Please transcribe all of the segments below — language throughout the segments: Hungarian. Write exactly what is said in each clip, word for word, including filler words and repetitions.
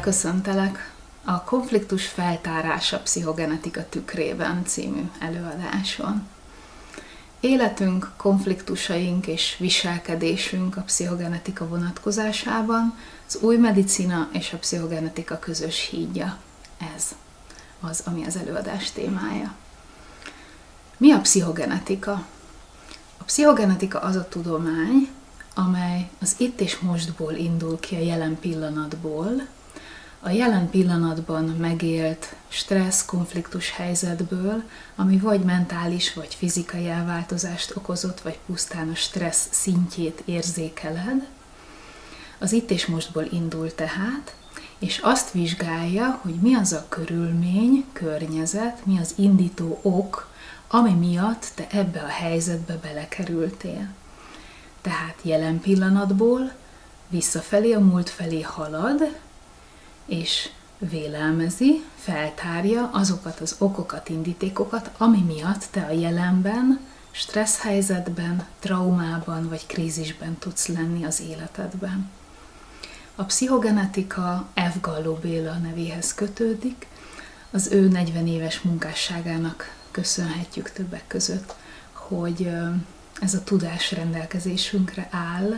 köszöntelek a Konfliktus feltárása pszichogenetika tükrében című előadáson. Életünk, konfliktusaink és viselkedésünk a pszichogenetika vonatkozásában az új medicina és a pszichogenetika közös hídja. Ez az, ami az előadás témája. Mi a pszichogenetika? A pszichogenetika az a tudomány, amely az itt és mostból indul ki, a jelen pillanatból, a jelen pillanatban megélt stressz, konfliktus helyzetből, ami vagy mentális, vagy fizikai elváltozást okozott, vagy pusztán a stressz szintjét érzékeled. Az itt és mostból indul tehát, és azt vizsgálja, hogy mi az a körülmény, környezet, mi az indító ok, ami miatt te ebbe a helyzetbe belekerültél. Tehát jelen pillanatból visszafelé, a múlt felé halad, és vélelmezi, feltárja azokat az okokat, indítékokat, ami miatt te a jelenben, stressz helyzetben, traumában vagy krízisben tudsz lenni az életedben. A pszichogenetika F. Galló Béla nevéhez kötődik, az ő negyven éves munkásságának köszönhetjük többek között, hogy ez a tudás rendelkezésünkre áll,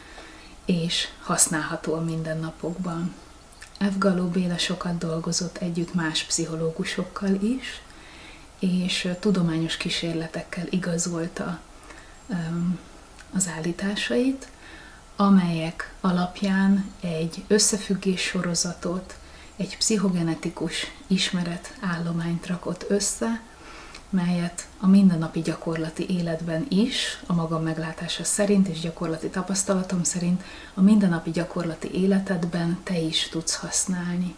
és használható a mindennapokban. F. Galló Béla sokat dolgozott együtt más pszichológusokkal is, és tudományos kísérletekkel igazolta az állításait, amelyek alapján egy összefüggés sorozatot, egy pszichogenetikus ismeretállományt rakott össze, melyet a mindennapi gyakorlati életben is, a magam meglátása szerint és gyakorlati tapasztalatom szerint a mindennapi gyakorlati életedben te is tudsz használni.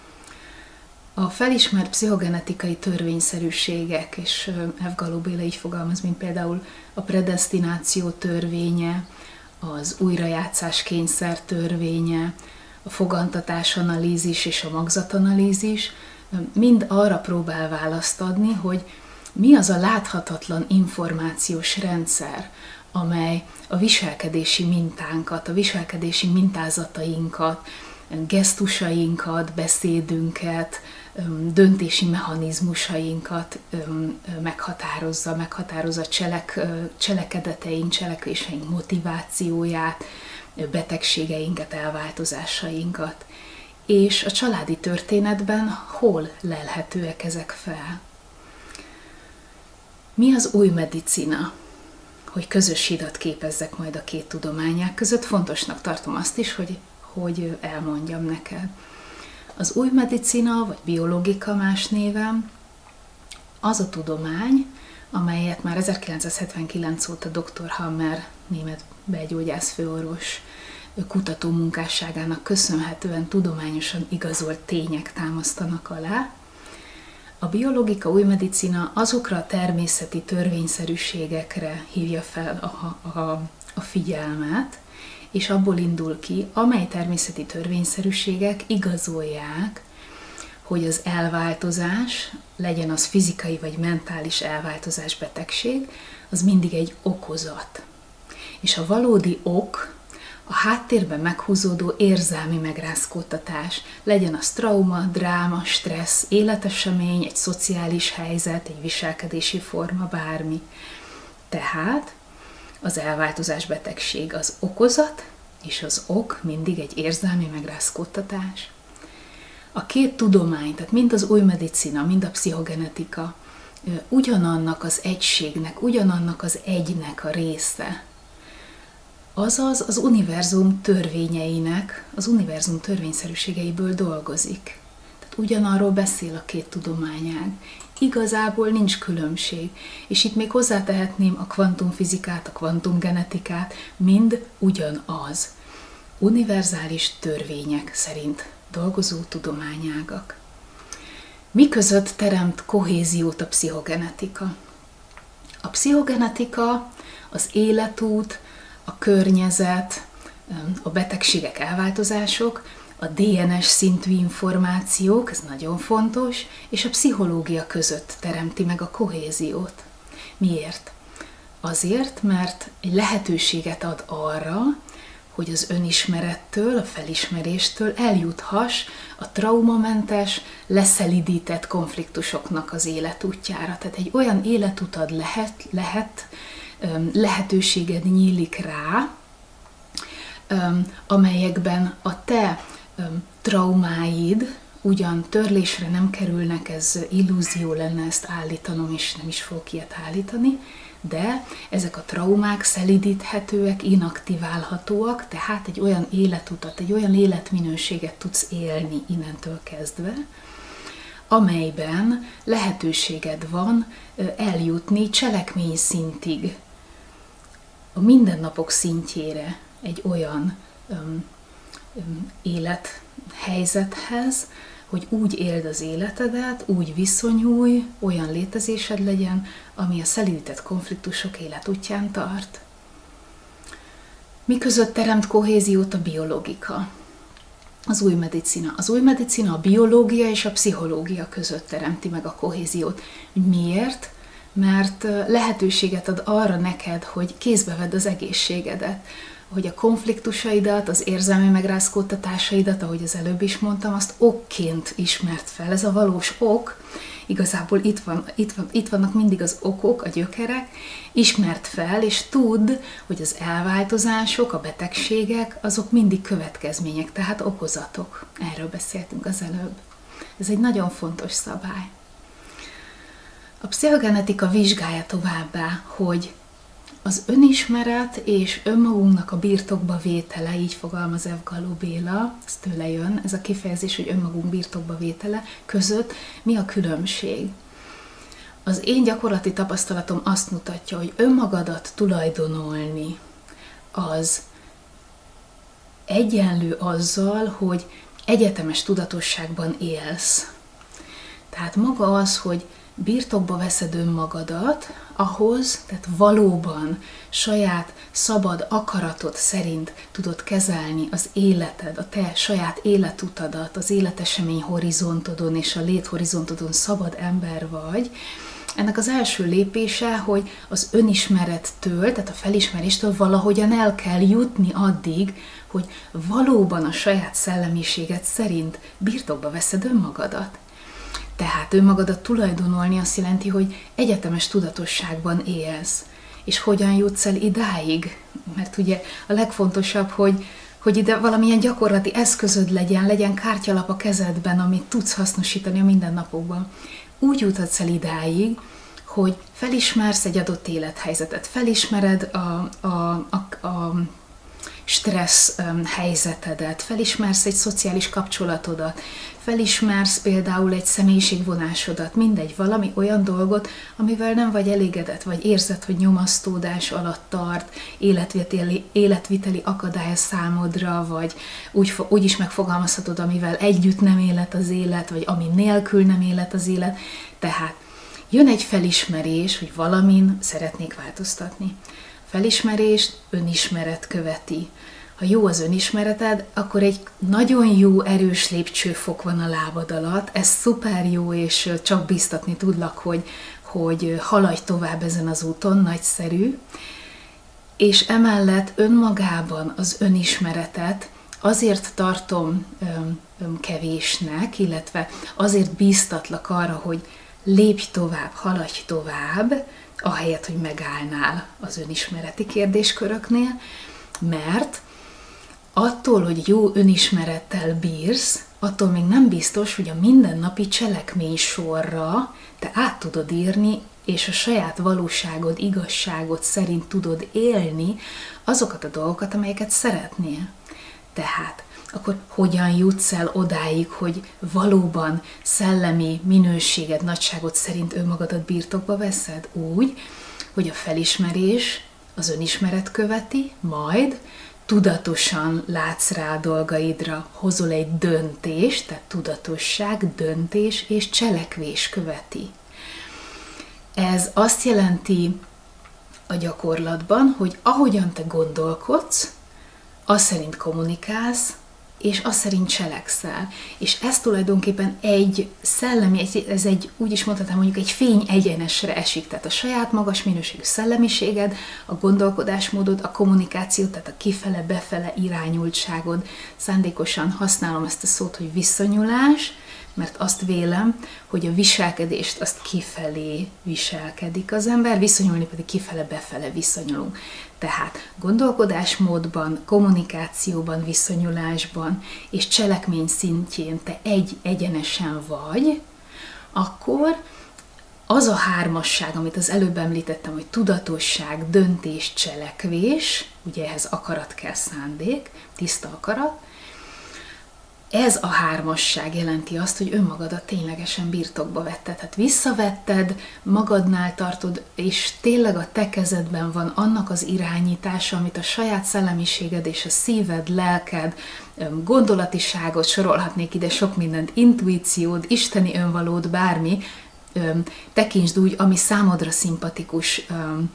A felismert pszichogenetikai törvényszerűségek, és F. Galló Béla így fogalmaz, mint például a predesztináció törvénye, az újrajátszás kényszer törvénye, a fogantatás analízis és a magzatanalízis, mind arra próbál választ adni, hogy mi az a láthatatlan információs rendszer, amely a viselkedési mintánkat, a viselkedési mintázatainkat, gesztusainkat, beszédünket, döntési mechanizmusainkat meghatározza, meghatározza a cselek, cselekedeteink, cselekvéseink motivációját, betegségeinket, elváltozásainkat. És a családi történetben hol lelhetőek ezek fel? Mi az új medicina? Hogy közös hidat képezzek majd a két tudományák között, fontosnak tartom azt is, hogy, hogy elmondjam neked. Az új medicina, vagy biológika más néven, az a tudomány, amelyet már ezerkilencszázhetvenkilenc óta doktor Hammer, német belgyógyász főorvos kutató munkásságának köszönhetően tudományosan igazolt tények támasztanak alá. A biológika, új medicina azokra a természeti törvényszerűségekre hívja fel a, a, a figyelmet, és abból indul ki, amely természeti törvényszerűségek igazolják, hogy az elváltozás, legyen az fizikai vagy mentális elváltozás, betegség, az mindig egy okozat. És a valódi ok, a háttérben meghúzódó érzelmi megrázkódtatás, legyen az trauma, dráma, stressz, életesemény, egy szociális helyzet, egy viselkedési forma, bármi. Tehát az elváltozás, betegség az okozat, és az ok mindig egy érzelmi megrázkódtatás. A két tudomány, tehát mind az új medicina, mind a pszichogenetika ugyanannak az egységnek, ugyanannak az egynek a része. Azaz az univerzum törvényeinek, az univerzum törvényszerűségeiből dolgozik. Tehát ugyanarról beszél a két tudományág. Igazából nincs különbség. És itt még hozzátehetném a kvantumfizikát, a kvantumgenetikát, mind ugyanaz. Univerzális törvények szerint dolgozó tudományágak. Mi között teremt kohéziót a pszichogenetika? A pszichogenetika az életút, a környezet, a betegségek, elváltozások, a dé en es szintű információk, ez nagyon fontos, és a pszichológia között teremti meg a kohéziót. Miért? Azért, mert egy lehetőséget ad arra, hogy az önismerettől, a felismeréstől eljuthass a traumamentes, leszelidített konfliktusoknak az életútjára. Tehát egy olyan életutad lehet, lehet lehetőséged nyílik rá, amelyekben a te traumáid ugyan törlésre nem kerülnek, ez illúzió lenne ezt állítanom, és nem is fogok ilyet állítani, de ezek a traumák szelidíthetőek, inaktiválhatóak, tehát egy olyan életutat, egy olyan életminőséget tudsz élni innentől kezdve, amelyben lehetőséged van eljutni cselekmény szintig, a mindennapok szintjére egy olyan öm, öm, élethelyzethez, hogy úgy éld az életedet, úgy viszonyulj, olyan létezésed legyen, ami a szelidített konfliktusok életútján tart. Miközött teremt kohéziót a biológika? Az új medicina. Az új medicina a biológia és a pszichológia között teremti meg a kohéziót. Miért? Mert lehetőséget ad arra neked, hogy kézbe vedd az egészségedet, hogy a konfliktusaidat, az érzelmi megrázkódtatásaidat, ahogy az előbb is mondtam, azt okként ismert fel. Ez a valós ok, igazából itt, van, itt, van, itt vannak mindig az okok, a gyökerek, ismert fel, és tudd, hogy az elváltozások, a betegségek, azok mindig következmények, tehát okozatok. Erről beszéltünk az előbb. Ez egy nagyon fontos szabály. A pszichogenetika vizsgálja továbbá, hogy az önismeret és önmagunknak a birtokba vétele, így fogalmaz F. Galló Béla, ez tőle jön, ez a kifejezés, hogy önmagunk birtokba vétele között mi a különbség. Az én gyakorlati tapasztalatom azt mutatja, hogy önmagadat tulajdonolni az egyenlő azzal, hogy egyetemes tudatosságban élsz. Tehát maga az, hogy birtokba veszed önmagadat, ahhoz, tehát valóban saját szabad akaratod szerint tudod kezelni az életed, a te saját életutadat, az életesemény horizontodon és a léthorizontodon szabad ember vagy. Ennek az első lépése, hogy az önismerettől, tehát a felismeréstől valahogyan el kell jutni addig, hogy valóban a saját szellemiséged szerint birtokba veszed önmagadat. Tehát önmagadat tulajdonolni azt jelenti, hogy egyetemes tudatosságban élsz. És hogyan jutsz el idáig? Mert ugye a legfontosabb, hogy, hogy ide valamilyen gyakorlati eszközöd legyen, legyen kártyalap a kezedben, amit tudsz hasznosítani a mindennapokban. Úgy juthatsz el idáig, hogy felismersz egy adott élethelyzetet, felismered a, a, a, a stressz helyzetedet, felismersz egy szociális kapcsolatodat, felismersz például egy személyiségvonásodat, mindegy, valami olyan dolgot, amivel nem vagy elégedett, vagy érzed, hogy nyomasztódás alatt tart, életviteli, életviteli akadály számodra, vagy úgy, úgy is megfogalmazhatod, amivel együtt nem élet az élet, vagy ami nélkül nem élet az élet. Tehát jön egy felismerés, hogy valamin szeretnék változtatni. Felismerést önismeret követi. Ha jó az önismereted, akkor egy nagyon jó, erős lépcsőfok van a lábad alatt. Ez szuper jó, és csak biztatni tudlak, hogy, hogy haladj tovább ezen az úton, nagyszerű. És emellett önmagában az önismeretet azért tartom öm, öm, kevésnek, illetve azért bíztatlak arra, hogy lépj tovább, haladj tovább, ahelyett, hogy megállnál az önismereti kérdésköröknél, mert attól, hogy jó önismerettel bírsz, attól még nem biztos, hogy a mindennapi cselekmény sorra te át tudod írni, és a saját valóságod, igazságod szerint tudod élni azokat a dolgokat, amelyeket szeretnél. Tehát akkor hogyan jutsz el odáig, hogy valóban szellemi minőséged, nagyságod szerint önmagadat birtokba veszed? Úgy, hogy a felismerés az önismeret követi, majd tudatosan látsz rá a dolgaidra, hozol egy döntést, tehát tudatosság, döntés és cselekvés követi. Ez azt jelenti a gyakorlatban, hogy ahogyan te gondolkodsz, az szerint kommunikálsz, és azt szerint cselekszel. És ez tulajdonképpen egy szellemi, ez egy, úgy is mondhatnám, mondjuk egy fény egyenesre esik. Tehát a saját magas minőségű szellemiséged, a gondolkodásmódod, a kommunikációd, tehát a kifele-befele irányultságod. Szándékosan használom ezt a szót, hogy viszonyulás, mert azt vélem, hogy a viselkedést azt kifelé viselkedik az ember, viszonyulni pedig kifele-befele viszonyulunk. Tehát gondolkodásmódban, kommunikációban, viszonyulásban és cselekmény szintjén te egy egyenesen vagy, akkor az a hármasság, amit az előbb említettem, hogy tudatosság, döntés, cselekvés, ugye ehhez akarat kell, szándék, tiszta akarat, ez a hármasság jelenti azt, hogy önmagadat ténylegesen birtokba vetted. Tehát visszavetted, magadnál tartod, és tényleg a te kezedben van annak az irányítása, amit a saját szellemiséged és a szíved, lelked, gondolatiságot, sorolhatnék ide sok mindent, intuíciód, isteni önvalód, bármi, tekintsd úgy, ami számodra szimpatikus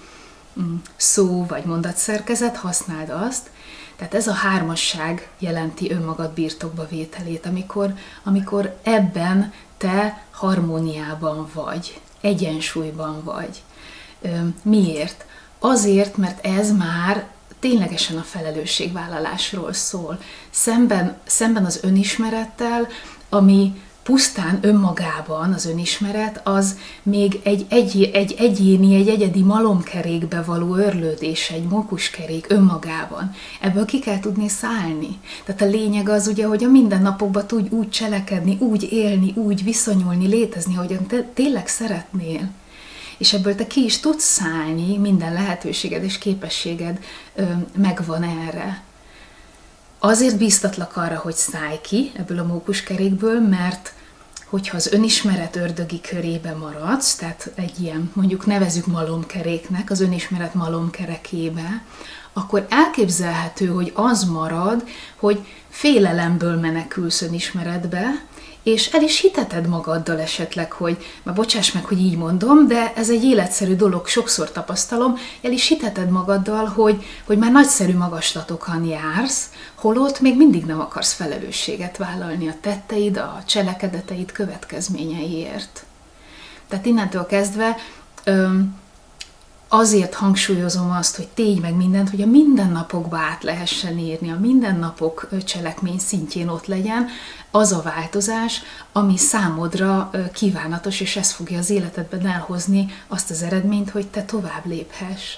szó vagy mondatszerkezet, használd azt. Tehát ez a hármasság jelenti önmagad birtokba vételét, amikor, amikor ebben te harmóniában vagy, egyensúlyban vagy. Miért? Azért, mert ez már ténylegesen a felelősségvállalásról szól. Szemben, szemben az önismerettel, ami pusztán önmagában az önismeret, az még egy, egy, egy egyéni, egy egyedi malomkerékbe való örlődés, egy mókuskerék önmagában. Ebből ki kell tudni szállni. Tehát a lényeg az ugye, hogy a mindennapokban tudj úgy cselekedni, úgy élni, úgy viszonyulni, létezni, ahogyan te tényleg szeretnél. És ebből te ki is tudsz szállni, minden lehetőséged és képességed ö, megvan erre. Azért bíztatlak arra, hogy szállj ki ebből a mókuskerékből, mert hogyha az önismeret ördögi körébe maradsz, tehát egy ilyen, mondjuk nevezzük malomkeréknek, az önismeret malomkerekébe, akkor elképzelhető, hogy az marad, hogy félelemből menekülsz önismeretbe, és el is hiteted magaddal esetleg, hogy, már bocsáss meg, hogy így mondom, de ez egy életszerű dolog, sokszor tapasztalom, el is hiteted magaddal, hogy, hogy már nagyszerű magaslatokon jársz, holott még mindig nem akarsz felelősséget vállalni a tetteid, a cselekedeteid következményeiért. Tehát innentől kezdve öm, azért hangsúlyozom azt, hogy tégy meg mindent, hogy a mindennapokba át lehessen írni, a mindennapok cselekmény szintjén ott legyen az a változás, ami számodra kívánatos, és ez fogja az életedben elhozni azt az eredményt, hogy te tovább léphess.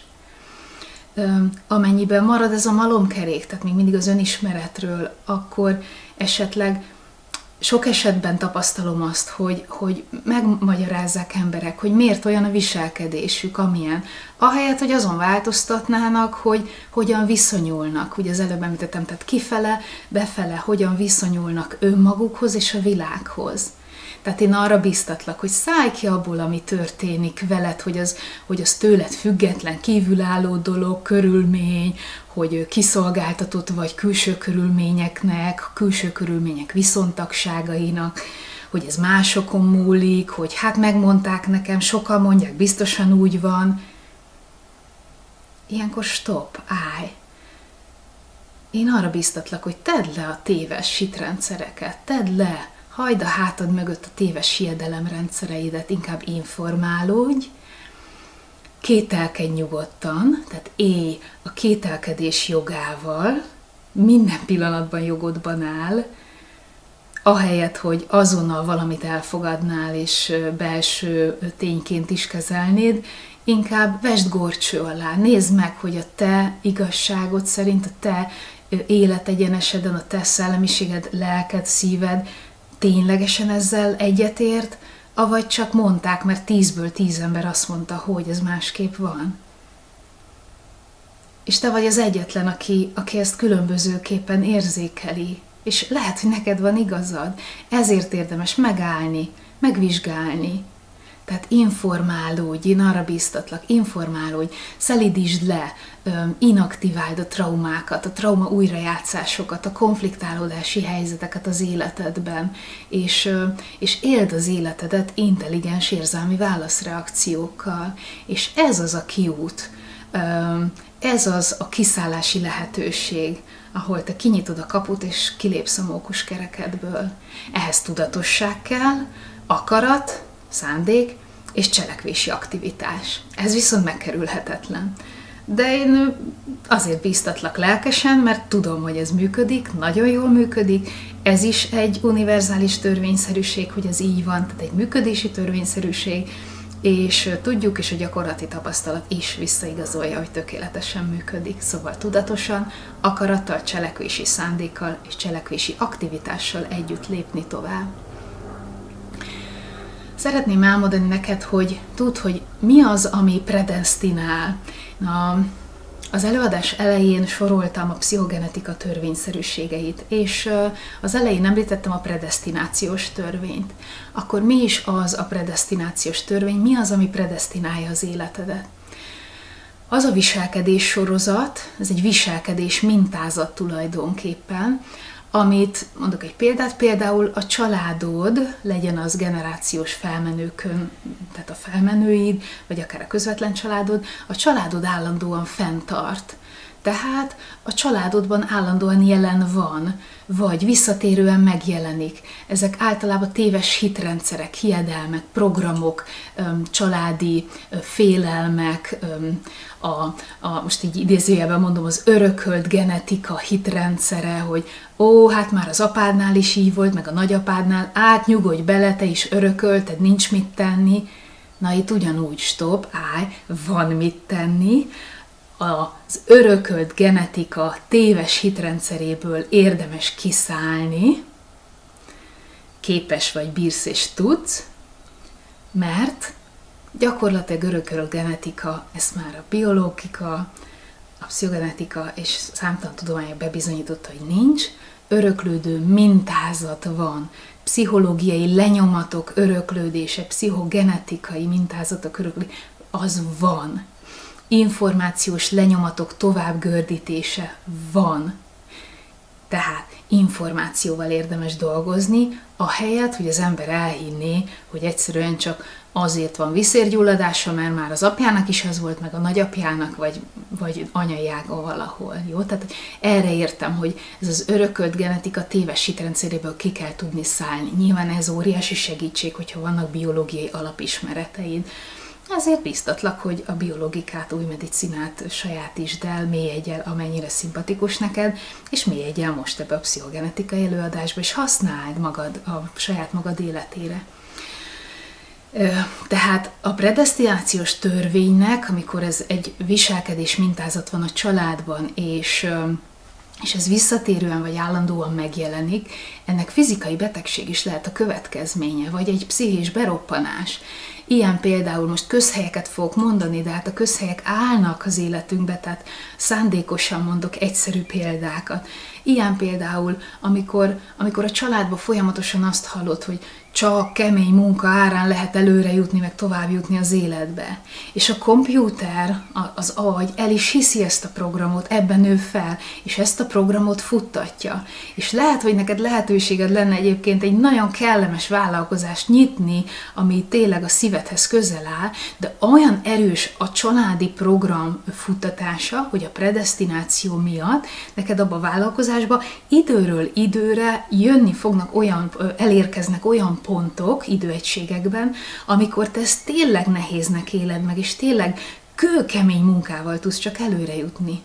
Amennyiben marad ez a malomkerék, tehát még mindig az önismeretről, akkor esetleg sok esetben tapasztalom azt, hogy, hogy megmagyarázzák emberek, hogy miért olyan a viselkedésük, amilyen. Ahelyett, hogy azon változtatnának, hogy hogyan viszonyulnak. Ugye az előbb említettem, tehát kifele, befele, hogyan viszonyulnak önmagukhoz és a világhoz. Tehát én arra biztatlak, hogy szállj ki abból, ami történik veled, hogy az, hogy az tőled független, kívülálló dolog, körülmény, hogy kiszolgáltatott vagy külső körülményeknek, külső körülmények viszontagságainak, hogy ez másokon múlik, hogy hát megmondták nekem, sokan mondják, biztosan úgy van. Ilyenkor stop, állj. Én arra biztatlak, hogy tedd le a téves sitrendszereket, tedd le, hagyd a hátad mögött a téves hiedelemrendszereidet, inkább informálódj, kételkedj nyugodtan, tehát élj a kételkedés jogával, minden pillanatban jogodban áll, ahelyett, hogy azonnal valamit elfogadnál és belső tényként is kezelnéd, inkább vesd górcső alá, nézd meg, hogy a te igazságod szerint, a te életegyeneseden, a te szellemiséged, lelked, szíved ténylegesen ezzel egyetért, avagy csak mondták, mert tízből tíz ember azt mondta, hogy ez másképp van. És te vagy az egyetlen, aki, aki ezt különbözőképpen érzékeli. És lehet, hogy neked van igazad. Ezért érdemes megállni, megvizsgálni. Tehát informálódj, én arra bíztatlak, informálódj, szelídítsd le, inaktiváld a traumákat, a trauma újrajátszásokat, a konfliktálódási helyzeteket az életedben, és, és éld az életedet intelligens érzelmi válaszreakciókkal. És ez az a kiút, Ez az a kiszállási lehetőség, ahol te kinyitod a kaput és kilépsz a mókus kerekedből. Ehhez tudatosság kell, akarat, szándék és cselekvési aktivitás. Ez viszont megkerülhetetlen. De én azért bíztatlak lelkesen, mert tudom, hogy ez működik, nagyon jól működik. Ez is egy univerzális törvényszerűség, hogy ez így van, tehát egy működési törvényszerűség, és tudjuk, és a gyakorlati tapasztalat is visszaigazolja, hogy tökéletesen működik. Szóval tudatosan, akarattal, cselekvési szándékkal és cselekvési aktivitással együtt lépni tovább. Szeretném elmondani neked, hogy tudd, hogy mi az, ami predesztinál. Na, az előadás elején soroltam a pszichogenetika törvényszerűségeit, és az elején említettem a predesztinációs törvényt. Akkor mi is az a predesztinációs törvény? Mi az, ami predesztinálja az életedet? Az a viselkedés sorozat, ez egy viselkedés mintázat tulajdonképpen, amit, mondok egy példát, például a családod, legyen az generációs felmenőkön, tehát a felmenőid, vagy akár a közvetlen családod, a családod állandóan fenntart. Tehát a családodban állandóan jelen van, vagy visszatérően megjelenik. Ezek általában téves hitrendszerek, hiedelmek, programok, családi félelmek, a, a, most így idézőjelben mondom, az örökölt genetika hitrendszere, hogy ó, hát már az apádnál is így volt, meg a nagyapádnál, át nyugodj bele, te is örökölted, nincs mit tenni. Na itt ugyanúgy, stop, állj, van mit tenni. Az örökölt genetika téves hitrendszeréből érdemes kiszállni, képes vagy, bírsz és tudsz, mert gyakorlatilag örökölt genetika, ezt már a biológika, a pszichogenetika és számtalan tudományok bebizonyította, hogy nincs, öröklődő mintázat van, pszichológiai lenyomatok öröklődése, pszichogenetikai mintázatok öröklődése, az van. Információs lenyomatok továbbgördítése van. Tehát információval érdemes dolgozni, ahelyett, hogy az ember elhinné, hogy egyszerűen csak azért van viszérgyulladása, mert már az apjának is az volt, meg a nagyapjának, vagy, vagy anyai ága valahol. Jó? Tehát erre értem, hogy ez az örökölt genetika téves hitrendszeréből ki kell tudni szállni. Nyilván ez óriási segítség, hogyha vannak biológiai alapismereteid. Ezért biztatlak, hogy a biológikát, új medicinát sajátítsd el, mélyedj el, amennyire szimpatikus neked, és mélyedj el most ebbe a pszichogenetikai előadásba, és használd magad a saját magad életére. Tehát a predesztinációs törvénynek, amikor ez egy viselkedés mintázat van a családban, és, és ez visszatérően vagy állandóan megjelenik, ennek fizikai betegség is lehet a következménye, vagy egy pszichés beroppanás. Ilyen például most közhelyeket fogok mondani, de hát a közhelyek állnak az életünkbe, tehát szándékosan mondok egyszerű példákat. Ilyen például, amikor, amikor a családban folyamatosan azt hallod, hogy csak kemény munka árán lehet előre jutni, meg tovább jutni az életbe. És a kompjúter, az agy el is hiszi ezt a programot, ebben nő fel, és ezt a programot futtatja. És lehet, hogy neked lehetőséged lenne egyébként egy nagyon kellemes vállalkozást nyitni, ami tényleg a szívedhez közel áll, de olyan erős a családi program futtatása, hogy a predesztináció miatt neked abba a vállalkozásba időről időre jönni fognak olyan, elérkeznek olyan pontok időegységekben, amikor te ezt tényleg nehéznek éled meg, és tényleg kőkemény munkával tudsz csak előre jutni.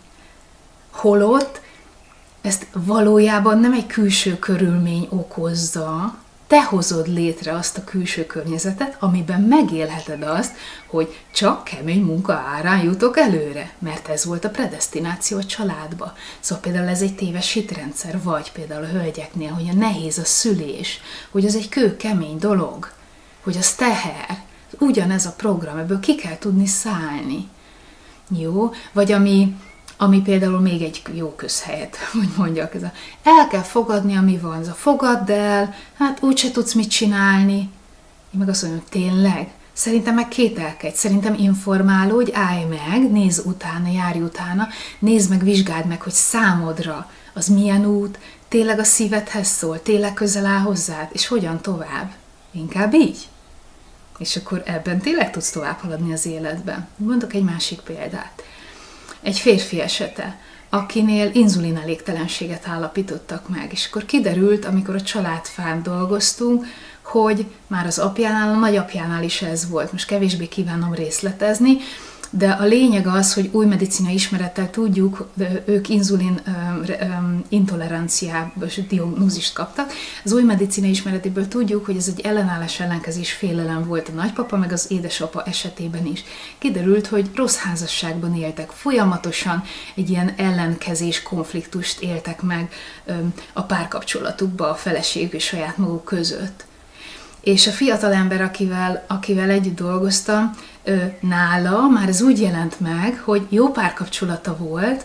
Holott ezt valójában nem egy külső körülmény okozza, te hozod létre azt a külső környezetet, amiben megélheted azt, hogy csak kemény munka árán jutok előre, mert ez volt a predesztináció a családba. Szóval például ez egy téves hitrendszer, vagy például a hölgyeknél, hogy a nehéz a szülés, hogy az egy kőkemény dolog, hogy az teher. Ugyanez a program, ebből ki kell tudni szállni. Jó? Vagy ami... Ami például még egy jó közhelyet, hogy mondjak, ez a el kell fogadni, ami van, ez a fogadd el, hát úgyse tudsz mit csinálni. Én meg azt mondom, tényleg? Szerintem meg kételkedj, szerintem informálódj, állj meg, nézz utána, járj utána, nézd meg, vizsgáld meg, hogy számodra az milyen út, tényleg a szívedhez szól, tényleg közel áll hozzád, és hogyan tovább? Inkább így. És akkor ebben tényleg tudsz tovább haladni az életben. Mondok egy másik példát. egy férfi esete, akinél inzulin elégtelenséget állapítottak meg. És akkor kiderült, amikor a családfán dolgoztunk, hogy már az apjánál, a nagyapjánál is ez volt. Most kevésbé kívánom részletezni, de a lényeg az, hogy új medicina ismerettel tudjuk, ők inzulin intoleranciából diagnózist kaptak. Az új medicina ismeretéből tudjuk, hogy ez egy ellenállás ellenkezés félelem volt a nagypapa, meg az édesapa esetében is. Kiderült, hogy rossz házasságban éltek, folyamatosan egy ilyen ellenkezés, konfliktust éltek meg a párkapcsolatukba, a feleség és saját maguk között. És a fiatalember, akivel, akivel együtt dolgoztam, nála már ez úgy jelent meg, hogy jó párkapcsolata volt,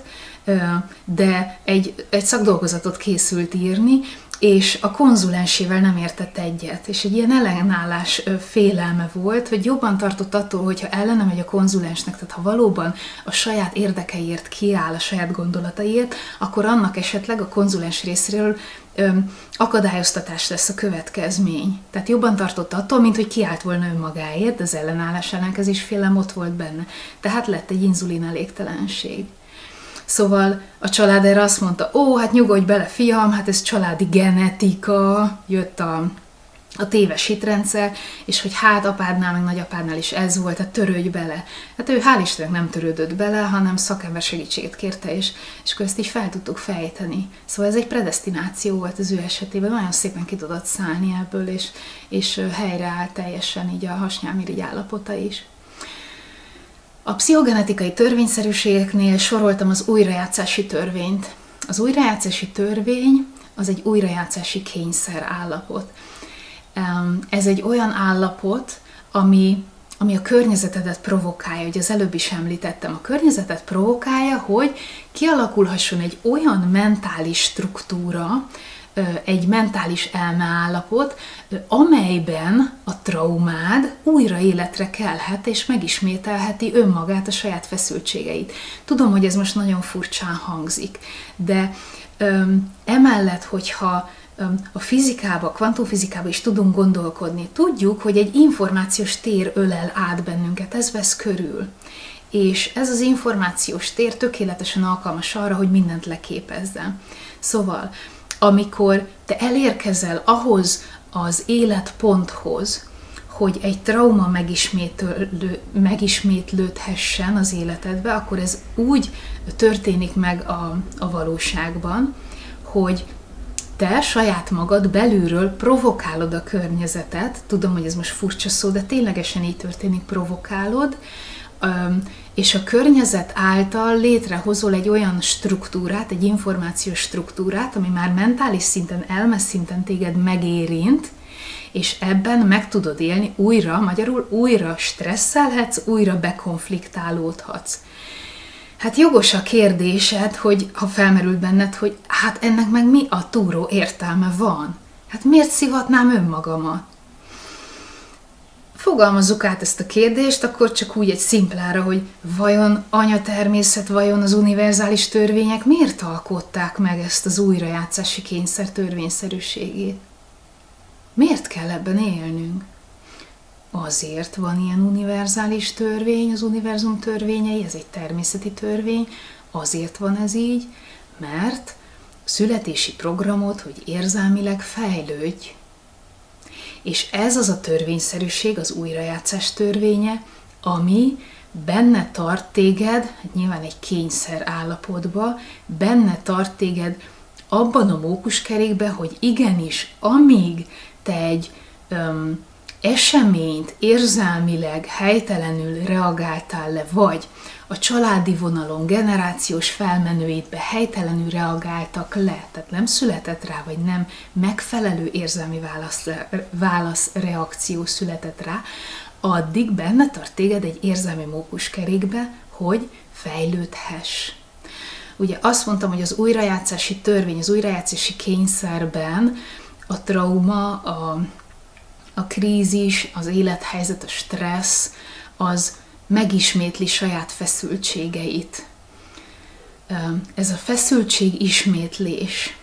de egy, egy szakdolgozatot készült írni, és a konzulensével nem értett egyet. És egy ilyen ellenállás félelme volt, hogy jobban tartott attól, hogyha ellene megy a konzulensnek, tehát ha valóban a saját érdekeiért kiáll, a saját gondolataiért, akkor annak esetleg a konzulens részéről akadályoztatás lesz a következmény. Tehát jobban tartott attól, mint hogy kiállt volna önmagáért, de az ellenállás ellenkezés félelem ott volt benne. Tehát lett egy inzulin elégtelenség. Szóval a család erre azt mondta, ó, hát nyugodj bele, fiam, hát ez családi genetika, jött a, a téves hitrendszer, és hogy hát apádnál, meg nagyapádnál is ez volt, hát törődj bele. Hát ő hál' Istennek nem törődött bele, hanem szakember segítséget kérte, és, és akkor ezt így fel tudtuk fejteni. Szóval ez egy predesztináció volt az ő esetében, nagyon szépen ki tudott szállni ebből, és, és helyreállt teljesen így a hasnyálmirigy állapota is. A pszichogenetikai törvényszerűségeknél soroltam az újrajátszási törvényt. Az újrajátszási törvény az egy újrajátszási kényszer állapot. Ez egy olyan állapot, ami, ami a környezetedet provokálja, hogy az előbb is említettem, a környezetet provokálja, hogy kialakulhasson egy olyan mentális struktúra, egy mentális elmeállapot, amelyben a traumád újra életre kelhet, és megismételheti önmagát, a saját feszültségeit. Tudom, hogy ez most nagyon furcsán hangzik, de öm, emellett, hogyha öm, a fizikába, a kvantumfizikába is tudunk gondolkodni, tudjuk, hogy egy információs tér ölel át bennünket, ez vesz körül. És ez az információs tér tökéletesen alkalmas arra, hogy mindent leképezzen. Szóval, amikor te elérkezel ahhoz az életponthoz, hogy egy trauma megismétlő, megismétlődhessen az életedbe, akkor ez úgy történik meg a, a valóságban, hogy te saját magad belülről provokálod a környezetet, tudom, hogy ez most furcsa szó, de ténylegesen így történik, provokálod, és a környezet által létrehozol egy olyan struktúrát, egy információs struktúrát, ami már mentális szinten, elmes szinten téged megérint, és ebben meg tudod élni újra, magyarul újra stresszelhetsz, újra bekonfliktálódhatsz. Hát jogos a kérdésed, hogy ha felmerült benned, hogy hát ennek meg mi a túró értelme van? Hát miért szivatnám önmagamat? Fogalmazzuk át ezt a kérdést, akkor csak úgy egy szimplára, hogy vajon anyatermészet, vajon az univerzális törvények miért alkották meg ezt az újrajátszási kényszer törvényszerűségét? Miért kell ebben élnünk? Azért van ilyen univerzális törvény, az univerzum törvényei, ez egy természeti törvény, azért van ez így, mert születési programot, hogy érzelmileg fejlődj. És ez az a törvényszerűség, az újrajátszás törvénye, ami benne tart téged, nyilván egy kényszer állapotba, benne tart téged abban a mókuskerékben, hogy igenis, amíg te egy öm, eseményt érzelmileg helytelenül reagáltál le, vagy a családi vonalon, generációs felmenőidbe helytelenül reagáltak le, tehát nem született rá, vagy nem megfelelő érzelmi válasz, válasz reakció született rá, addig benne tart téged egy érzelmi mókuskerékbe, hogy fejlődhess. Ugye azt mondtam, hogy az újrajátszási törvény, az újrajátszási kényszerben a trauma, a, a krízis, az élethelyzet, a stressz, az megismétli saját feszültségeit. Ez a feszültség ismétlés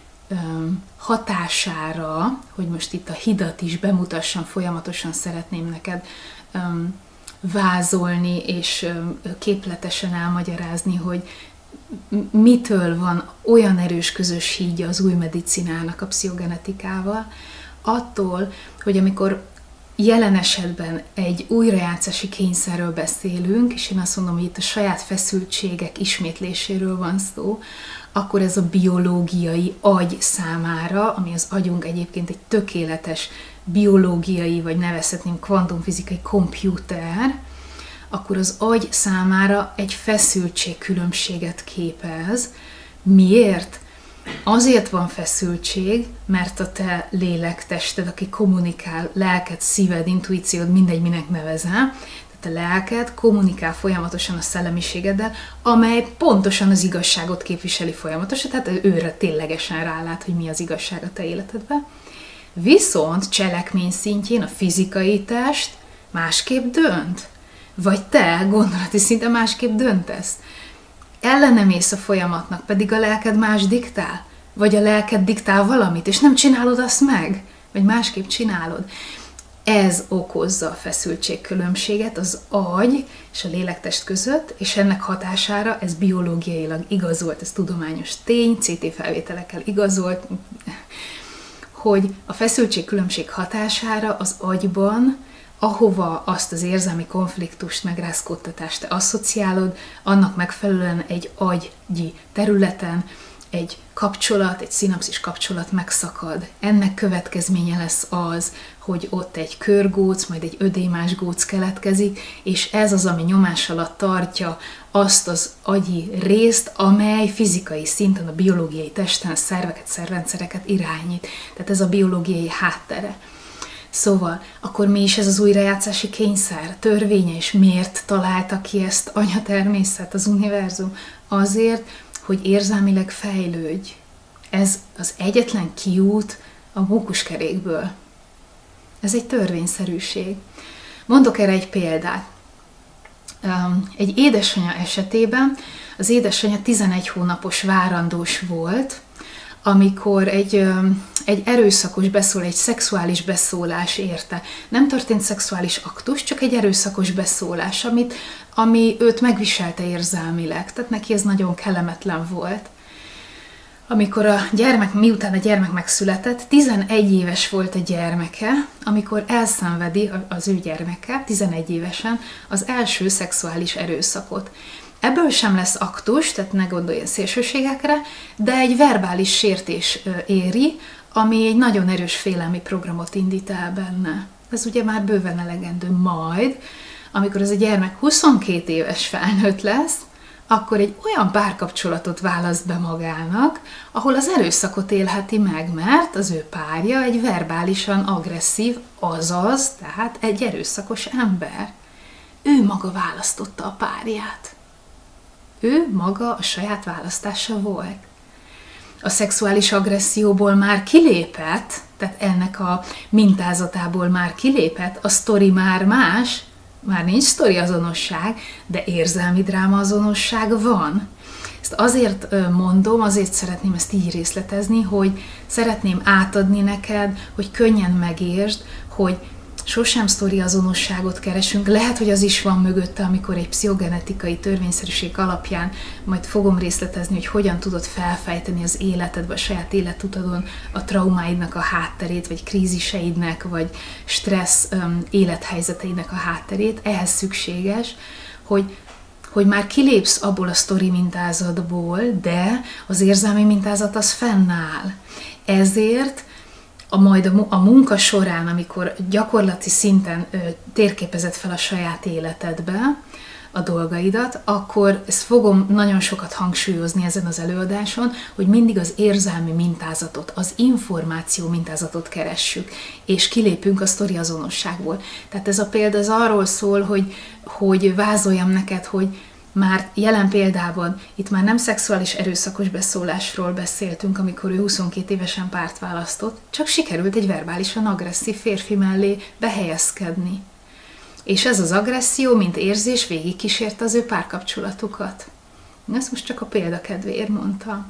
hatására, hogy most itt a hidat is bemutassam, folyamatosan szeretném neked vázolni és képletesen elmagyarázni, hogy mitől van olyan erős közös hídja az új medicinának a pszichogenetikával, attól, hogy amikor jelen esetben egy újrajátszási kényszerről beszélünk, és én azt mondom, hogy itt a saját feszültségek ismétléséről van szó, akkor ez a biológiai agy számára, ami az agyunk egyébként egy tökéletes biológiai, vagy nevezhetném kvantumfizikai kompjúter, akkor az agy számára egy feszültségkülönbséget képez. Miért? Azért van feszültség, mert a te lélektested, aki kommunikál, lelked, szíved, intuíciód, mindegy, minek nevezem, tehát a lelked kommunikál folyamatosan a szellemiségeddel, amely pontosan az igazságot képviseli folyamatosan, tehát őre ténylegesen rálát, hogy mi az igazság a te életedben. Viszont cselekmény szintjén a fizikai test másképp dönt, vagy te gondolati szinten másképp döntesz. Ellenemész a folyamatnak, pedig a lelked más diktál, vagy a lelked diktál valamit, és nem csinálod azt meg, vagy másképp csinálod. Ez okozza a feszültségkülönbséget az agy és a lélektest között, és ennek hatására ez biológiailag igazolt, ez tudományos tény, cé té felvételekkel igazolt, hogy a feszültségkülönbség hatására az agyban, ahova azt az érzelmi konfliktust, megrázkódtatást te asszociálod, annak megfelelően egy agyi területen egy kapcsolat, egy szinapszis kapcsolat megszakad. Ennek következménye lesz az, hogy ott egy körgóc, majd egy ödémás góc keletkezik, és ez az, ami nyomás alatt tartja azt az agyi részt, amely fizikai szinten a biológiai testen szerveket, szervrendszereket irányít. Tehát ez a biológiai háttere. Szóval, akkor mi is ez az újrajátszási kényszer, törvénye, és miért találta ki ezt anyatermészet, az univerzum? Azért, hogy érzelmileg fejlődj. Ez az egyetlen kiút a mókuskerékből. Ez egy törvényszerűség. Mondok erre egy példát. Egy édesanyja esetében az édesanyja tizenegy hónapos várandós volt, amikor egy, egy erőszakos beszól, egy szexuális beszólás érte. Nem történt szexuális aktus, csak egy erőszakos beszólás, amit, ami őt megviselte érzelmileg. Tehát neki ez nagyon kellemetlen volt. Amikor a gyermek, miután a gyermek megszületett, tizenegy éves volt a gyermeke, amikor elszenvedi az ő gyermeke, tizenegy évesen, az első szexuális erőszakot. Ebből sem lesz aktus, tehát ne gondoljon szélsőségekre, de egy verbális sértés éri, ami egy nagyon erős félelmi programot indít el benne. Ez ugye már bőven elegendő. Majd, amikor ez a gyermek huszonkét éves felnőtt lesz, akkor egy olyan párkapcsolatot választ be magának, ahol az erőszakot élheti meg, mert az ő párja egy verbálisan agresszív, azaz, tehát egy erőszakos ember. Ő maga választotta a párját. Ő maga a saját választása volt. A szexuális agresszióból már kilépett, tehát ennek a mintázatából már kilépett, a sztori már más, már nincs sztori azonosság, de érzelmi dráma azonosság van. Ezt azért mondom, azért szeretném ezt így részletezni, hogy szeretném átadni neked, hogy könnyen megértsd, hogy sosem sztori azonosságot keresünk. Lehet, hogy az is van mögötte, amikor egy pszichogenetikai törvényszerűség alapján majd fogom részletezni, hogy hogyan tudod felfejteni az életedbe, a saját életutadon a traumáidnak a hátterét, vagy kríziseidnek, vagy stressz um, élethelyzeteidnek a hátterét. Ehhez szükséges, hogy hogy már kilépsz abból a sztori mintázatból, de az érzelmi mintázat az fennáll. Ezért A majd a, a munka során, amikor gyakorlati szinten ö, térképezed fel a saját életedbe a dolgaidat, akkor ezt fogom nagyon sokat hangsúlyozni ezen az előadáson, hogy mindig az érzelmi mintázatot, az információ mintázatot keressük, és kilépünk a sztori azonosságból. Tehát ez a példa az arról szól, hogy, hogy vázoljam neked, hogy már jelen példában itt már nem szexuális erőszakos beszólásról beszéltünk, amikor ő huszonkét évesen párt választott, csak sikerült egy verbálisan agresszív férfi mellé behelyezkedni. És ez az agresszió, mint érzés végigkísérte az ő párkapcsolatukat. Ezt most csak a példa kedvéért mondtam.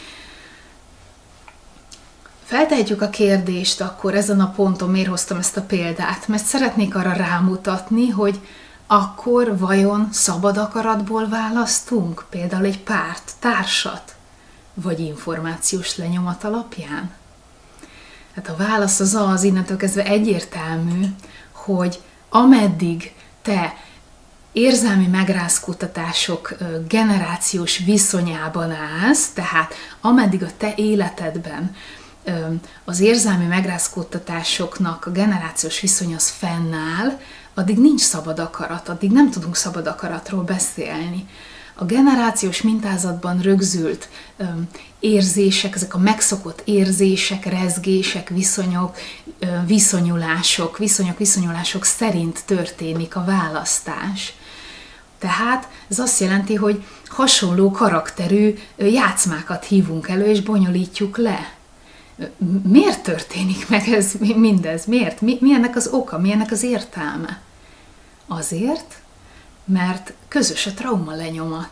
Feltehetjük a kérdést akkor ezen a ponton, miért hoztam ezt a példát, mert szeretnék arra rámutatni, hogy akkor vajon szabad akaratból választunk? Például egy párt, társat? Vagy információs lenyomat alapján? Hát a válasz az az, innentől kezdve egyértelmű, hogy ameddig te érzelmi megrázkódtatások generációs viszonyában állsz, tehát ameddig a te életedben az érzelmi megrázkódtatásoknak a generációs viszony az fennáll, addig nincs szabad akarat, addig nem tudunk szabad akaratról beszélni. A generációs mintázatban rögzült öm, érzések, ezek a megszokott érzések, rezgések, viszonyok, öm, viszonyulások, viszonyok, viszonyulások szerint történik a választás. Tehát ez azt jelenti, hogy hasonló karakterű játszmákat hívunk elő és bonyolítjuk le. Miért történik meg ez mindez? Miért? Mi, mi ennek az oka? Mi ennek az értelme? Azért, mert közös a trauma lenyomat.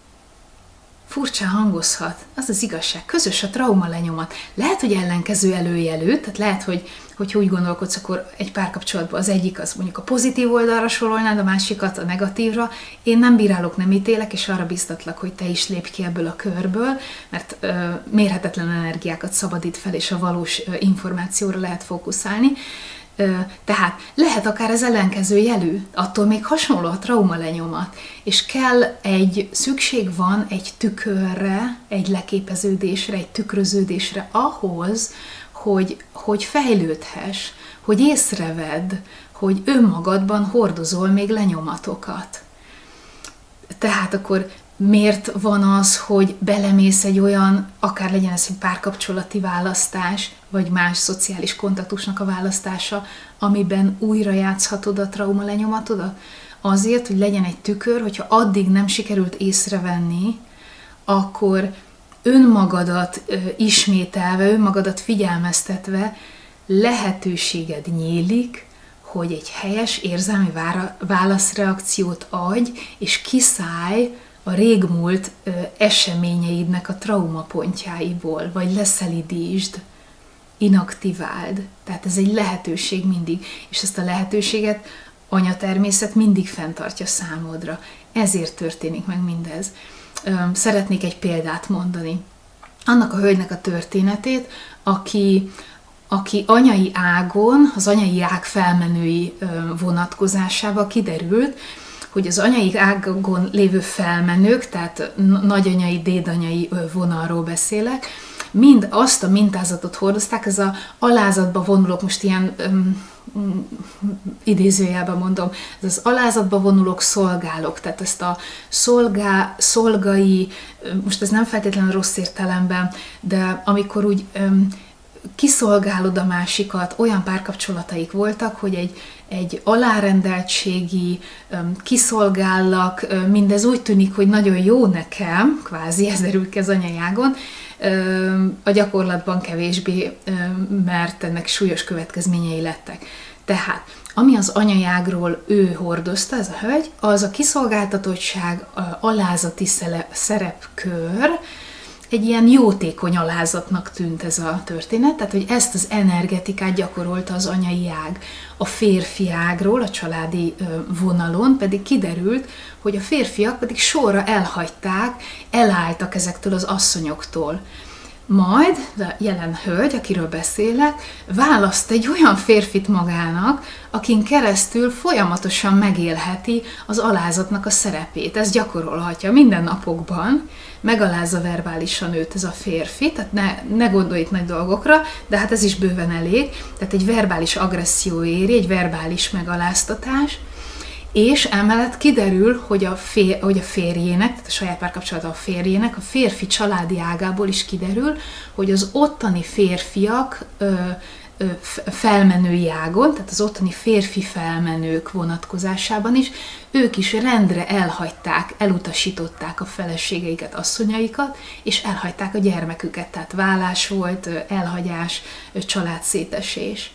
Furcsán hangozhat, az az igazság, közös a trauma lenyomat. Lehet, hogy ellenkező előjelű, tehát lehet, hogy, hogy úgy gondolkodsz, akkor egy párkapcsolatban az egyik az mondjuk a pozitív oldalra sorolnád, a másikat a negatívra. Én nem bírálok, nem ítélek, és arra biztatlak, hogy te is lépj ki ebből a körből, mert ö, mérhetetlen energiákat szabadít fel, és a valós ö, információra lehet fókuszálni. Tehát lehet akár ez ellenkező jelű, attól még hasonló a trauma lenyomat, és kell egy, szükség van egy tükörre, egy leképeződésre, egy tükröződésre ahhoz, hogy, hogy fejlődhess, hogy észrevedd, hogy önmagadban hordozol még lenyomatokat. Tehát akkor miért van az, hogy belemész egy olyan, akár legyen ez egy párkapcsolati választás, vagy más szociális kontaktusnak a választása, amiben újra játszhatod a trauma lenyomatodat? Azért, hogy legyen egy tükör, hogyha addig nem sikerült észrevenni, akkor önmagadat ismételve, önmagadat figyelmeztetve lehetőséged nyílik, hogy egy helyes érzelmi válaszreakciót adj, és kiszállj a régmúlt ö, eseményeidnek a traumapontjáiból, vagy leszelidítsd, inaktiváld. Tehát ez egy lehetőség mindig, és ezt a lehetőséget anyatermészet mindig fenntartja számodra. Ezért történik meg mindez. Ö, szeretnék egy példát mondani. Annak a hölgynek a történetét, aki, aki anyai ágon, az anyai ág felmenői ö, vonatkozásában kiderült, hogy az anyai ágon lévő felmenők, tehát nagyanyai, dédanyai vonalról beszélek, mind azt a mintázatot hordozták, ez a alázatba vonulók, most ilyen um, idézőjelben mondom, ez az alázatba vonulók, szolgálók, tehát ezt a szolgá, szolgai, most ez nem feltétlenül rossz értelemben, de amikor úgy um, kiszolgálod a másikat, olyan párkapcsolataik voltak, hogy egy, egy alárendeltségi, kiszolgállak, mindez úgy tűnik, hogy nagyon jó nekem, kvázi ez derül ki az anyai ágon, a gyakorlatban kevésbé, mert ennek súlyos következményei lettek. Tehát, ami az anyai ágról ő hordozta, ez a hölgy, az a kiszolgáltatottság, alázati szerepkör, egy ilyen jótékony alázatnak tűnt ez a történet, tehát hogy ezt az energetikát gyakorolta az anyai ág. A férfi ágról, a családi vonalon pedig kiderült, hogy a férfiak pedig sorra elhagyták, elálltak ezektől az asszonyoktól. Majd a jelen hölgy, akiről beszélek, választ egy olyan férfit magának, akin keresztül folyamatosan megélheti az alázatnak a szerepét. Ez gyakorolhatja minden napokban, megalázza verbálisan őt ez a férfi, tehát ne, ne gondolj itt nagy dolgokra, de hát ez is bőven elég, tehát egy verbális agresszió éri, egy verbális megaláztatás, és emellett kiderül, hogy a, fér, hogy a férjének, tehát a saját párkapcsolata a férjének, a férfi családi ágából is kiderül, hogy az ottani férfiak ö, ö, felmenői ágon, tehát az ottani férfi felmenők vonatkozásában is, ők is rendre elhagyták, elutasították a feleségeiket, asszonyaikat, és elhagyták a gyermeküket, tehát vállás volt, elhagyás, családszétesés.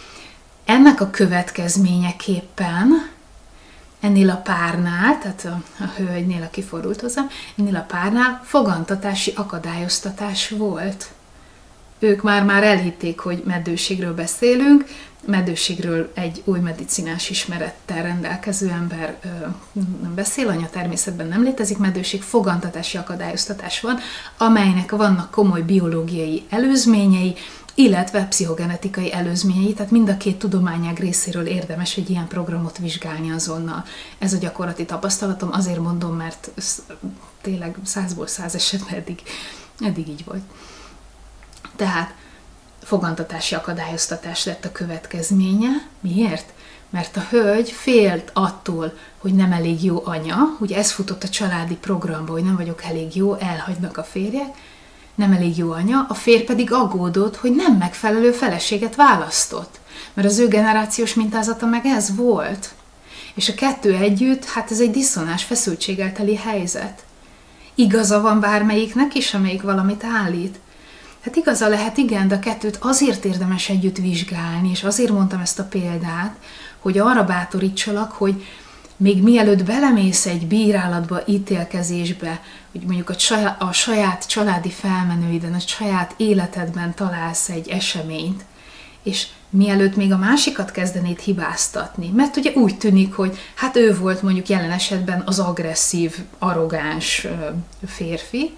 Ennek a következményeképpen ennél a párnál, tehát a, a hölgynél, aki fordult hozzám, ennél a párnál fogantatási akadályoztatás volt. ők már-már elhitték, hogy meddőségről beszélünk, meddőségről egy új medicinás ismerettel rendelkező ember ö, nem beszél, anya természetben nem létezik meddőség, fogantatási akadályoztatás van, amelynek vannak komoly biológiai előzményei, illetve pszichogenetikai előzményei, tehát mind a két tudományág részéről érdemes egy ilyen programot vizsgálni azonnal. Ez a gyakorlati tapasztalatom, azért mondom, mert tényleg százból száz esetben eddig, eddig így volt. Tehát fogantatási akadályoztatás lett a következménye. Miért? Mert a hölgy félt attól, hogy nem elég jó anya, ugye ez futott a családi programba, hogy nem vagyok elég jó, elhagynak a férjek, nem elég jó anya, a férj pedig aggódott, hogy nem megfelelő feleséget választott, mert az ő generációs mintázata meg ez volt. És a kettő együtt, hát ez egy diszonás, feszültséggel teli helyzet. Igaza van bármelyiknek is, amelyik valamit állít. Hát igaza lehet, igen, de a kettőt azért érdemes együtt vizsgálni, és azért mondtam ezt a példát, hogy arra bátorítsalak, hogy még mielőtt belemész egy bírálatba, ítélkezésbe, hogy mondjuk a saját, a saját családi felmenőiden, a saját életedben találsz egy eseményt, és mielőtt még a másikat kezdenéd hibáztatni, mert ugye úgy tűnik, hogy hát ő volt mondjuk jelen esetben az agresszív, arrogáns férfi,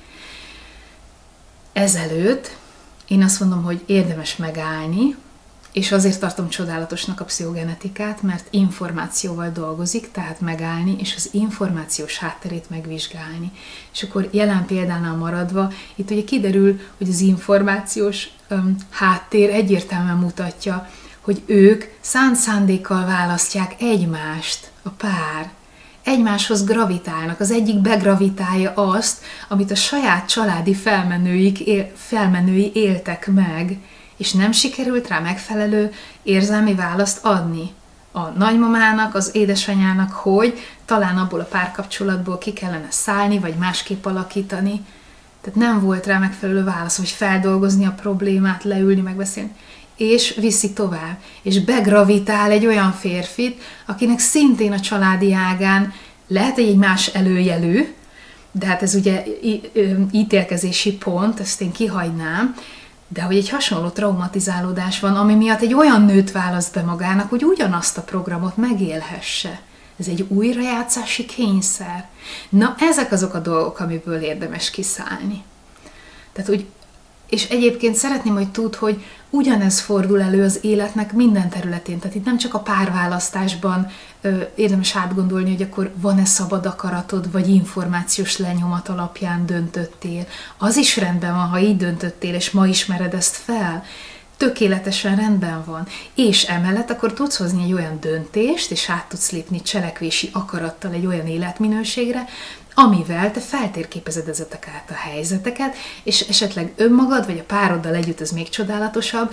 ezelőtt én azt mondom, hogy érdemes megállni, és azért tartom csodálatosnak a pszichogenetikát, mert információval dolgozik, tehát megállni, és az információs hátterét megvizsgálni. És akkor jelen példánál maradva, itt ugye kiderül, hogy az információs öm, háttér egyértelműen mutatja, hogy ők szánt szándékkal választják egymást, a pár. Egymáshoz gravitálnak, az egyik begravitálja azt, amit a saját családi felmenőik, él, felmenői éltek meg, és nem sikerült rá megfelelő érzelmi választ adni a nagymamának, az édesanyának, hogy talán abból a párkapcsolatból ki kellene szállni, vagy másképp alakítani. Tehát nem volt rá megfelelő válasz, hogy feldolgozni a problémát, leülni, megbeszélni, és viszi tovább. És begravitál egy olyan férfit, akinek szintén a családi ágán lehet egy más előjelű, de hát ez ugye ítélkezési pont, ezt én kihagynám, de hogy egy hasonló traumatizálódás van, ami miatt egy olyan nőt választ be magának, hogy ugyanazt a programot megélhesse. Ez egy újrajátszási kényszer. Na, ezek azok a dolgok, amiből érdemes kiszállni. Tehát úgy, és egyébként szeretném, hogy tudd, hogy ugyanez fordul elő az életnek minden területén. Tehát itt nem csak a párválasztásban ö, érdemes átgondolni, hogy akkor van-e szabad akaratod, vagy információs lenyomat alapján döntöttél. Az is rendben van, ha így döntöttél, és ma ismered ezt fel. Tökéletesen rendben van. És emellett akkor tudsz hozni egy olyan döntést, és át tudsz lépni cselekvési akarattal egy olyan életminőségre, amivel te feltérképezed ezeket a helyzeteket, és esetleg önmagad, vagy a pároddal együtt, ez még csodálatosabb,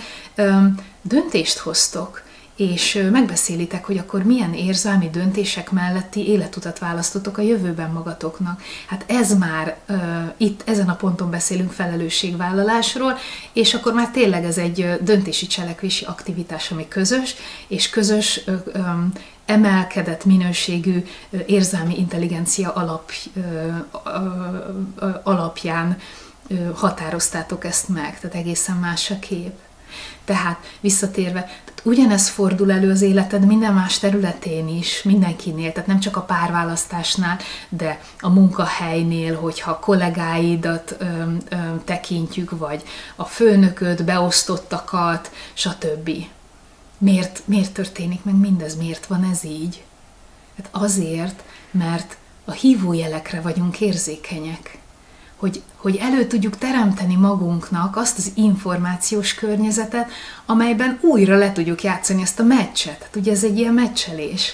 döntést hoztok, és megbeszélitek, hogy akkor milyen érzelmi döntések melletti életutat választotok a jövőben magatoknak. Hát ez már uh, itt, ezen a ponton beszélünk felelősségvállalásról, és akkor már tényleg ez egy döntési cselekvési aktivitás, ami közös, és közös uh, um, emelkedett minőségű uh, érzelmi intelligencia alap, uh, uh, uh, alapján uh, határoztátok ezt meg, tehát egészen más a kép. Tehát visszatérve, tehát ugyanez fordul elő az életed minden más területén is, mindenkinél, tehát nem csak a párválasztásnál, de a munkahelynél, hogyha a kollégáidat ö, ö, tekintjük, vagy a főnököd, beosztottakat, stb. Miért, miért történik meg mindez? Miért van ez így? Hát azért, mert a hívójelekre vagyunk érzékenyek. Hogy, hogy elő tudjuk teremteni magunknak azt az információs környezetet, amelyben újra le tudjuk játszani ezt a meccset. Hát ugye ez egy ilyen meccselés.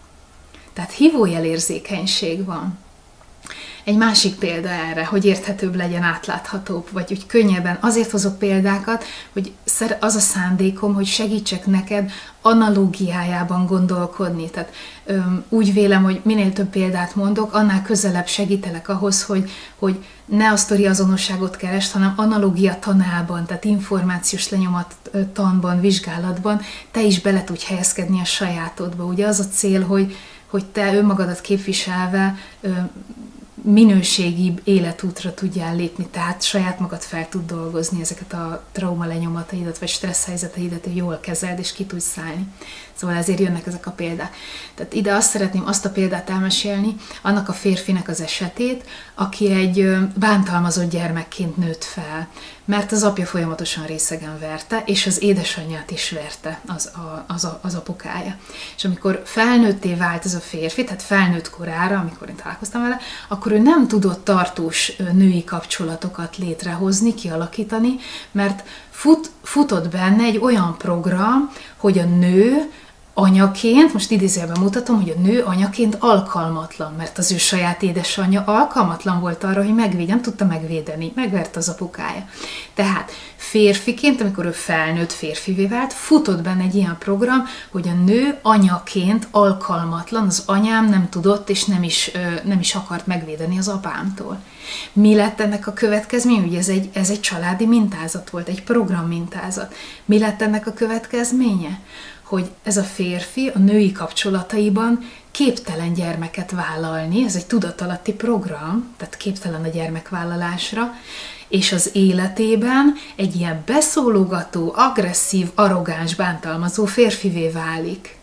Tehát hívójelérzékenység van. Egy másik példa erre, hogy érthetőbb legyen, átláthatóbb, vagy hogy könnyebben. Azért hozok példákat, hogy az a szándékom, hogy segítsek neked analógiájában gondolkodni. Tehát öm, úgy vélem, hogy minél több példát mondok, annál közelebb segítelek ahhoz, hogy, hogy ne a sztori azonosságot keresd, hanem analógia tanában, tehát információs lenyomat tanban, vizsgálatban te is bele tudj helyezkedni a sajátodba. Ugye az a cél, hogy, hogy te önmagadat képviselve öm, minőségibb életútra tudjál lépni, tehát saját magad fel tud dolgozni ezeket a trauma lenyomataidat, vagy stressz helyzeteidet, hogy jól kezeld, és ki tudsz szállni. Szóval ezért jönnek ezek a példák. Tehát ide azt szeretném azt a példát elmesélni, annak a férfinek az esetét, aki egy bántalmazott gyermekként nőtt fel, mert az apja folyamatosan részegen verte, és az édesanyját is verte az, a, az, a, az apukája. És amikor felnőtté vált ez a férfi, tehát felnőtt korára, amikor én találkoztam vele, akkor ő nem tudott tartós női kapcsolatokat létrehozni, kialakítani, mert fut, futott benne egy olyan program, hogy a nő anyaként, most idézőjelben mutatom, hogy a nő anyaként alkalmatlan, mert az ő saját édesanyja alkalmatlan volt arra, hogy megvédje, nem tudta megvédeni, megverte az apukája. Tehát férfiként, amikor ő felnőtt férfivé vált, futott benne egy ilyen program, hogy a nő anyaként alkalmatlan, az anyám nem tudott és nem is, nem is akart megvédeni az apámtól. Mi lett ennek a következmény? Ugye ez egy, ez egy családi mintázat volt, egy program mintázat. Mi lett ennek a következménye? Hogy ez a férfi a női kapcsolataiban képtelen gyermeket vállalni, ez egy tudatalatti program, tehát képtelen a gyermekvállalásra, és az életében egy ilyen beszólogató, agresszív, arrogáns, bántalmazó férfivé válik.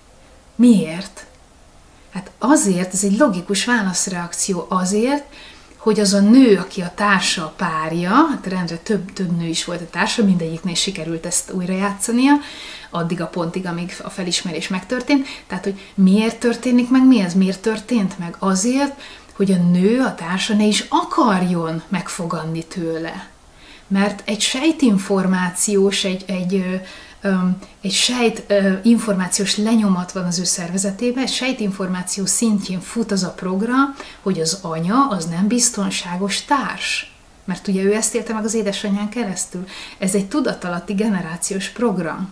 Miért? Hát azért, ez egy logikus válaszreakció azért, hogy az a nő, aki a társa, a párja, hát rendre több, több nő is volt a társa, mindegyiknél sikerült ezt újra játszania, addig a pontig, amíg a felismerés megtörtént. Tehát, hogy miért történik meg, mi ez, miért történt meg? Azért, hogy a nő, a társa ne is akarjon megfogadni tőle. Mert egy sejtinformációs, egy, egy, egy sejt információs lenyomat van az ő szervezetében, egy sejtinformáció szintjén fut az a program, hogy az anya az nem biztonságos társ. Mert ugye ő ezt élte meg az édesanyján keresztül. Ez egy tudatalatti generációs program.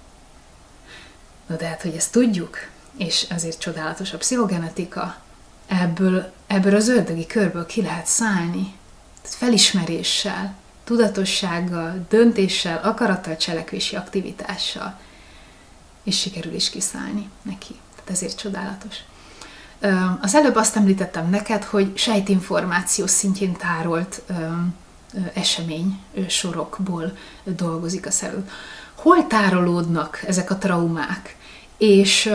Na de hát, hogy ezt tudjuk, és ezért csodálatos a pszichogenetika, ebből, ebből az ördögi körből ki lehet szállni. Tehát felismeréssel, tudatossággal, döntéssel, akarattal, cselekvési aktivitással. És sikerül is kiszállni neki. Tehát ezért csodálatos. Az előbb azt említettem neked, hogy sejtinformáció szintjén tárolt esemény sorokból dolgozik a szervezet. Hol tárolódnak ezek a traumák? És,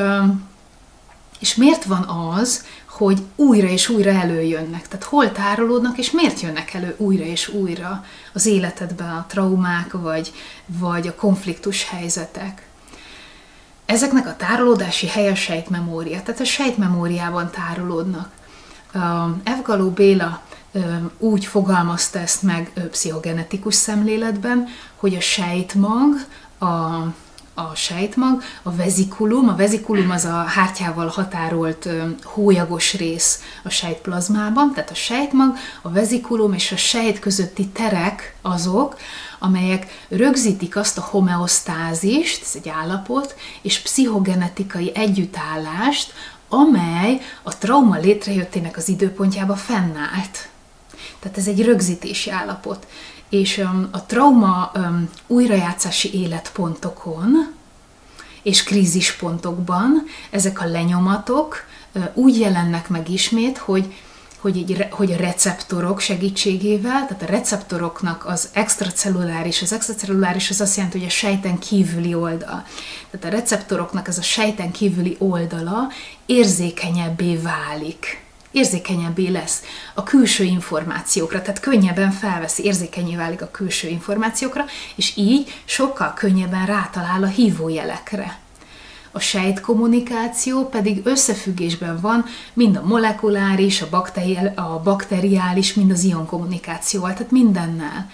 és miért van az, hogy újra és újra előjönnek? Tehát hol tárolódnak, és miért jönnek elő újra és újra az életedben a traumák, vagy, vagy a konfliktus helyzetek? Ezeknek a tárolódási helye a sejtmemória, tehát a sejtmemóriában tárolódnak. F. Galó Béla úgy fogalmazta ezt meg pszichogenetikus szemléletben, hogy a sejtmag, a, a sejtmag, a vezikulum, a vezikulum az a hártyával határolt hólyagos rész a sejtplazmában, tehát a sejtmag, a vezikulum és a sejt közötti terek azok, amelyek rögzítik azt a homeosztázist, ez egy állapot, és pszichogenetikai együttállást, amely a trauma létrejöttének az időpontjában fennállt. Tehát ez egy rögzítési állapot. És um, a trauma um, újrajátszási életpontokon és krízispontokban ezek a lenyomatok uh, úgy jelennek meg ismét, hogy Hogy, egy, hogy a receptorok segítségével, tehát a receptoroknak az extracelluláris, az extracelluláris az azt jelenti, hogy a sejten kívüli oldal. Tehát a receptoroknak ez a sejten kívüli oldala érzékenyebbé válik. Érzékenyebbé lesz a külső információkra, tehát könnyebben felveszi, érzékenyé válik a külső információkra, és így sokkal könnyebben rátalál a hívójelekre. A sejtkommunikáció pedig összefüggésben van mind a molekuláris, a, bakteri- a bakteriális, mind az ionkommunikációval, tehát mindennel.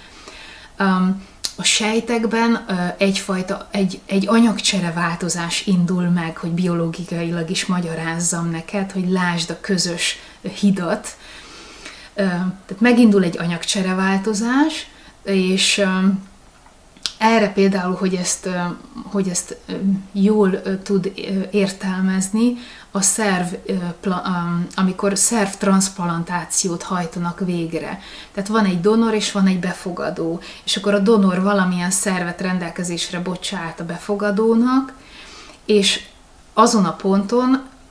A sejtekben egyfajta, egy, egy anyagcsere változás indul meg, hogy biológiailag is magyarázzam neked, hogy lásd a közös hidat. Tehát megindul egy anyagcsere változás, és erre például, hogy ezt, hogy ezt jól tud értelmezni, a szerv, amikor szervtranszplantációt hajtanak végre. Tehát van egy donor és van egy befogadó, és akkor a donor valamilyen szervet rendelkezésre bocsát a befogadónak, és azon a ponton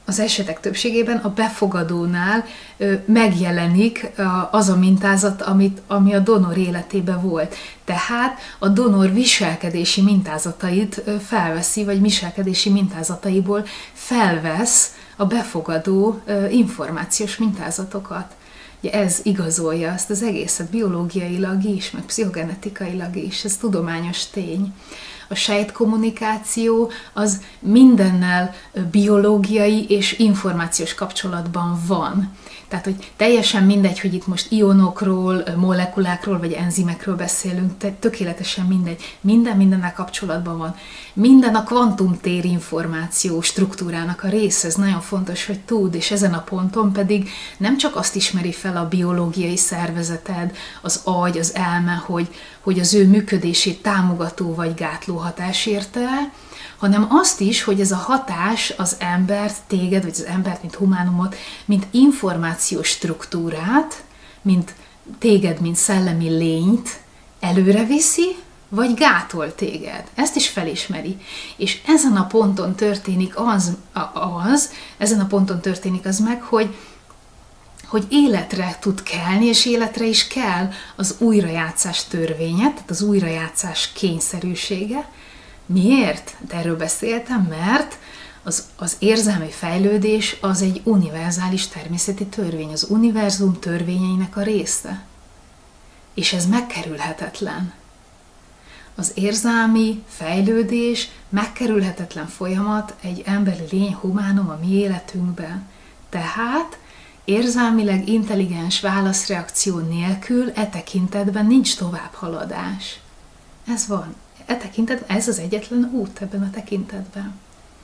az esetek többségében a befogadónál megjelenik az a mintázat, amit, ami a donor életében volt. Tehát a donor viselkedési mintázatait felveszi, vagy viselkedési mintázataiból felvesz a befogadó információs mintázatokat. Ugye ez igazolja ezt az egészet biológiailag is, meg pszichogenetikailag is, ez tudományos tény. A sejtkommunikáció az mindennel biológiai és információs kapcsolatban van. Tehát, hogy teljesen mindegy, hogy itt most ionokról, molekulákról vagy enzimekről beszélünk, tehát tökéletesen mindegy. Minden mindennel kapcsolatban van. Minden a kvantumtér információ struktúrának a része, ez nagyon fontos, hogy tud, és ezen a ponton pedig nem csak azt ismeri fel a biológiai szervezeted, az agy, az elme, hogy, hogy az ő működését támogató vagy gátló hatás érte el, hanem azt is, hogy ez a hatás az embert, téged, vagy az embert, mint humánumot, mint információs struktúrát, mint téged, mint szellemi lényt előre viszi, vagy gátol téged. Ezt is felismeri. És ezen a ponton történik az, az ezen a ponton történik az meg, hogy hogy életre tud kelni, és életre is kell az újrajátszás törvénye, tehát az újrajátszás kényszerűsége. Miért? De erről beszéltem, mert az, az érzelmi fejlődés az egy univerzális természeti törvény, az univerzum törvényeinek a része. És ez megkerülhetetlen. Az érzelmi fejlődés megkerülhetetlen folyamat egy emberi lény, humánum a mi életünkben. Tehát érzelmileg intelligens válaszreakció nélkül e tekintetben nincs továbbhaladás. Ez van. E tekintetben ez az egyetlen út ebben a tekintetben.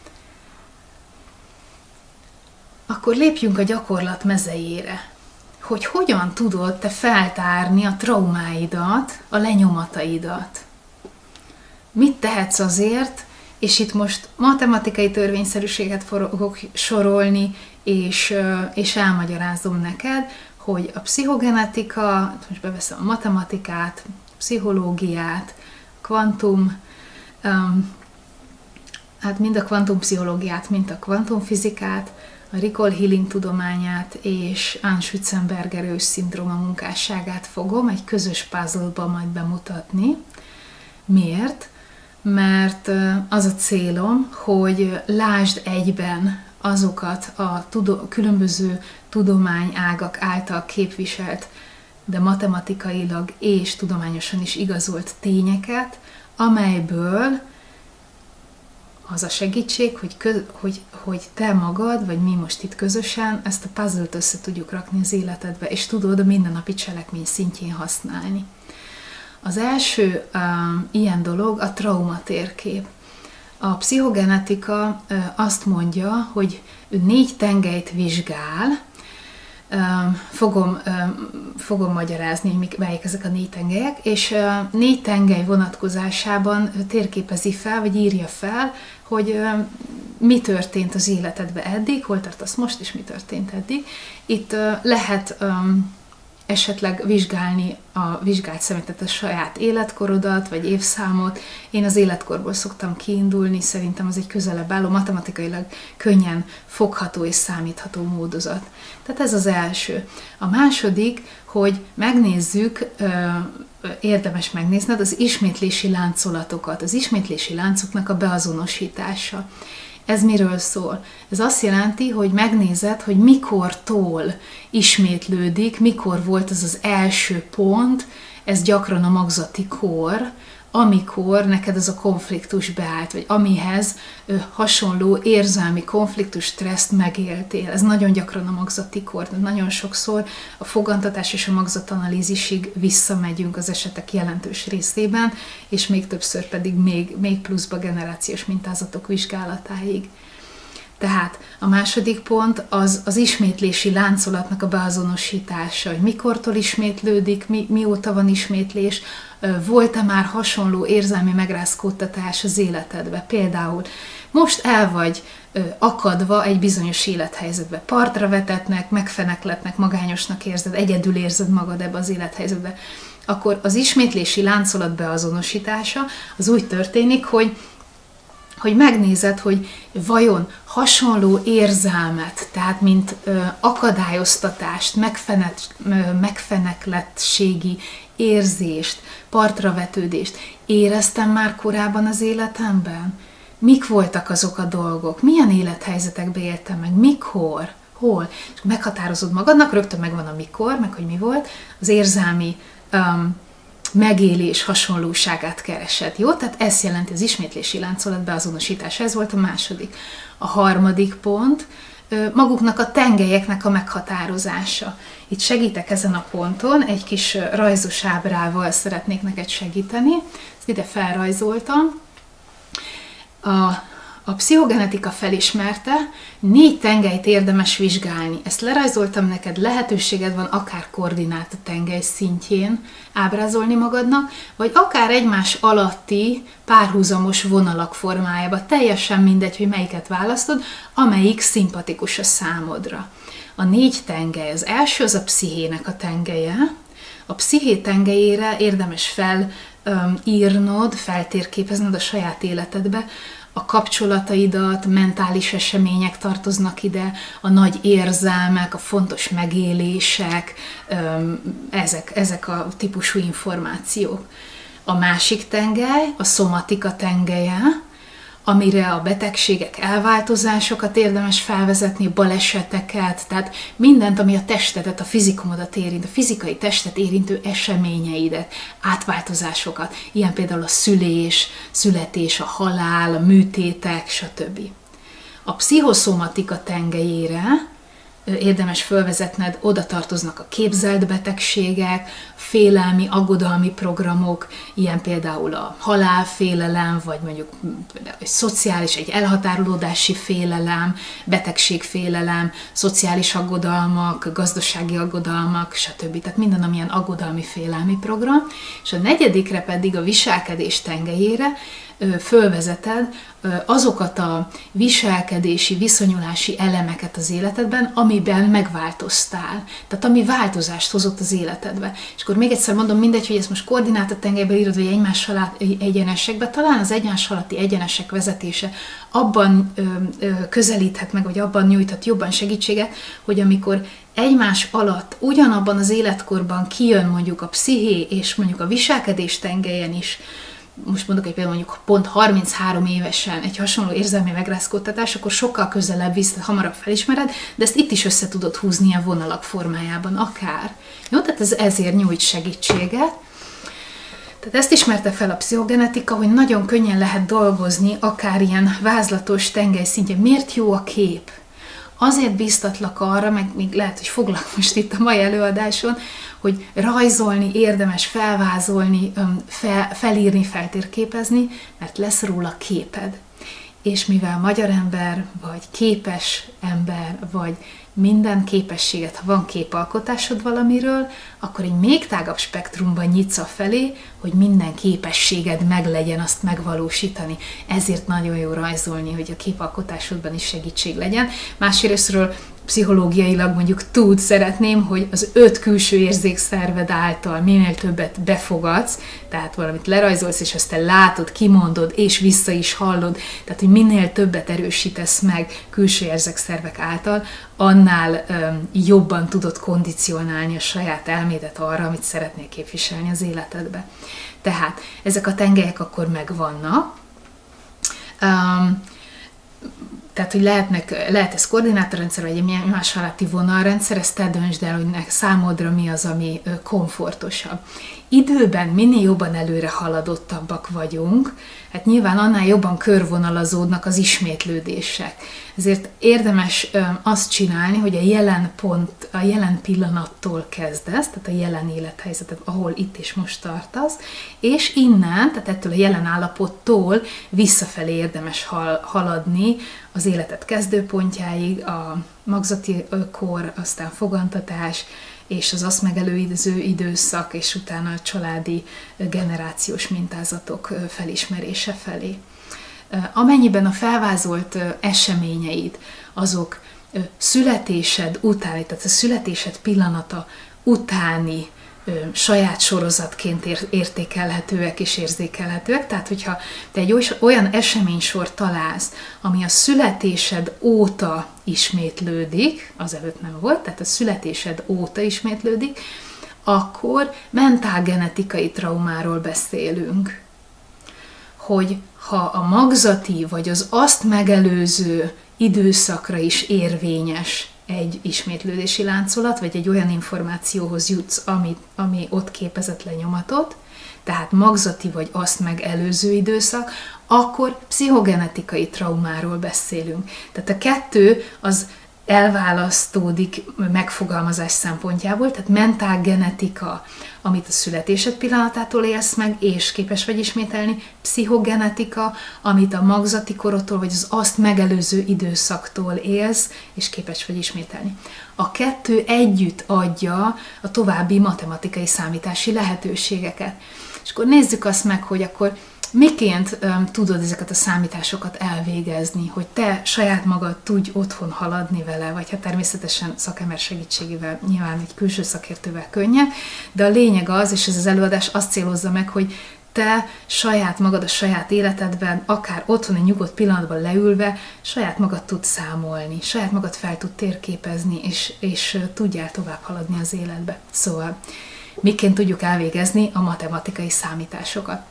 Akkor lépjünk a gyakorlat mezejére, hogy hogyan tudod te feltárni a traumáidat, a lenyomataidat. Mit tehetsz azért, és itt most matematikai törvényszerűséget fogok sorolni, és, és elmagyarázom neked, hogy a pszichogenetika, most beveszem a matematikát, pszichológiát, kvantum, um, hát mind a kvantumpszichológiát, mind a kvantumfizikát, a recall healing tudományát és Anne Schützenberger ősszindróma munkásságát fogom egy közös puzzle-ban majd bemutatni. Miért? Mert az a célom, hogy lásd egyben azokat a tudo- különböző tudományágak által képviselt, de matematikailag és tudományosan is igazolt tényeket, amelyből az a segítség, hogy, kö- hogy, hogy te magad, vagy mi most itt közösen ezt a puzzle-t össze tudjuk rakni az életedbe, és tudod a mindennapi cselekmény szintjén használni. Az első um, ilyen dolog a traumatérkép. A pszichogenetika uh, azt mondja, hogy ő négy tengelyt vizsgál. Um, fogom, um, fogom magyarázni, hogy melyik ezek a négy tengelyek, és uh, négy tengely vonatkozásában térképezi fel, vagy írja fel, hogy uh, mi történt az életedben eddig, hol tartasz most, és mi történt eddig. Itt uh, lehet um, esetleg vizsgálni a vizsgált személytet a saját életkorodat, vagy évszámot. Én az életkorból szoktam kiindulni, szerintem az egy közelebb álló, matematikailag könnyen fogható és számítható módozat. Tehát ez az első. A második, hogy megnézzük, érdemes megnézned az ismétlési láncolatokat, az ismétlési láncoknak a beazonosítása. Ez miről szól? Ez azt jelenti, hogy megnézed, hogy mikortól ismétlődik, mikor volt az az első pont, ez gyakran a magzati kor, amikor neked ez a konfliktus beállt, vagy amihez ö, hasonló érzelmi konfliktus, stresszt megéltél. Ez nagyon gyakran a magzati kor, de nagyon sokszor a fogantatás és a magzatanalízisig visszamegyünk az esetek jelentős részében, és még többször pedig még, még pluszba generációs mintázatok vizsgálatáig. Tehát a második pont az az ismétlési láncolatnak a beazonosítása, hogy mikortól ismétlődik, mi, mióta van ismétlés, volt-e már hasonló érzelmi megrázkódtatás az életedbe. Például most el vagy akadva egy bizonyos élethelyzetbe, partra vetetnek, megfenekletnek, magányosnak érzed, egyedül érzed magad ebbe az élethelyzetbe, akkor az ismétlési láncolat beazonosítása az úgy történik, hogy hogy megnézed, hogy vajon hasonló érzelmet, tehát mint ö, akadályoztatást, megfenet, ö, megfeneklettségi érzést, partravetődést éreztem már korábban az életemben? Mik voltak azok a dolgok? Milyen élethelyzetekbe éltem meg? Mikor? Hol? És meghatározod magadnak, rögtön megvan a mikor, meg hogy mi volt, az érzelmi um, megélés hasonlóságát keresed. Jó? Tehát ez jelenti az ismétlési láncolat beazonosítása. Ez volt a második. A harmadik pont, maguknak a tengelyeknek a meghatározása. Itt segítek ezen a ponton, egy kis rajzos ábrával szeretnék neked segíteni. Ezt ide felrajzoltam. A A pszichogenetika felismerte, négy tengelyt érdemes vizsgálni. Ezt lerajzoltam neked, lehetőséged van akár koordináta tengely szintjén ábrázolni magadnak, vagy akár egymás alatti párhuzamos vonalak formájában. Teljesen mindegy, hogy melyiket választod, amelyik szimpatikus a számodra. A négy tengely, az első az a pszichének a tengelye. A psziché tengelyére érdemes felírnod, feltérképezned a saját életedbe, a kapcsolataidat, mentális események tartoznak ide, a nagy érzelmek, a fontos megélések, ezek, ezek a típusú információk. A másik tengely, a szomatika tengelye, amire a betegségek, elváltozásokat érdemes felvezetni, baleseteket, tehát mindent, ami a testedet, a fizikumodat érint, a fizikai testet érintő eseményeidet, átváltozásokat, ilyen például a szülés, születés, a halál, a műtétek, stb. A pszichoszomatika tengelyére érdemes fölvezetned, oda tartoznak a képzelt betegségek, félelmi, aggodalmi programok, ilyen például a halálfélelem, vagy mondjuk egy szociális, egy elhatárolódási félelem, betegségfélelem, szociális aggodalmak, gazdasági aggodalmak, stb. Tehát minden, amilyen aggodalmi félelmi program. És a negyedikre pedig a viselkedés tengelyére fölvezeted azokat a viselkedési, viszonyulási elemeket az életedben, amiben megváltoztál. Tehát ami változást hozott az életedbe. És akkor még egyszer mondom, mindegy, hogy ezt most koordináta tengelyben írod, vagy egymás alatti egyenesekbe, talán az egymás alatti egyenesek vezetése abban ö, ö, közelíthet meg, vagy abban nyújthat jobban segítséget, hogy amikor egymás alatt ugyanabban az életkorban kijön mondjuk a psziché és mondjuk a viselkedés tengelyen is, most mondok egy például mondjuk pont harminchárom évesen egy hasonló érzelmi megrázkódtatás, akkor sokkal közelebb visz, hamarabb felismered, de ezt itt is össze tudod húzni a vonalak formájában, akár. Jó, tehát ez ezért nyújt segítséget. Tehát ezt ismerte fel a pszichogenetika, hogy nagyon könnyen lehet dolgozni, akár ilyen vázlatos tengely szintjén. Miért jó a kép? Azért bíztatlak arra, meg még lehet, hogy foglak most itt a mai előadáson, hogy rajzolni érdemes, felvázolni, fel, felírni, feltérképezni, mert lesz róla képed. És mivel magyar ember, vagy képes ember, vagy minden képességet, ha van képalkotásod valamiről, akkor egy még tágabb spektrumban nyitsz a felé, hogy minden képességed meglegyen, azt megvalósítani. Ezért nagyon jó rajzolni, hogy a képalkotásodban is segítség legyen. Másrésztről pszichológiailag mondjuk tud, szeretném, hogy az öt külső érzékszerved által minél többet befogadsz, tehát valamit lerajzolsz, és azt te látod, kimondod, és vissza is hallod, tehát hogy minél többet erősítesz meg külső érzékszervek által, annál um, jobban tudod kondicionálni a saját elmédet arra, amit szeretnél képviselni az életedbe. Tehát ezek a tengelyek akkor megvannak. Um, Tehát, hogy lehetnek, lehet ez koordinátorrendszer, vagy egy más alatti vonalrendszer, ezt te döntsd el, hogy számodra mi az, ami komfortosabb. Időben minél jobban előre haladottabbak vagyunk, hát nyilván annál jobban körvonalazódnak az ismétlődések. Ezért érdemes azt csinálni, hogy a jelen pont, a jelen pillanattól kezdesz, tehát a jelen élethelyzetet, ahol itt és most tartasz, és innen, tehát ettől a jelen állapottól visszafelé érdemes haladni az életed kezdőpontjáig, a magzati kor, aztán fogantatás, és az azt megelőző időszak, és utána a családi generációs mintázatok felismerése felé. Amennyiben a felvázolt eseményeid, azok születésed utáni, tehát a születésed pillanata utáni ö, saját sorozatként ér, értékelhetőek és érzékelhetőek. Tehát, hogyha te egy olyan eseménysort találsz, ami a születésed óta ismétlődik, azelőtt nem volt, tehát a születésed óta ismétlődik, akkor mentálgenetikai traumáról beszélünk. Hogy ha a magzati vagy az azt megelőző időszakra is érvényes egy ismétlődési láncolat, vagy egy olyan információhoz jutsz, ami, ami ott képezett lenyomatot, tehát magzati vagy azt megelőző időszak, akkor pszichogenetikai traumáról beszélünk. Tehát a kettő az elválasztódik megfogalmazás szempontjából, tehát mentálgenetika, amit a születésed pillanatától élsz meg, és képes vagy ismételni, pszichogenetika, amit a magzati korodtól, vagy az azt megelőző időszaktól élsz, és képes vagy ismételni. A kettő együtt adja a további matematikai számítási lehetőségeket. És akkor nézzük azt meg, hogy akkor miként um, tudod ezeket a számításokat elvégezni, hogy te saját magad tudj otthon haladni vele, vagy hát természetesen szakember segítségével, nyilván egy külső szakértővel könnyebb, de a lényeg az, és ez az előadás azt célozza meg, hogy te saját magad a saját életedben, akár otthon egy nyugodt pillanatban leülve, saját magad tudsz számolni, saját magad fel tud térképezni, és, és tudjál tovább haladni az életbe. Szóval miként tudjuk elvégezni a matematikai számításokat?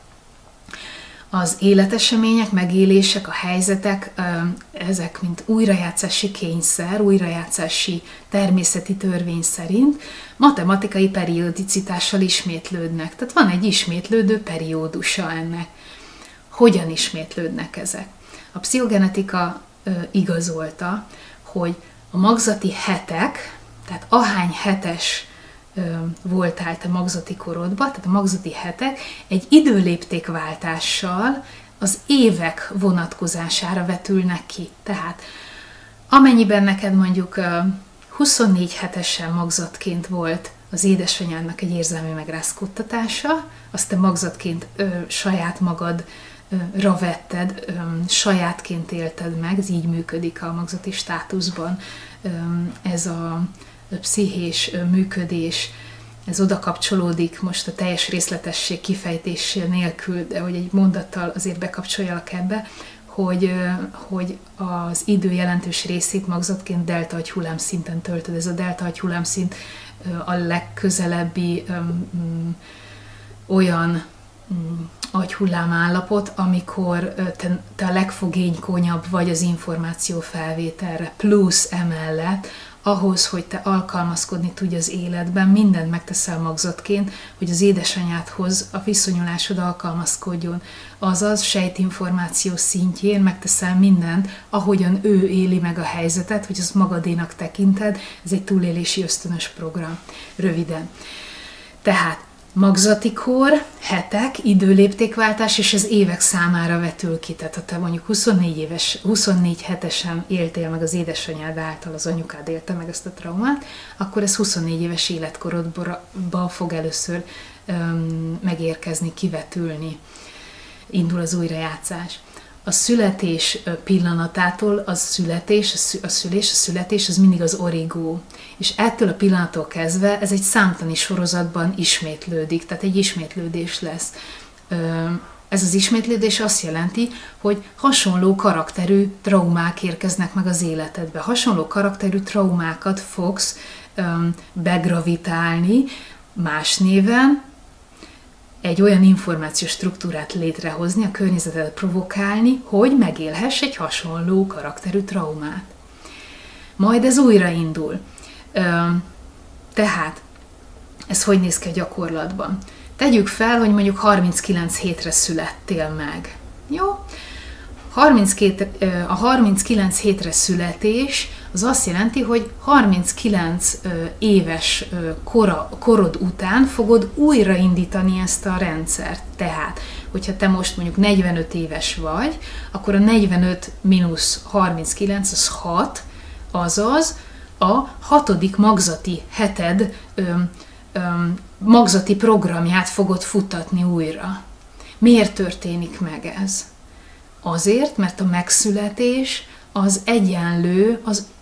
Az életesemények, megélések, a helyzetek, ezek mint újrajátszási kényszer, újrajátszási természeti törvény szerint matematikai periodicitással ismétlődnek. Tehát van egy ismétlődő periódusa ennek. Hogyan ismétlődnek ezek? A pszichogenetika igazolta, hogy a magzati hetek, tehát ahány hetes voltál te magzati korodba, tehát a magzati hetek egy időléptékváltással az évek vonatkozására vetülnek ki. Tehát amennyiben neked mondjuk huszonnégy hetesen magzatként volt az édesanyádnak egy érzelmi megrázkódtatása, azt te magzatként ö, saját magadra vetted, ö, sajátként élted meg, ez így működik a magzati státuszban, ö, ez a pszichés működés, ez oda kapcsolódik most a teljes részletesség kifejtés nélkül, de hogy egy mondattal azért bekapcsoljalak ebbe, hogy, hogy az idő jelentős részét magzatként delta agyhullám szinten töltöd. Ez a delta agyhullám szint a legközelebbi um, olyan um, agyhullám állapot, amikor te, te a legfogékonyabb vagy az információ felvételre, plusz emellett ahhoz, hogy te alkalmazkodni tudj az életben, mindent megteszel magzatként, hogy az édesanyádhoz a viszonyulásod alkalmazkodjon. Azaz sejtinformáció szintjén megteszel mindent, ahogyan ő éli meg a helyzetet, hogy azt magadénak tekinted, ez egy túlélési ösztönös program. Röviden. Tehát magzati kor, hetek, időléptékváltás, és ez évek számára vetül ki. Tehát ha te mondjuk huszonnégy éves, huszonnégy hetesen éltél meg az édesanyád által, az anyukád élte meg ezt a traumát, akkor ez huszonnégy éves életkorodban fog először öm, megérkezni, kivetülni. Indul az újrajátszás. A születés pillanatától a születés, a szülés, a születés az mindig az origó. És ettől a pillanattól kezdve ez egy számtani sorozatban ismétlődik, tehát egy ismétlődés lesz. Ez az ismétlődés azt jelenti, hogy hasonló karakterű traumák érkeznek meg az életedbe. Hasonló karakterű traumákat fogsz begravitálni más néven, egy olyan információs struktúrát létrehozni, a környezetet provokálni, hogy megélhess egy hasonló karakterű traumát. Majd ez újraindul. Tehát, ez hogy néz ki a gyakorlatban? Tegyük fel, hogy mondjuk harminckilenc hétre születtél meg. Jó? harminckét, a harminckilenc hétre születés az azt jelenti, hogy harminckilenc éves kora, korod után fogod újraindítani ezt a rendszert. Tehát, hogyha te most mondjuk negyvenöt éves vagy, akkor a negyvenöt mínusz harminckilenc az hat, azaz a hatodik magzati heted ö, ö, magzati programját fogod futtatni újra. Miért történik meg ez? Azért, mert a megszületés az egyenlő az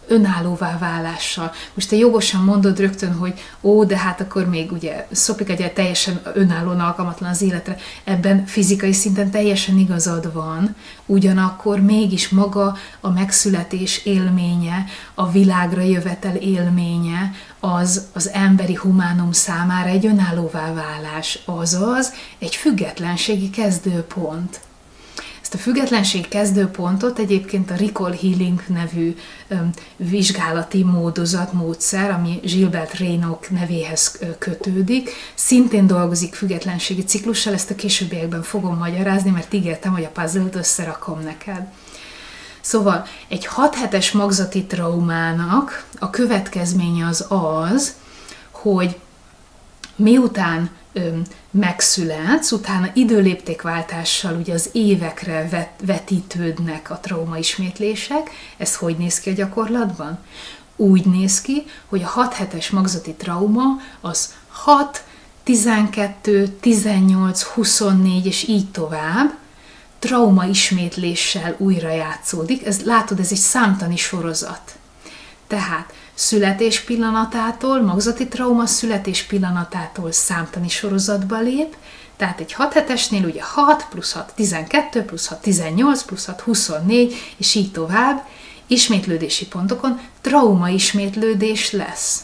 önállóvá válással. Most te jogosan mondod rögtön, hogy ó, de hát akkor még ugye Szopika ugye teljesen önállóan alkalmatlan az életre. Ebben fizikai szinten teljesen igazad van, ugyanakkor mégis maga a megszületés élménye, a világra jövetel élménye, az az emberi humánum számára egy önállóvá válás, azaz egy függetlenségi kezdőpont. Ezt a függetlenség kezdőpontot egyébként a Recall Healing nevű um, vizsgálati módozat, módszer, ami Gilbert Raynaud nevéhez kötődik, szintén dolgozik függetlenségi ciklussal, ezt a későbbiekben fogom magyarázni, mert ígértem, hogy a puzzle-t összerakom neked. Szóval egy hat hetes magzati traumának a következménye az az, hogy miután öm, megszületsz, utána időléptékváltással ugye az évekre vet, vetítődnek a traumaismétlések. Ez hogy néz ki a gyakorlatban? Úgy néz ki, hogy a hat hetes magzati trauma az hat, tizenkettő, tizennyolc, huszonnégy és így tovább traumaismétléssel újra játszódik. Ez, látod, ez egy számtani sorozat. Tehát születés pillanatától, magzati trauma születés pillanatától számtani sorozatba lép, tehát egy hat hetesnél ugye hat plusz hat, tizenkettő plusz hat, tizennyolc plusz hat, huszonnégy, és így tovább, ismétlődési pontokon trauma ismétlődés lesz.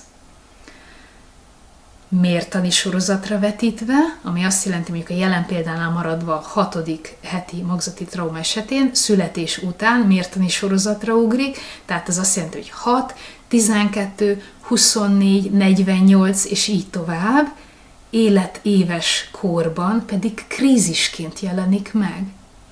Mértani sorozatra vetítve, ami azt jelenti, mondjuk a jelen példánál maradva a hatodik heti magzati trauma esetén, születés után mértani sorozatra ugrik, tehát az azt jelenti, hogy hat, tizenkettő, huszonnégy, negyvennyolc és így tovább, életéves korban pedig krízisként jelenik meg.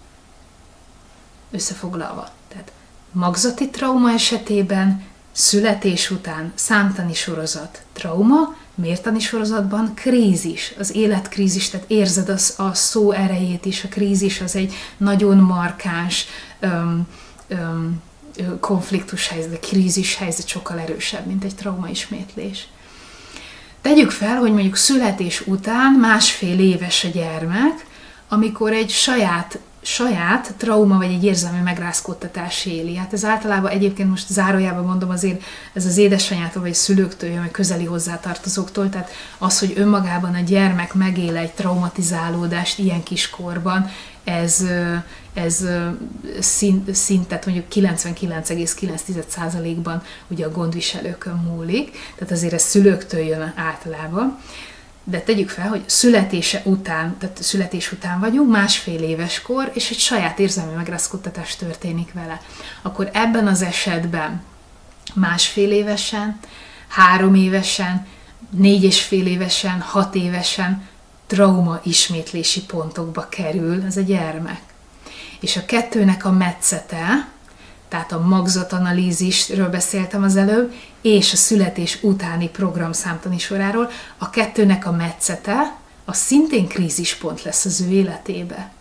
Összefoglalva, tehát magzati trauma esetében születés után számtani sorozat trauma, mértani sorozatban krízis, az életkrízis, tehát érzed az, a szó erejét is, a krízis az egy nagyon markáns öm, öm, konfliktus helyzet, a krízis helyzet sokkal erősebb, mint egy traumaismétlés. Tegyük fel, hogy mondjuk születés után másfél éves a gyermek, amikor egy saját saját trauma vagy egy érzelmi megrázkódtatás éli. Hát ez általában egyébként most zárójában mondom azért ez az édesanyától vagy a szülőktől jön, vagy közeli hozzátartozóktól, tehát az, hogy önmagában a gyermek megél egy traumatizálódást ilyen kiskorban, ez, ez szint, szintet mondjuk kilencvenkilenc egész kilenc százalékban ugye a gondviselőkön múlik, tehát azért ez szülőktől jön általában. De tegyük fel, hogy születése után, tehát születés után vagyunk, másfél éves kor, és egy saját érzelmi megrázkódtatás történik vele. Akkor ebben az esetben másfél évesen, három évesen, négy és fél évesen, hat évesen trauma ismétlési pontokba kerül ez a gyermek. És a kettőnek a metszete, tehát a magzatanalízisről beszéltem az előbb, és a születés utáni program számtani soráról, a kettőnek a metszete, az szintén krízispont lesz az ő életébe.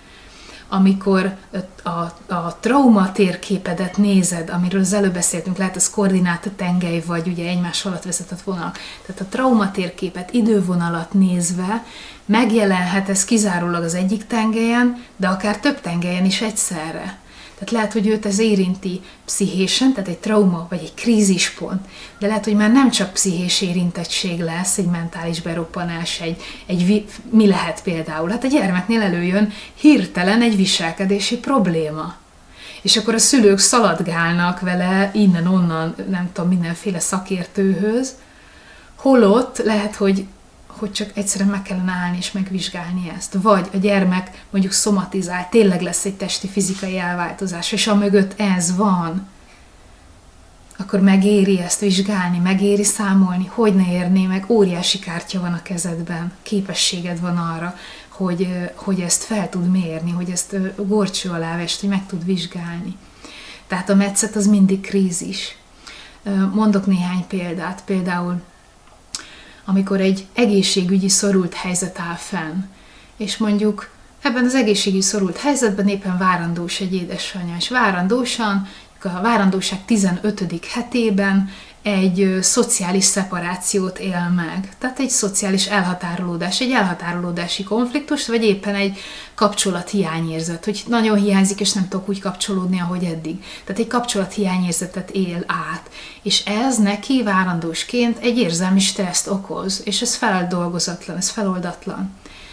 Amikor a, a trauma térképedet nézed, amiről az előbb beszéltünk, lehet az koordináta tengely, vagy ugye egymás alatt vezetett vonal. Tehát a trauma térképet, idővonalat nézve megjelenhet ez kizárólag az egyik tengelyen, de akár több tengelyen is egyszerre. Tehát lehet, hogy őt ez érinti pszichésen, tehát egy trauma vagy egy krízispont, de lehet, hogy már nem csak pszichés érintettség lesz, egy mentális beroppanás, egy, egy mi lehet például? Hát a gyermeknél előjön hirtelen egy viselkedési probléma. És akkor a szülők szaladgálnak vele innen-onnan, nem tudom, mindenféle szakértőhöz, holott lehet, hogy hogy csak egyszerűen meg kellene állni és megvizsgálni ezt. Vagy a gyermek mondjuk szomatizál, tényleg lesz egy testi, fizikai elváltozás, és amögött ez van, akkor megéri ezt vizsgálni, megéri számolni, hogy ne érné meg, óriási kártya van a kezedben, képességed van arra, hogy, hogy ezt fel tud mérni, hogy ezt górcső alá vest, hogy meg tud vizsgálni. Tehát a metszet az mindig krízis. Mondok néhány példát, például amikor egy egészségügyi szorult helyzet áll fenn, és mondjuk ebben az egészségügyi szorult helyzetben éppen várandós egy édesanyja, és várandósan, a várandóság tizenötödik hetében egy ö, szociális szeparációt él meg. Tehát egy szociális elhatárolódás, egy elhatárolódási konfliktust, vagy éppen egy kapcsolathiányérzet, hogy nagyon hiányzik, és nem tudok úgy kapcsolódni, ahogy eddig. Tehát egy kapcsolathiányérzetet él át. És ez neki várandósként egy érzelmi stresszt okoz, és ez feldolgozatlan, ez feloldatlan.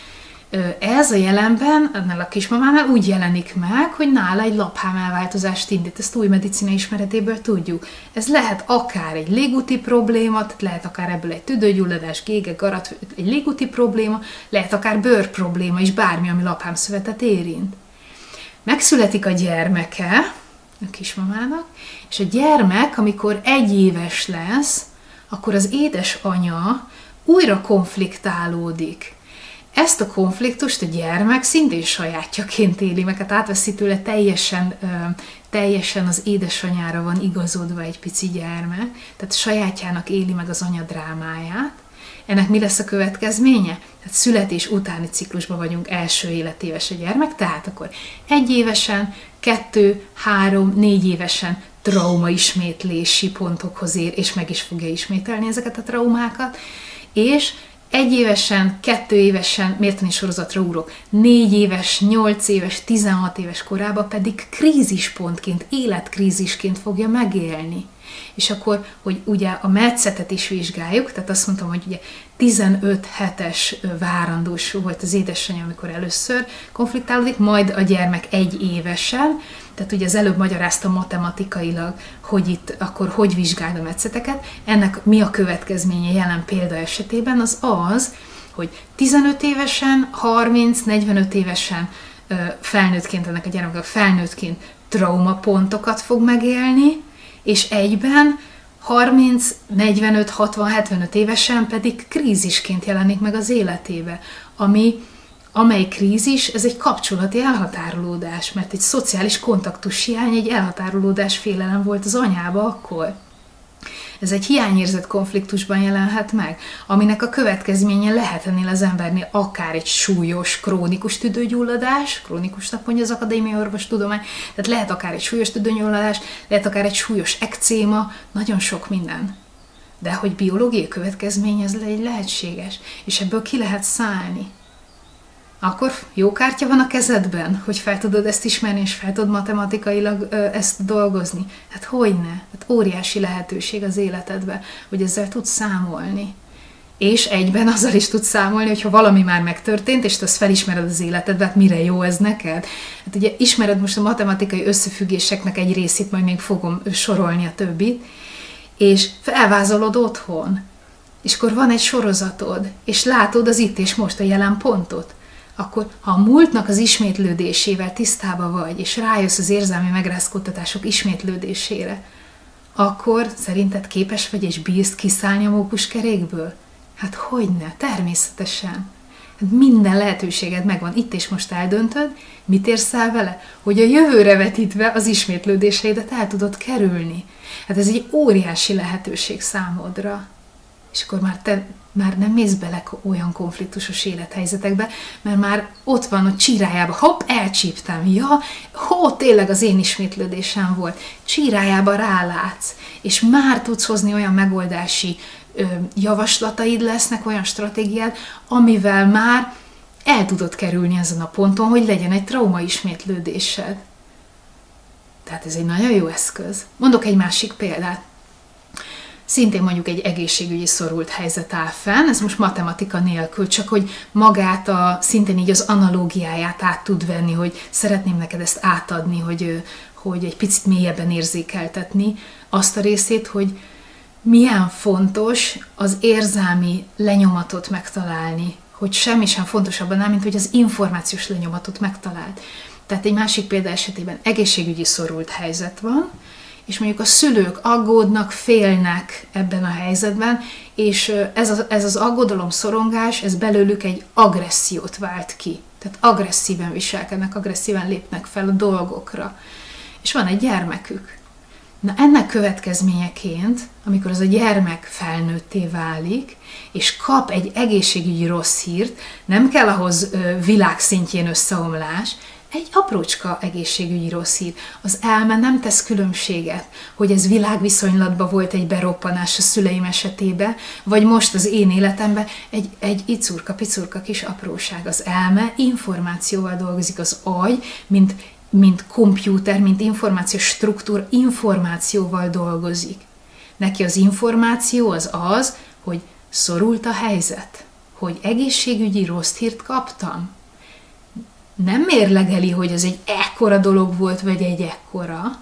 Ez a jelenben, ennél a kismamánál úgy jelenik meg, hogy nála egy laphám elváltozást indít. Ezt új medicina ismeretéből tudjuk. Ez lehet akár egy légúti probléma, tehát lehet akár ebből egy tüdőgyulladás, gége, garat, egy légúti probléma, lehet akár bőr probléma is, bármi, ami laphámszövetet érint. Megszületik a gyermeke, a kismamának, és a gyermek, amikor egy éves lesz, akkor az édesanya újra konfliktálódik. Ezt a konfliktust a gyermek szintén sajátjaként éli meg, hát átveszi tőle teljesen, teljesen az édesanyára van igazodva egy pici gyermek, tehát sajátjának éli meg az anya drámáját. Ennek mi lesz a következménye? Tehát születés utáni ciklusban vagyunk, első életéves a gyermek, tehát akkor egy évesen, kettő, három, négy évesen traumaismétlési pontokhoz ér, és meg is fogja ismételni ezeket a traumákat, és egy évesen, kettő évesen, mértani sorozatra ugrok, négy éves, nyolc éves, tizenhat éves korában pedig krízispontként, életkrízisként fogja megélni. És akkor, hogy ugye a metszetet is vizsgáljuk, tehát azt mondtam, hogy ugye tizenöt hetes várandós volt az édesanyja, amikor először konfliktálódik, majd a gyermek egy évesen, tehát ugye az előbb magyaráztam matematikailag, hogy itt akkor hogy vizsgáld a metszeteket. Ennek mi a következménye jelen példa esetében? Az az, hogy tizenöt évesen, harminc, negyvenöt évesen felnőttként, ennek a gyermek felnőttként traumapontokat fog megélni, és egyben harminc, negyvenöt, hatvan, hetvenöt évesen pedig krízisként jelenik meg az életébe, ami amely krízis, ez egy kapcsolati elhatárolódás, mert egy szociális kontaktus hiány, egy elhatárolódás félelem volt az anyába akkor. Ez egy hiányérzet konfliktusban jelenhet meg, aminek a következménye lehet ennél az embernél akár egy súlyos, krónikus tüdőgyulladás, krónikusnak mondja az akadémiai orvostudomány, tehát lehet akár egy súlyos tüdőgyulladás, lehet akár egy súlyos ekcéma, nagyon sok minden. De hogy biológiai következmény, ez lehetséges, és ebből ki lehet szállni. Akkor jó kártya van a kezedben, hogy fel tudod ezt ismerni, és fel tudod matematikailag ö, ezt dolgozni. Hát hogyne? Hát óriási lehetőség az életedben, hogy ezzel tudsz számolni. És egyben azzal is tudsz számolni, hogyha valami már megtörtént, és te azt felismered az életedben, hát mire jó ez neked? Hát ugye ismered most a matematikai összefüggéseknek egy részét, majd még fogom sorolni a többit, és felvázolod otthon, és akkor van egy sorozatod, és látod az itt és most a jelen pontot, akkor ha a múltnak az ismétlődésével tisztában vagy, és rájössz az érzelmi megrázkódtatások ismétlődésére, akkor szerinted képes vagy és bírsz kiszállni a mókuskerékből? Hát hogyne, természetesen. Hát minden lehetőséged megvan, itt és most eldöntöd, mit érsz el vele? Hogy a jövőre vetítve az ismétlődéseidet el tudod kerülni. Hát ez egy óriási lehetőség számodra. És akkor már te már nem mész bele olyan konfliktusos élethelyzetekbe, mert már ott van a csírájában, hopp, elcsíptem, ja, hó, tényleg az én ismétlődésem volt. Csírájában rálátsz, és már tudsz hozni olyan megoldási ö, javaslataid lesznek, olyan stratégiád, amivel már el tudod kerülni ezen a ponton, hogy legyen egy trauma ismétlődésed. Tehát ez egy nagyon jó eszköz. Mondok egy másik példát. Szintén mondjuk egy egészségügyi szorult helyzet áll fenn, ez most matematika nélkül, csak hogy magát a, szintén így az analógiáját át tud venni, hogy szeretném neked ezt átadni, hogy, hogy egy picit mélyebben érzékeltetni azt a részét, hogy milyen fontos az érzelmi lenyomatot megtalálni, hogy semmi sem fontosabb annál, mint hogy az információs lenyomatot megtalált. Tehát egy másik példa esetében egészségügyi szorult helyzet van, és mondjuk a szülők aggódnak, félnek ebben a helyzetben, és ez, a, ez az aggodalom, szorongás, ez belőlük egy agressziót vált ki. Tehát agresszíven viselkednek, agresszíven lépnek fel a dolgokra. És van egy gyermekük. Na ennek következményeként, amikor az a gyermek felnőtté válik, és kap egy egészségügyi rossz hírt, nem kell ahhoz világszintjén összeomlás, egy aprócska egészségügyi rossz hír. Az elme nem tesz különbséget, hogy ez világviszonylatban volt egy beroppanás a szüleim esetében, vagy most az én életemben egy, egy icurka-picurka kis apróság. Az elme információval dolgozik, az agy, mint, mint kompjúter, mint információs struktúra, információval dolgozik. Neki az információ az az, hogy szorult a helyzet, hogy egészségügyi rossz hírt kaptam. Nem mérlegeli, hogy ez egy ekkora dolog volt, vagy egy ekkora.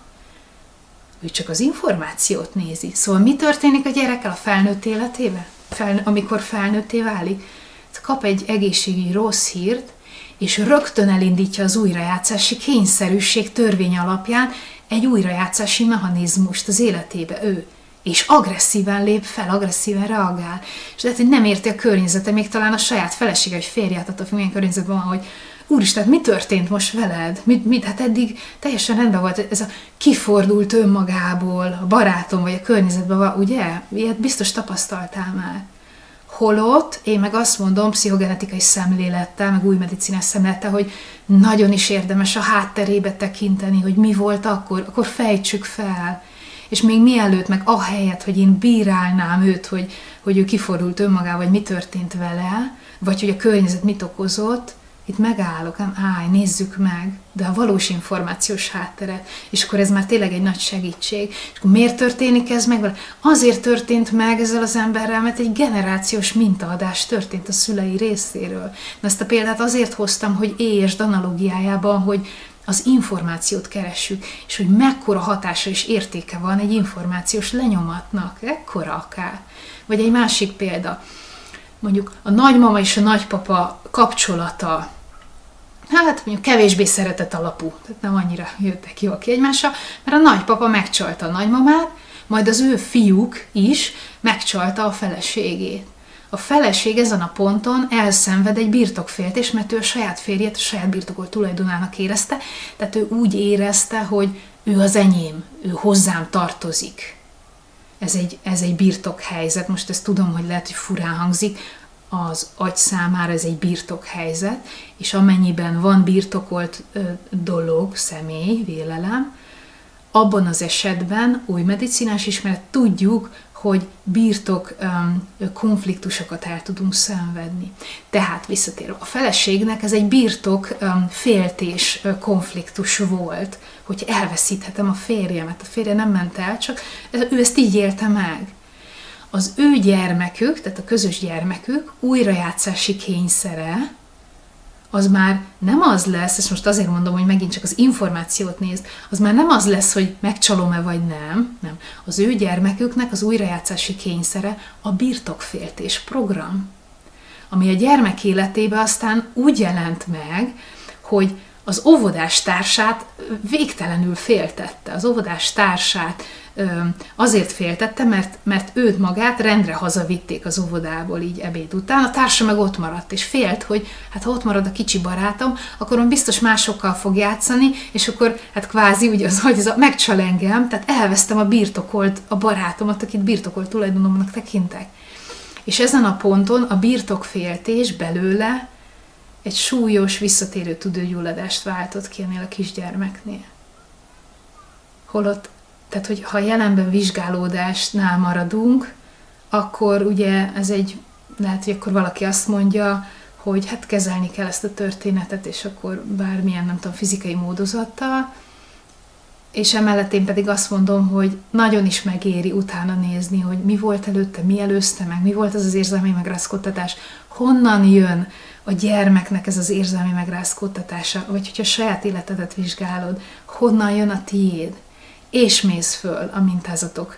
Ő csak az információt nézi. Szóval mi történik a gyerekkel a felnőtt életében? Fel, amikor felnőtté válik? Kap egy egészségügyi rossz hírt, és rögtön elindítja az újrajátszási kényszerűség törvény alapján egy újrajátszási mechanizmust az életébe ő. És agresszíven lép fel, agresszíven reagál. És lehet, hogy nem érti a környezete, még talán a saját felesége, vagy férját, attól, hogy milyen környezetben van, hogy úristen, mi történt most veled? Mit, mit? Hát eddig teljesen rendben volt, ez a kifordult önmagából, a barátom, vagy a környezetben van, ugye? Ilyet biztos tapasztaltál már. Holott, én meg azt mondom, pszichogenetikai szemlélettel, meg új medicinás szemlélettel, hogy nagyon is érdemes a hátterébe tekinteni, hogy mi volt akkor, akkor fejtsük fel. És még mielőtt, meg ahelyett, hogy én bírálnám őt, hogy, hogy ő kifordult önmagával, vagy mi történt vele, vagy hogy a környezet mit okozott, itt megállok, nem állj, nézzük meg, de a valós információs háttere, és akkor ez már tényleg egy nagy segítség. És akkor miért történik ez meg? Azért történt meg ezzel az emberrel, mert egy generációs mintaadás történt a szülei részéről. Na, ezt a példát azért hoztam, hogy értsd analógiájában, hogy az információt keressük, és hogy mekkora hatása és értéke van egy információs lenyomatnak, ekkora akár. Vagy egy másik példa, mondjuk a nagymama és a nagypapa kapcsolata, hát mondjuk kevésbé szeretet alapú, tehát nem annyira jöttek jól ki egymásra, mert a nagypapa megcsalta a nagymamát, majd az ő fiúk is megcsalta a feleségét. A feleség ezen a ponton elszenved egy birtokféltést, mert ő a saját férjét a saját birtokol tulajdonának érezte, tehát ő úgy érezte, hogy ő az enyém, ő hozzám tartozik. Ez egy, ez egy birtokhelyzet, most ezt tudom, hogy lehet, hogy furán hangzik, az agy számára ez egy birtokhelyzet, és amennyiben van birtokolt ö, dolog, személy, vélelem, abban az esetben új medicinás ismeret tudjuk, hogy birtok um, konfliktusokat el tudunk szenvedni. Tehát visszatérve, a feleségnek ez egy birtok um, féltés uh, konfliktus volt, hogy elveszíthetem a férjemet. A férje nem ment el, csak ő ezt így élte meg. Az ő gyermekük, tehát a közös gyermekük újrajátszási kényszere, az már nem az lesz, ezt most azért mondom, hogy megint csak az információt nézd, az már nem az lesz, hogy megcsalom-e vagy nem, nem. Az ő gyermeküknek az újrajátszási kényszere a birtokféltés program, ami a gyermek életébe aztán úgy jelent meg, hogy az óvodás társát végtelenül féltette. Az óvodás társát azért féltette, mert, mert őt magát rendre hazavitték az óvodából így ebéd után, a társa meg ott maradt, és félt, hogy hát ha ott marad a kicsi barátom, akkor on biztos másokkal fog játszani, és akkor hát kvázi ugye az, hogy ez a, megcsal engem, tehát elvesztem a birtokolt, a barátomat, akit birtokolt tulajdonomnak tekintek. És ezen a ponton a birtokféltés belőle egy súlyos, visszatérő tüdőgyulladást váltott ki ennél a kisgyermeknél. Holott, tehát, hogy ha jelenben vizsgálódásnál maradunk, akkor ugye ez egy, lehet, hogy akkor valaki azt mondja, hogy hát kezelni kell ezt a történetet, és akkor bármilyen, nem tudom, fizikai módozattal, és emellett én pedig azt mondom, hogy nagyon is megéri utána nézni, hogy mi volt előtte, mi előzte meg, mi volt az az érzelmi megrázkódtatás, honnan jön a gyermeknek ez az érzelmi megrázkódtatása, vagy hogyha a saját életedet vizsgálod, honnan jön a tiéd, és mész föl a mintázatok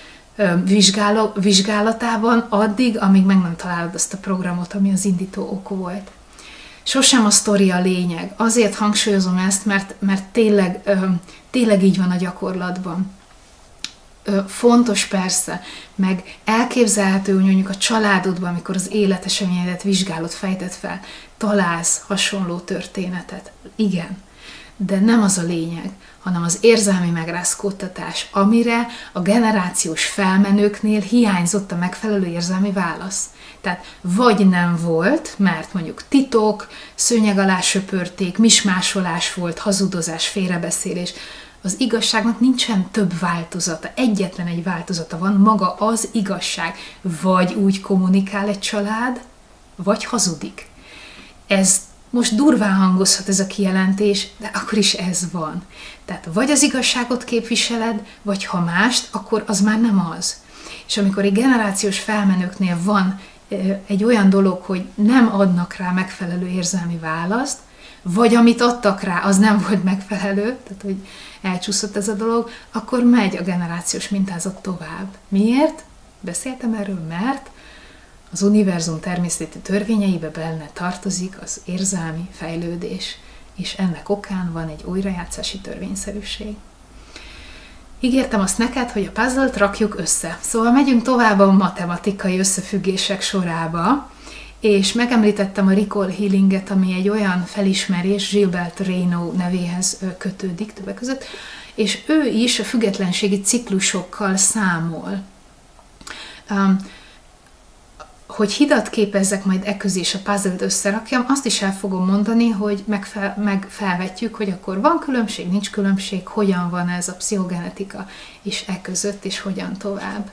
vizsgálatában addig, amíg meg nem találod azt a programot, ami az indító ok volt. Sosem a sztori a lényeg. Azért hangsúlyozom ezt, mert, mert tényleg, tényleg így van a gyakorlatban. Fontos persze, meg elképzelhető, hogy mondjuk a családodban, amikor az életeseményedet vizsgálod, fejted fel, találsz hasonló történetet. Igen. de nem az a lényeg, hanem az érzelmi megrázkódtatás, amire a generációs felmenőknél hiányzott a megfelelő érzelmi válasz. Tehát vagy nem volt, mert mondjuk titok, szőnyeg alá söpörték, mismásolás volt, hazudozás, félrebeszélés. Az igazságnak nincsen több változata, egyetlen egy változata van, maga az igazság. Vagy úgy kommunikál egy család, vagy hazudik. Ez most durván hangozhat ez a kijelentés, de akkor is ez van. Tehát vagy az igazságot képviseled, vagy ha mást, akkor az már nem az. És amikor egy generációs felmenőknél van egy olyan dolog, hogy nem adnak rá megfelelő érzelmi választ, vagy amit adtak rá, az nem volt megfelelő, tehát hogy elcsúszott ez a dolog, akkor megy a generációs mintázat tovább. Miért? Beszéltem erről, mert az univerzum természeti törvényeibe benne tartozik az érzelmi fejlődés, és ennek okán van egy újrajátszási törvényszerűség. Ígértem azt neked, hogy a puzzle-t rakjuk össze. Szóval megyünk tovább a matematikai összefüggések sorába, és megemlítettem a recall healinget, ami egy olyan felismerés, Gilbert Reynaud nevéhez kötődik többek között, és ő is a függetlenségi ciklusokkal számol. Um, hogy hidat képezzek majd e közé, és a puzzle-t összerakjam, azt is el fogom mondani, hogy megfel, megfelvetjük, hogy akkor van különbség, nincs különbség, hogyan van ez a pszichogenetika és e között, és hogyan tovább.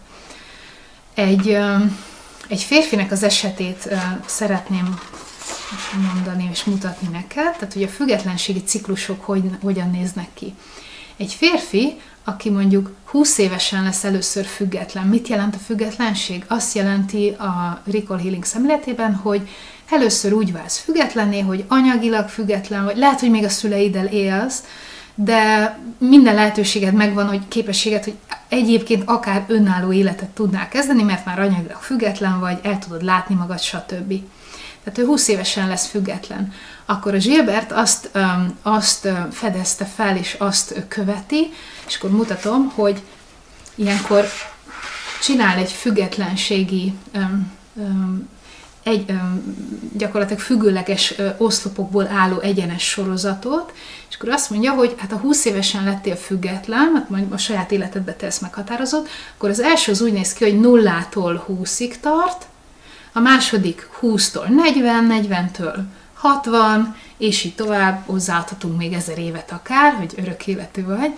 Egy, egy férfinek az esetét szeretném mondani és mutatni neked, tehát hogy a függetlenségi ciklusok hogy, hogyan néznek ki. Egy férfi, aki mondjuk húsz évesen lesz először független. Mit jelent a függetlenség? Azt jelenti a recall healing szemléletében, hogy először úgy válsz függetlenné, hogy anyagilag független vagy, lehet, hogy még a szüleiddel élsz, de minden lehetőséged megvan, hogy képességed, hogy egyébként akár önálló életet tudnál kezdeni, mert már anyagilag független vagy, el tudod látni magad, stb. Tehát ő húsz évesen lesz független. Akkor a Gilbert azt, um, azt fedezte fel, és azt követi, és akkor mutatom, hogy ilyenkor csinál egy függetlenségi, um, um, egy, um, gyakorlatilag függőleges uh, oszlopokból álló egyenes sorozatot, és akkor azt mondja, hogy hát ha húsz évesen lettél független, hát majd a saját életedbe te ezt meghatározod, akkor az első az úgy néz ki, hogy nullától húszig tart, a második húsztól negyven, negyventől hatvan, és így tovább hozzáadhatunk még ezer évet akár, hogy örök életű vagy.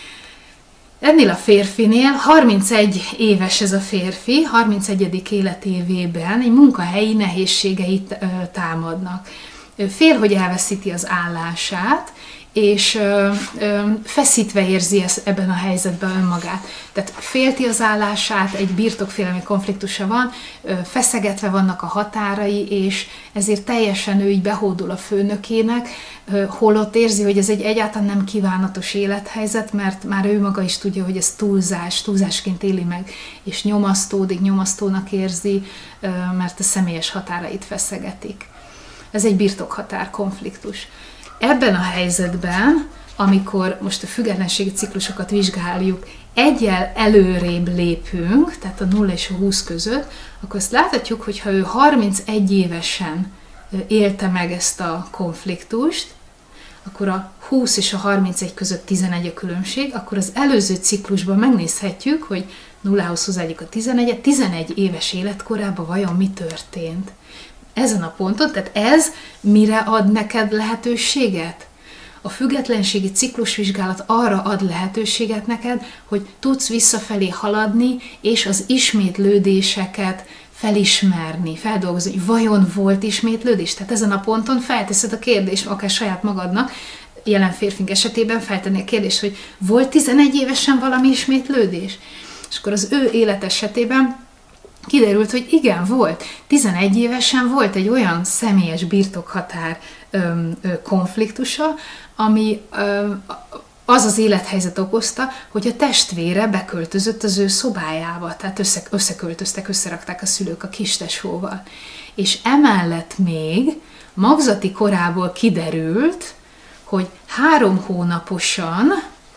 Ennél a férfinél harmincegy éves ez a férfi, harmincegyedik életévében egy munkahelyi nehézségeit ö, támadnak. Fél, hogy elveszíti az állását, és ö, ö, feszítve érzi ezt, ebben a helyzetben önmagát. Tehát félti az állását, egy birtokfélelmi konfliktusa van, ö, feszegetve vannak a határai, és ezért teljesen ő így behódul a főnökének, ö, holott érzi, hogy ez egy egyáltalán nem kívánatos élethelyzet, mert már ő maga is tudja, hogy ez túlzás, túlzásként éli meg, és nyomasztódik, nyomasztónak érzi, ö, mert a személyes határait feszegetik. Ez egy birtokhatár konfliktus. Ebben a helyzetben, amikor most a függetlenségi ciklusokat vizsgáljuk, egyel előrébb lépünk, tehát a nulla és a húsz között, akkor azt láthatjuk, hogy ha ő harmincegy évesen élte meg ezt a konfliktust, akkor a húsz és a harmincegy között tizenegy a különbség, akkor az előző ciklusban megnézhetjük, hogy nullához hozzáadjuk a tizenegyet, tizenegy éves életkorában vajon mi történt. Ezen a ponton, tehát ez mire ad neked lehetőséget? A függetlenségi ciklusvizsgálat arra ad lehetőséget neked, hogy tudsz visszafelé haladni, és az ismétlődéseket felismerni, feldolgozni, hogy vajon volt ismétlődés? Tehát ezen a ponton felteszed a kérdést, akár saját magadnak, jelen férfink esetében feltenni a kérdést, hogy volt tizenegy évesen valami ismétlődés? És akkor az ő élet esetében kiderült, hogy igen, volt. tizenegy évesen volt egy olyan személyes birtokhatár öm, ö, konfliktusa, ami öm, az az élethelyzet okozta, hogy a testvére beköltözött az ő szobájába, tehát össze, összeköltöztek, összerakták a szülők a kistesóval. És emellett még magzati korából kiderült, hogy három hónaposan,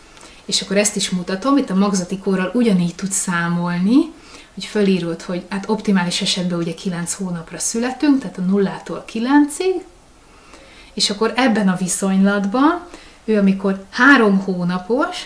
és akkor ezt is mutatom, itt a magzati korral ugyanígy tud számolni, hogy fölírod, hogy hát optimális esetben ugye kilenc hónapra születünk, tehát a nullától kilencig, és akkor ebben a viszonylatban ő amikor három hónapos,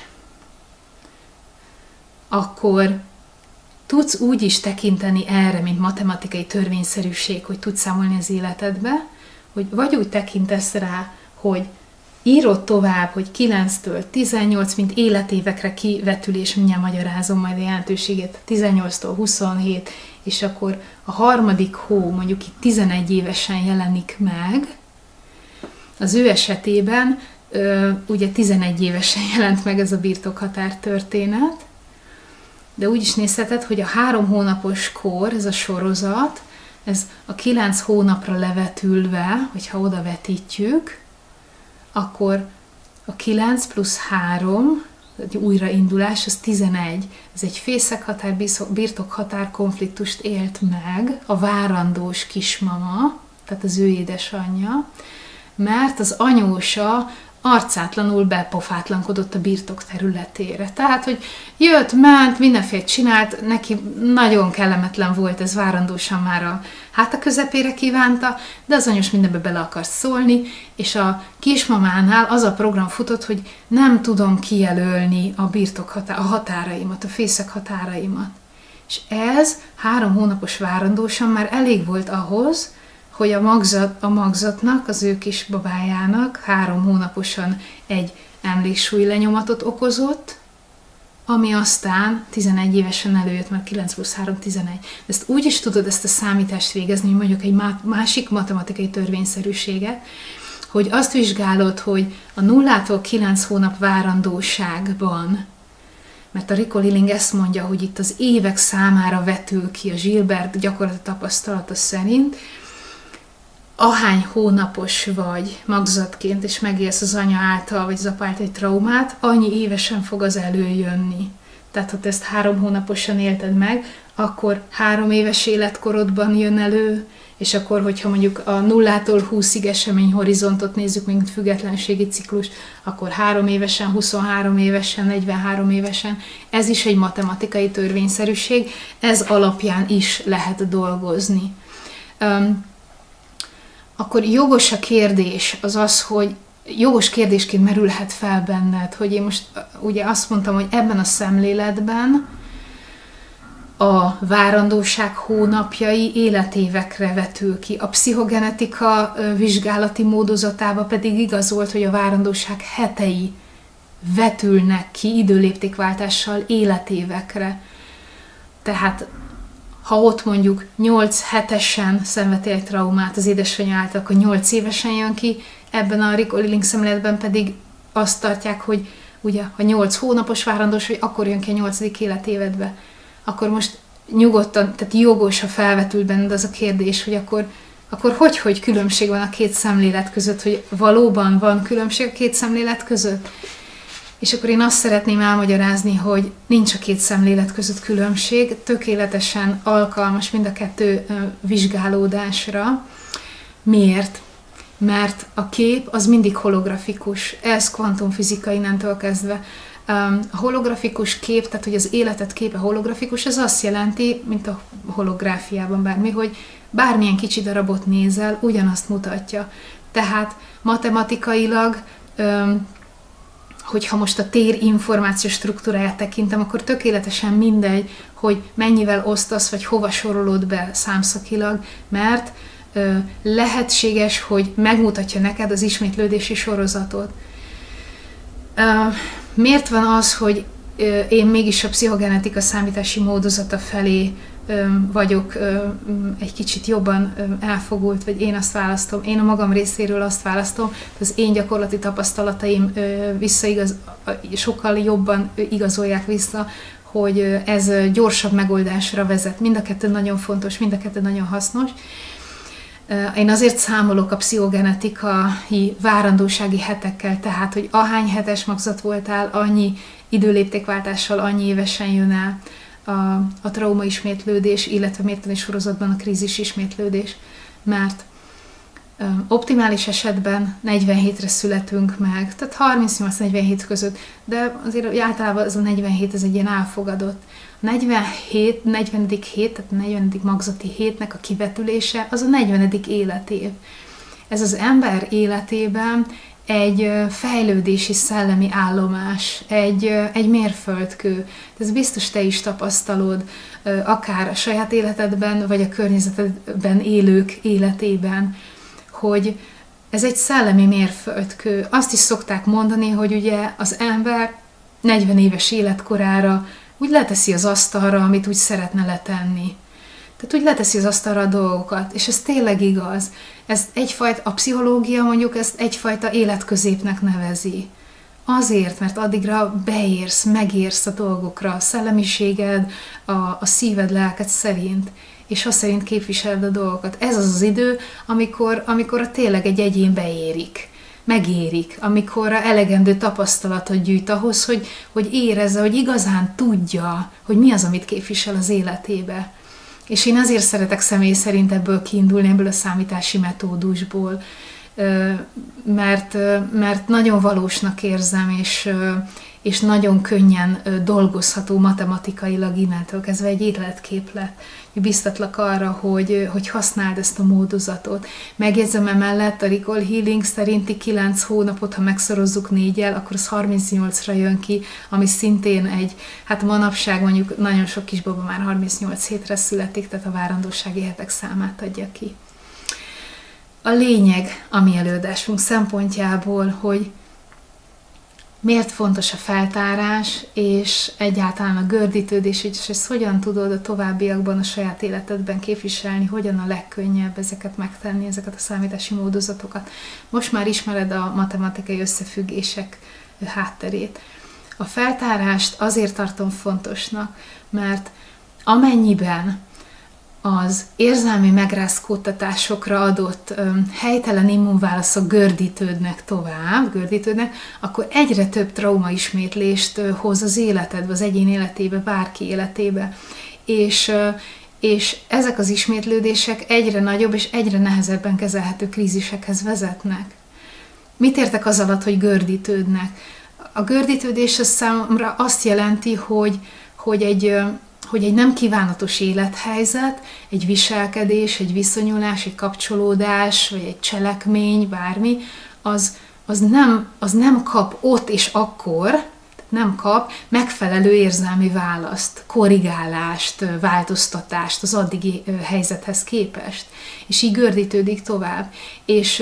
akkor tudsz úgy is tekinteni erre, mint matematikai törvényszerűség, hogy tudsz számolni az életedbe, hogy vagy úgy tekintesz rá, hogy írod tovább, hogy kilenctől tizennyolc, mint életévekre kivetülés, mindjárt magyarázom majd a jelentőségét, tizennyolctól huszonhét, és akkor a harmadik hó mondjuk itt tizenegy évesen jelenik meg. Az ő esetében ugye tizenegy évesen jelent meg ez a birtokhatár történet, de úgy is nézheted, hogy a három hónapos kor, ez a sorozat, ez a kilenc hónapra levetülve, hogyha oda vetítjük, akkor a kilenc plusz három, egy újraindulás, az tizenegy. Ez egy fészekhatár, birtokhatár konfliktust élt meg a várandós kismama, tehát az ő édesanyja, mert az anyósa arcátlanul bepofátlankodott a birtok területére. Tehát, hogy jött, ment, mindenféle csinált, neki nagyon kellemetlen volt, ez várandósan már a háta közepére kívánta, de az anyós mindenbe bele akart szólni, és a kismamánál az a program futott, hogy nem tudom kijelölni a birtok hatá- a határaimat, a fészek határaimat. És ez három hónapos várandósan már elég volt ahhoz, hogy a, magzat, a magzatnak, az ő kis babájának három hónaposan egy emléksúly lenyomatot okozott, ami aztán tizenegy évesen előjött, mert kilenc plusz három, tizenegy. De ezt úgy is tudod ezt a számítást végezni, hogy mondjuk egy másik matematikai törvényszerűséget, hogy azt vizsgálod, hogy a nullától kilenc hónap várandóságban, mert a Rico Lilling ezt mondja, hogy itt az évek számára vetül ki a Gilbert gyakorlati tapasztalata szerint, ahány hónapos vagy magzatként, és megélsz az anya által, vagy az apa által egy traumát, annyi évesen fog az előjönni. Tehát, ha te ezt három hónaposan élted meg, akkor három éves életkorodban jön elő, és akkor, hogyha mondjuk a nullától húszig eseményhorizontot nézzük, mint függetlenségi ciklus, akkor három évesen, huszonhárom évesen, negyvenhárom évesen, ez is egy matematikai törvényszerűség, ez alapján is lehet dolgozni. Um, akkor jogos a kérdés az az, hogy jogos kérdésként merülhet fel benned, hogy én most ugye azt mondtam, hogy ebben a szemléletben a várandóság hónapjai életévekre vetül ki. A pszichogenetika vizsgálati módozatába pedig igazolt, hogy a várandóság hetei vetülnek ki időléptékváltással életévekre. Tehát ha ott mondjuk nyolc hetesen szenvedtél egy traumát az édesanyja által, akkor nyolc évesen jön ki, ebben a Rico Lilling szemléletben pedig azt tartják, hogy ugye, ha nyolc hónapos várandós, hogy akkor jön ki a nyolcadik életévedbe. Akkor most nyugodtan, tehát jogos, ha felvetül benned az a kérdés, hogy akkor, akkor hogy, hogy különbség van a két szemlélet között, hogy valóban van különbség a két szemlélet között? És akkor én azt szeretném elmagyarázni, hogy nincs a két szemlélet között különbség, tökéletesen alkalmas mind a kettő vizsgálódásra. Miért? Mert a kép az mindig holografikus, ez kvantumfizika innentől kezdve. A holografikus kép, tehát hogy az életet képe holografikus, ez azt jelenti, mint a holográfiában bármi, hogy bármilyen kicsi darabot nézel, ugyanazt mutatja. Tehát matematikailag, hogyha most a tér információs struktúráját tekintem, akkor tökéletesen mindegy, hogy mennyivel osztasz, vagy hova sorolod be számszakilag, mert lehetséges, hogy megmutatja neked az ismétlődési sorozatot. Miért van az, hogy én mégis a pszichogenetika számítási módozata felé vagyok egy kicsit jobban elfogult, vagy én azt választom, én a magam részéről azt választom, az én gyakorlati tapasztalataim visszaigaz, sokkal jobban igazolják vissza, hogy ez gyorsabb megoldásra vezet. Mind a kettő nagyon fontos, mind a kettő nagyon hasznos. Én azért számolok a pszichogenetikai várandósági hetekkel, tehát, hogy ahány hetes magzat voltál, annyi időléptékváltással, annyi évesen jön el a, a trauma ismétlődés, illetve mértani sorozatban a krízis ismétlődés, mert ö, optimális esetben negyvenhétre születünk meg, tehát harmincnyolc-negyvenhét között, de azért általában ez a negyvenhét, ez egy ilyen elfogadott. A negyvenhét, negyvenedik hét, tehát a negyvenedik magzati hétnek a kivetülése, az a negyvenedik életév. Ez az ember életében egy fejlődési szellemi állomás, egy, egy mérföldkő. Ez biztos te is tapasztalod, akár a saját életedben, vagy a környezetedben élők életében, hogy ez egy szellemi mérföldkő. Azt is szokták mondani, hogy ugye az ember negyven éves életkorára úgy leteszi az asztalra, amit úgy szeretne letenni. Tehát úgy leteszi az asztalra a dolgokat, és ez tényleg igaz. Ez egyfajta, a pszichológia mondjuk ezt egyfajta életközépnek nevezi. Azért, mert addigra beérsz, megérsz a dolgokra, a szellemiséged, a, a szíved, lelked szerint, és azt szerint képviseled a dolgokat. Ez az az idő, amikor, amikor tényleg egy egyén beérik, megérik, amikor elegendő tapasztalatot gyűjt ahhoz, hogy, hogy érezze, hogy igazán tudja, hogy mi az, amit képvisel az életébe. És én azért szeretek személy szerint ebből kiindulni, ebből a számítási metódusból, mert, mert nagyon valósnak érzem, és, és nagyon könnyen dolgozható matematikailag innentől kezdve egy életképlet. Biztatlak arra, hogy, hogy használd ezt a módozatot. Megjegyzem emellett, a Recall Healing szerinti kilenc hónapot, ha megszorozzuk négyel, akkor az harmincnyolcra jön ki, ami szintén egy, hát manapság mondjuk nagyon sok kisbaba már harmincnyolc hétre születik, tehát a várandósági hetek számát adja ki. A lényeg a mi előadásunk szempontjából, hogy miért fontos a feltárás, és egyáltalán a gördítődés, és ezt hogyan tudod a továbbiakban a saját életedben képviselni, hogyan a legkönnyebb ezeket megtenni, ezeket a számítási módozatokat. Most már ismered a matematikai összefüggések hátterét. A feltárást azért tartom fontosnak, mert amennyiben az érzelmi megrázkódtatásokra adott um, helytelen immunválaszok gördítődnek tovább, gördítődnek, akkor egyre több traumaismétlést uh, hoz az életedbe, az egyén életébe, bárki életébe. És, uh, és ezek az ismétlődések egyre nagyobb és egyre nehezebben kezelhető krízisekhez vezetnek. Mit értek az alatt, hogy gördítődnek? A gördítődés az számomra azt jelenti, hogy, hogy egy... Uh, hogy egy nem kívánatos élethelyzet, egy viselkedés, egy viszonyulás, egy kapcsolódás, vagy egy cselekmény, bármi, az, az, nem, az nem kap ott és akkor, nem kap megfelelő érzelmi választ, korrigálást, változtatást az addigi helyzethez képest. És így gördítődik tovább. És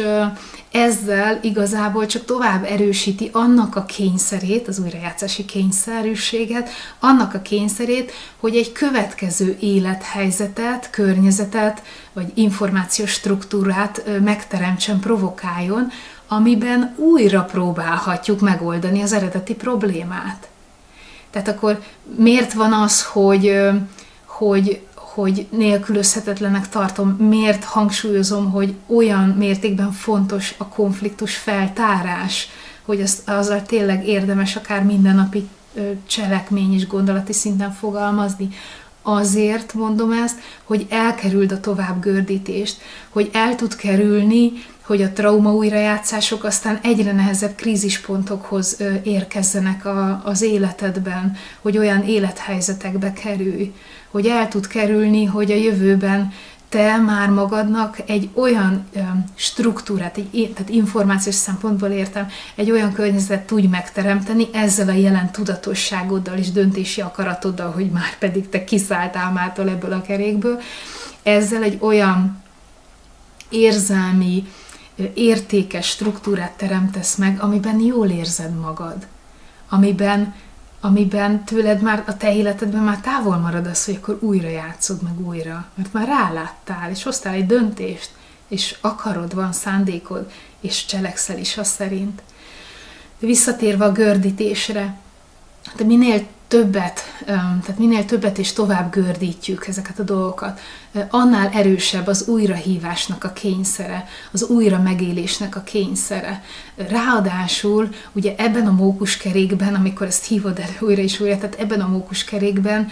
ezzel igazából csak tovább erősíti annak a kényszerét, az újrajátszási kényszerűséget, annak a kényszerét, hogy egy következő élethelyzetet, környezetet, vagy információs struktúrát megteremtsen, provokáljon, amiben újra próbálhatjuk megoldani az eredeti problémát. Tehát akkor miért van az, hogy, hogy, hogy nélkülözhetetlenek tartom, miért hangsúlyozom, hogy olyan mértékben fontos a konfliktus feltárás, hogy az, azzal tényleg érdemes akár mindennapi cselekmény és gondolati szinten fogalmazni. Azért mondom ezt, hogy elkerüld a továbbgördítést, hogy el tud kerülni, hogy a trauma újrajátszások aztán egyre nehezebb krízispontokhoz érkezzenek a, az életedben, hogy olyan élethelyzetekbe kerülj, hogy el tud kerülni, hogy a jövőben te már magadnak egy olyan struktúrát, egy, tehát információs szempontból értem, egy olyan környezetet tudj megteremteni ezzel a jelen tudatosságoddal és döntési akaratoddal, hogy már pedig te kiszálltál mától ebből a kerékből, ezzel egy olyan érzelmi, értékes struktúrát teremtesz meg, amiben jól érzed magad, amiben, amiben tőled már a te életedben már távol marad az, hogy akkor újra játszod meg újra, mert már ráláttál, és hoztál egy döntést, és akarod, van szándékod, és cselekszel is azt szerint. De visszatérve a gördítésre, de minél többet, tehát minél többet és tovább gördítjük ezeket a dolgokat, annál erősebb az újrahívásnak a kényszere, az újra megélésnek a kényszere. Ráadásul ugye ebben a mókuskerékben, amikor ezt hívod el újra és újra, tehát ebben a mókuskerékben,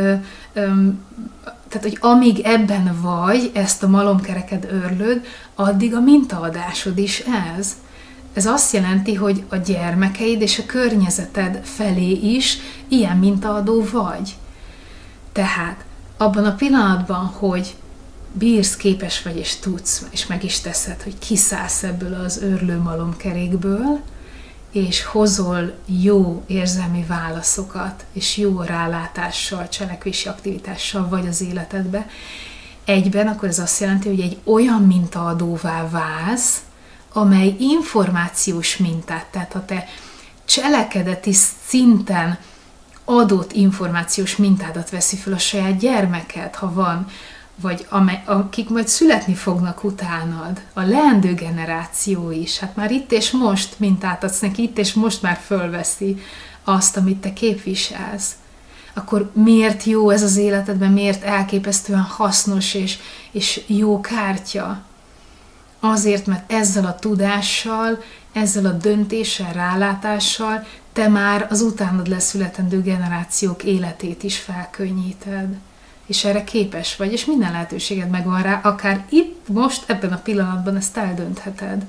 tehát hogy amíg ebben vagy, ezt a malomkereket őrlöd, addig a mintaadásod is ez. Ez azt jelenti, hogy a gyermekeid és a környezeted felé is ilyen mintaadó vagy. Tehát abban a pillanatban, hogy bírsz, képes vagy és tudsz, és meg is teszed, hogy kiszállsz ebből az őrlő malomkerékből, és hozol jó érzelmi válaszokat, és jó rálátással, cselekvési aktivitással vagy az életedbe, egyben, akkor ez azt jelenti, hogy egy olyan mintaadóvá válsz, amely információs mintát, tehát ha te cselekedeti szinten adott információs mintádat veszi fel a saját gyermeked, ha van, vagy amely, akik majd születni fognak utánad, a leendő generáció is, hát már itt és most mintát adsz neki, itt és most már fölveszi azt, amit te képviselsz, akkor miért jó ez az életedben, miért elképesztően hasznos és, és jó kártya? Azért, mert ezzel a tudással, ezzel a döntéssel, rálátással te már az utánad leszületendő generációk életét is felkönnyíted. És erre képes vagy, és minden lehetőséged megvan rá, akár itt, most, ebben a pillanatban ezt eldöntheted.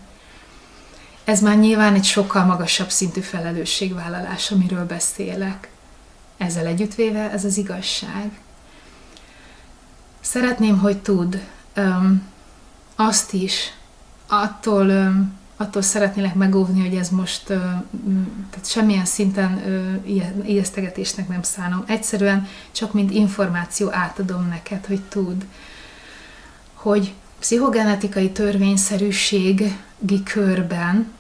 Ez már nyilván egy sokkal magasabb szintű felelősségvállalás, amiről beszélek. Ezzel együttvéve ez az igazság. Szeretném, hogy tudd um, azt is, attól, um, attól szeretnélek megóvni, hogy ez most uh, tehát semmilyen szinten uh, ijesztegetésnek nem szánom. Egyszerűen csak mint információ átadom neked, hogy tudd, hogy pszichogenetikai törvényszerűségi körben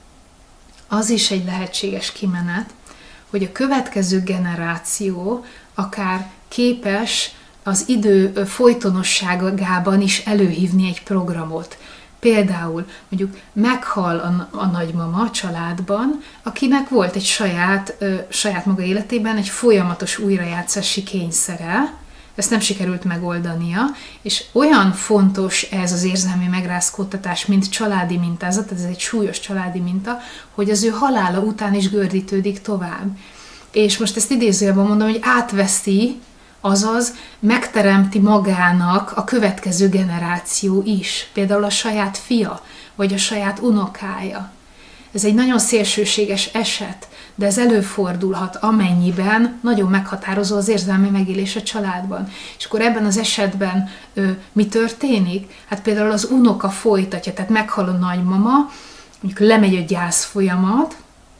az is egy lehetséges kimenet, hogy a következő generáció akár képes az idő folytonosságában is előhívni egy programot. Például mondjuk meghal a, a nagymama a családban, akinek volt egy saját, ö, saját maga életében egy folyamatos újrajátszási kényszere, ezt nem sikerült megoldania, és olyan fontos ez az érzelmi megrázkódtatás, mint családi mintázat, ez egy súlyos családi minta, hogy az ő halála után is gördítődik tovább. És most ezt idézőjelben mondom, hogy átveszi, azaz megteremti magának a következő generáció is, például a saját fia, vagy a saját unokája. Ez egy nagyon szélsőséges eset, de ez előfordulhat, amennyiben nagyon meghatározó az érzelmi megélés a családban. És akkor ebben az esetben ö, mi történik? Hát például az unoka folytatja, tehát meghal a nagymama, mondjuk lemegy a gyász folyamat,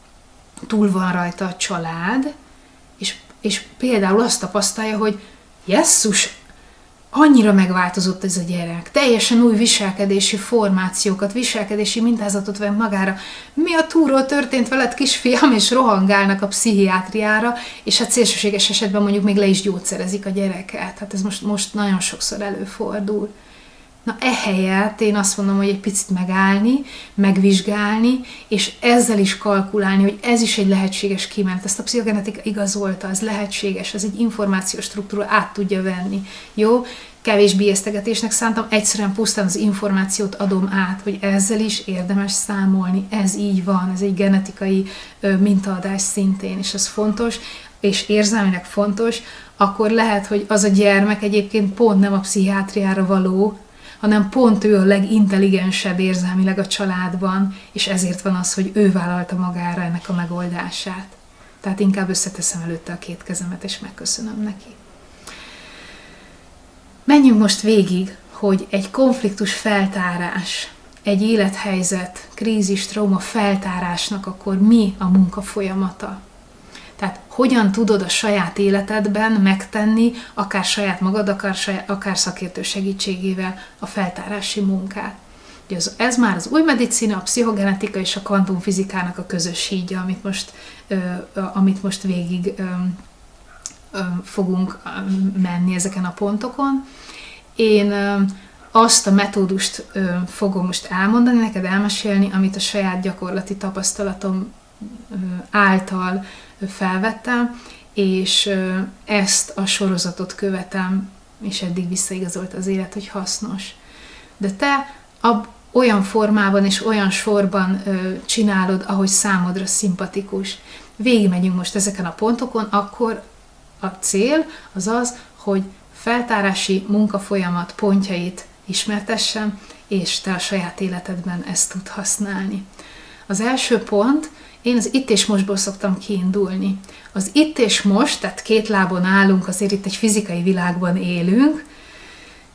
túl van rajta a család, és, és például azt tapasztalja, hogy jesszus, annyira megváltozott ez a gyerek, teljesen új viselkedési formációkat, viselkedési mintázatot vett magára. Mi a túról történt veled, kisfiam, és rohangálnak a pszichiátriára, és hát szélsőséges esetben mondjuk még le is gyógyszerezik a gyereket. Hát ez most, most nagyon sokszor előfordul. Na ehelyett én azt mondom, hogy egy picit megállni, megvizsgálni, és ezzel is kalkulálni, hogy ez is egy lehetséges kimenet. Ezt a pszichogenetika igazolta, ez lehetséges, ez egy információs struktúra át tudja venni. Jó? Kevésbé ijesztegetésnek szántam, egyszerűen pusztán az információt adom át, hogy ezzel is érdemes számolni. Ez így van, ez egy genetikai ö, mintaadás szintén, és ez fontos, és érzelmileg fontos, akkor lehet, hogy az a gyermek egyébként pont nem a pszichiátriára való, hanem pont ő a legintelligensebb érzelmileg a családban, és ezért van az, hogy ő vállalta magára ennek a megoldását. Tehát inkább összeteszem előtte a két kezemet, és megköszönöm neki. Menjünk most végig, hogy egy konfliktus feltárás, egy élethelyzet, krízis, trauma feltárásnak akkor mi a munka folyamata. Tehát hogyan tudod a saját életedben megtenni, akár saját magad, akár, saját, akár szakértő segítségével a feltárási munkát. Ugye ez már az új medicina, a pszichogenetika és a kvantumfizikának a közös hídja, amit most, amit most végig fogunk menni ezeken a pontokon. Én azt a metódust fogom most elmondani, neked elmesélni, amit a saját gyakorlati tapasztalatom által felvettem, és ezt a sorozatot követem, és eddig visszaigazolt az élet, hogy hasznos. De te ab, olyan formában és olyan sorban ö, csinálod, ahogy számodra szimpatikus. Végigmegyünk most ezeken a pontokon, akkor a cél az az, hogy feltárási munkafolyamat pontjait ismertessem, és te a saját életedben ezt tud használni. Az első pont, én az itt és mostból szoktam kiindulni. Az itt és most, tehát két lábon állunk, azért itt egy fizikai világban élünk,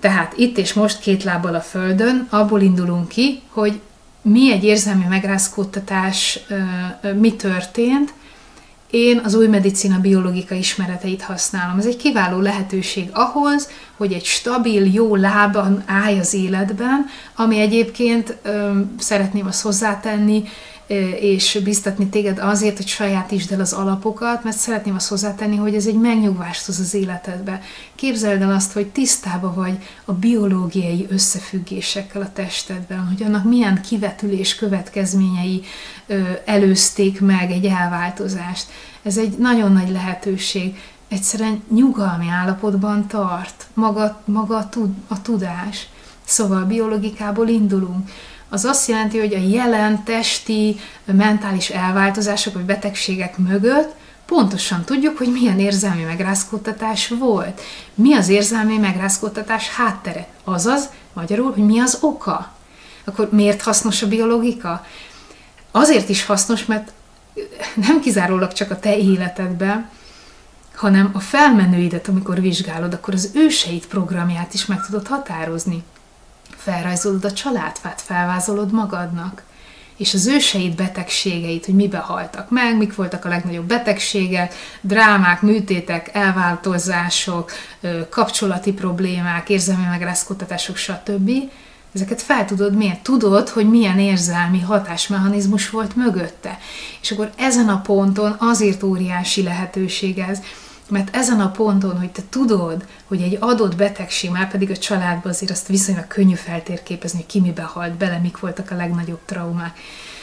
Tehát itt és most két lábbal a földön, abból indulunk ki, hogy mi egy érzelmi megrázkódtatás, mi történt. Én az új medicina biológikai ismereteit használom. Ez egy kiváló lehetőség ahhoz, hogy egy stabil, jó lábban állj az életben, ami egyébként ö, szeretném azt hozzátenni, és biztatni téged azért, hogy sajátítsd el az alapokat, mert szeretném azt hozzátenni, hogy ez egy megnyugvást hoz az életedbe. Képzeld el azt, hogy tisztában vagy a biológiai összefüggésekkel a testedben, hogy annak milyen kivetülés következményei előzték meg egy elváltozást. Ez egy nagyon nagy lehetőség. Egyszerűen nyugalmi állapotban tart maga, maga a, tud, a tudás. Szóval a biológikából indulunk. Az azt jelenti, hogy a jelen testi, mentális elváltozások vagy betegségek mögött pontosan tudjuk, hogy milyen érzelmi megrázkódtatás volt. Mi az érzelmi megrázkódtatás háttere? Azaz, magyarul, hogy mi az oka? Akkor miért hasznos a biológika? Azért is hasznos, mert nem kizárólag csak a te életedben, hanem a felmenőidet, amikor vizsgálod, akkor az őseid programját is meg tudod határozni. Felrajzolod a családfát, felvázolod magadnak, és az őseid betegségeit, hogy mibe haltak meg, mik voltak a legnagyobb betegségek, drámák, műtétek, elváltozások, kapcsolati problémák, érzelmi megrázkódtatások, stb. Ezeket fel tudod mérni, tudod, hogy milyen érzelmi hatásmechanizmus volt mögötte. És akkor ezen a ponton azért óriási lehetőség ez, mert ezen a ponton, hogy te tudod, hogy egy adott betegség, már pedig a családban azért azt viszonylag könnyű feltérképezni, hogy ki mibe halt bele, mik voltak a legnagyobb traumák,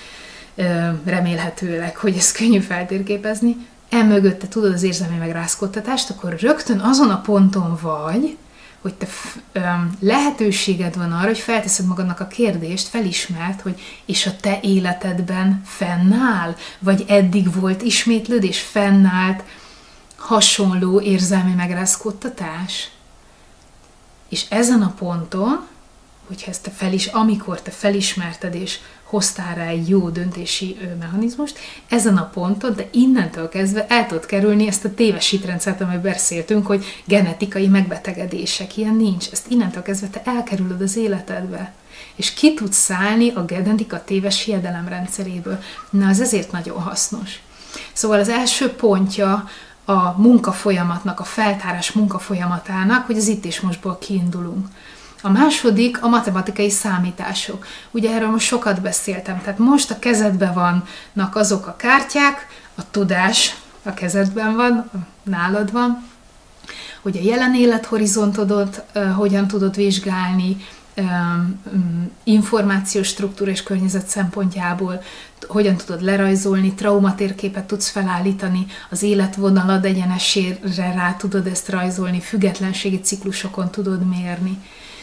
remélhetőleg, hogy ez könnyű feltérképezni, emögött te tudod az érzelmi megrázkódtatást, akkor rögtön azon a ponton vagy, hogy te lehetőséged van arra, hogy felteszed magadnak a kérdést, felismert, hogy és a te életedben fennáll, vagy eddig volt ismétlődés, fennállt hasonló érzelmi megrázkódtatás. És ezen a ponton, hogyha ezt te felis, amikor te felismerted és hoztál rá egy jó döntési mechanizmust, ezen a ponton, de innentől kezdve el tudod kerülni ezt a téves hitrendszert, amiről beszéltünk, hogy genetikai megbetegedések, ilyen nincs. Ezt innentől kezdve te elkerülöd az életedbe. És ki tudsz szállni a genetika téves hiedelemrendszeréből. Na, ez ezért nagyon hasznos. Szóval az első pontja a munkafolyamatnak, a feltárás munkafolyamatának, hogy az itt és mostból kiindulunk. A második a matematikai számítások. Ugye erről most sokat beszéltem, tehát most a kezedben vannak azok a kártyák, a tudás a kezedben van, nálad van, hogy a jelen élethorizontodot uh, hogyan tudod vizsgálni, um, um, információs struktúra és környezet szempontjából, hogyan tudod lerajzolni, traumatérképet tudsz felállítani, az életvonalad egyenesére rá tudod ezt rajzolni, függetlenségi ciklusokon tudod mérni.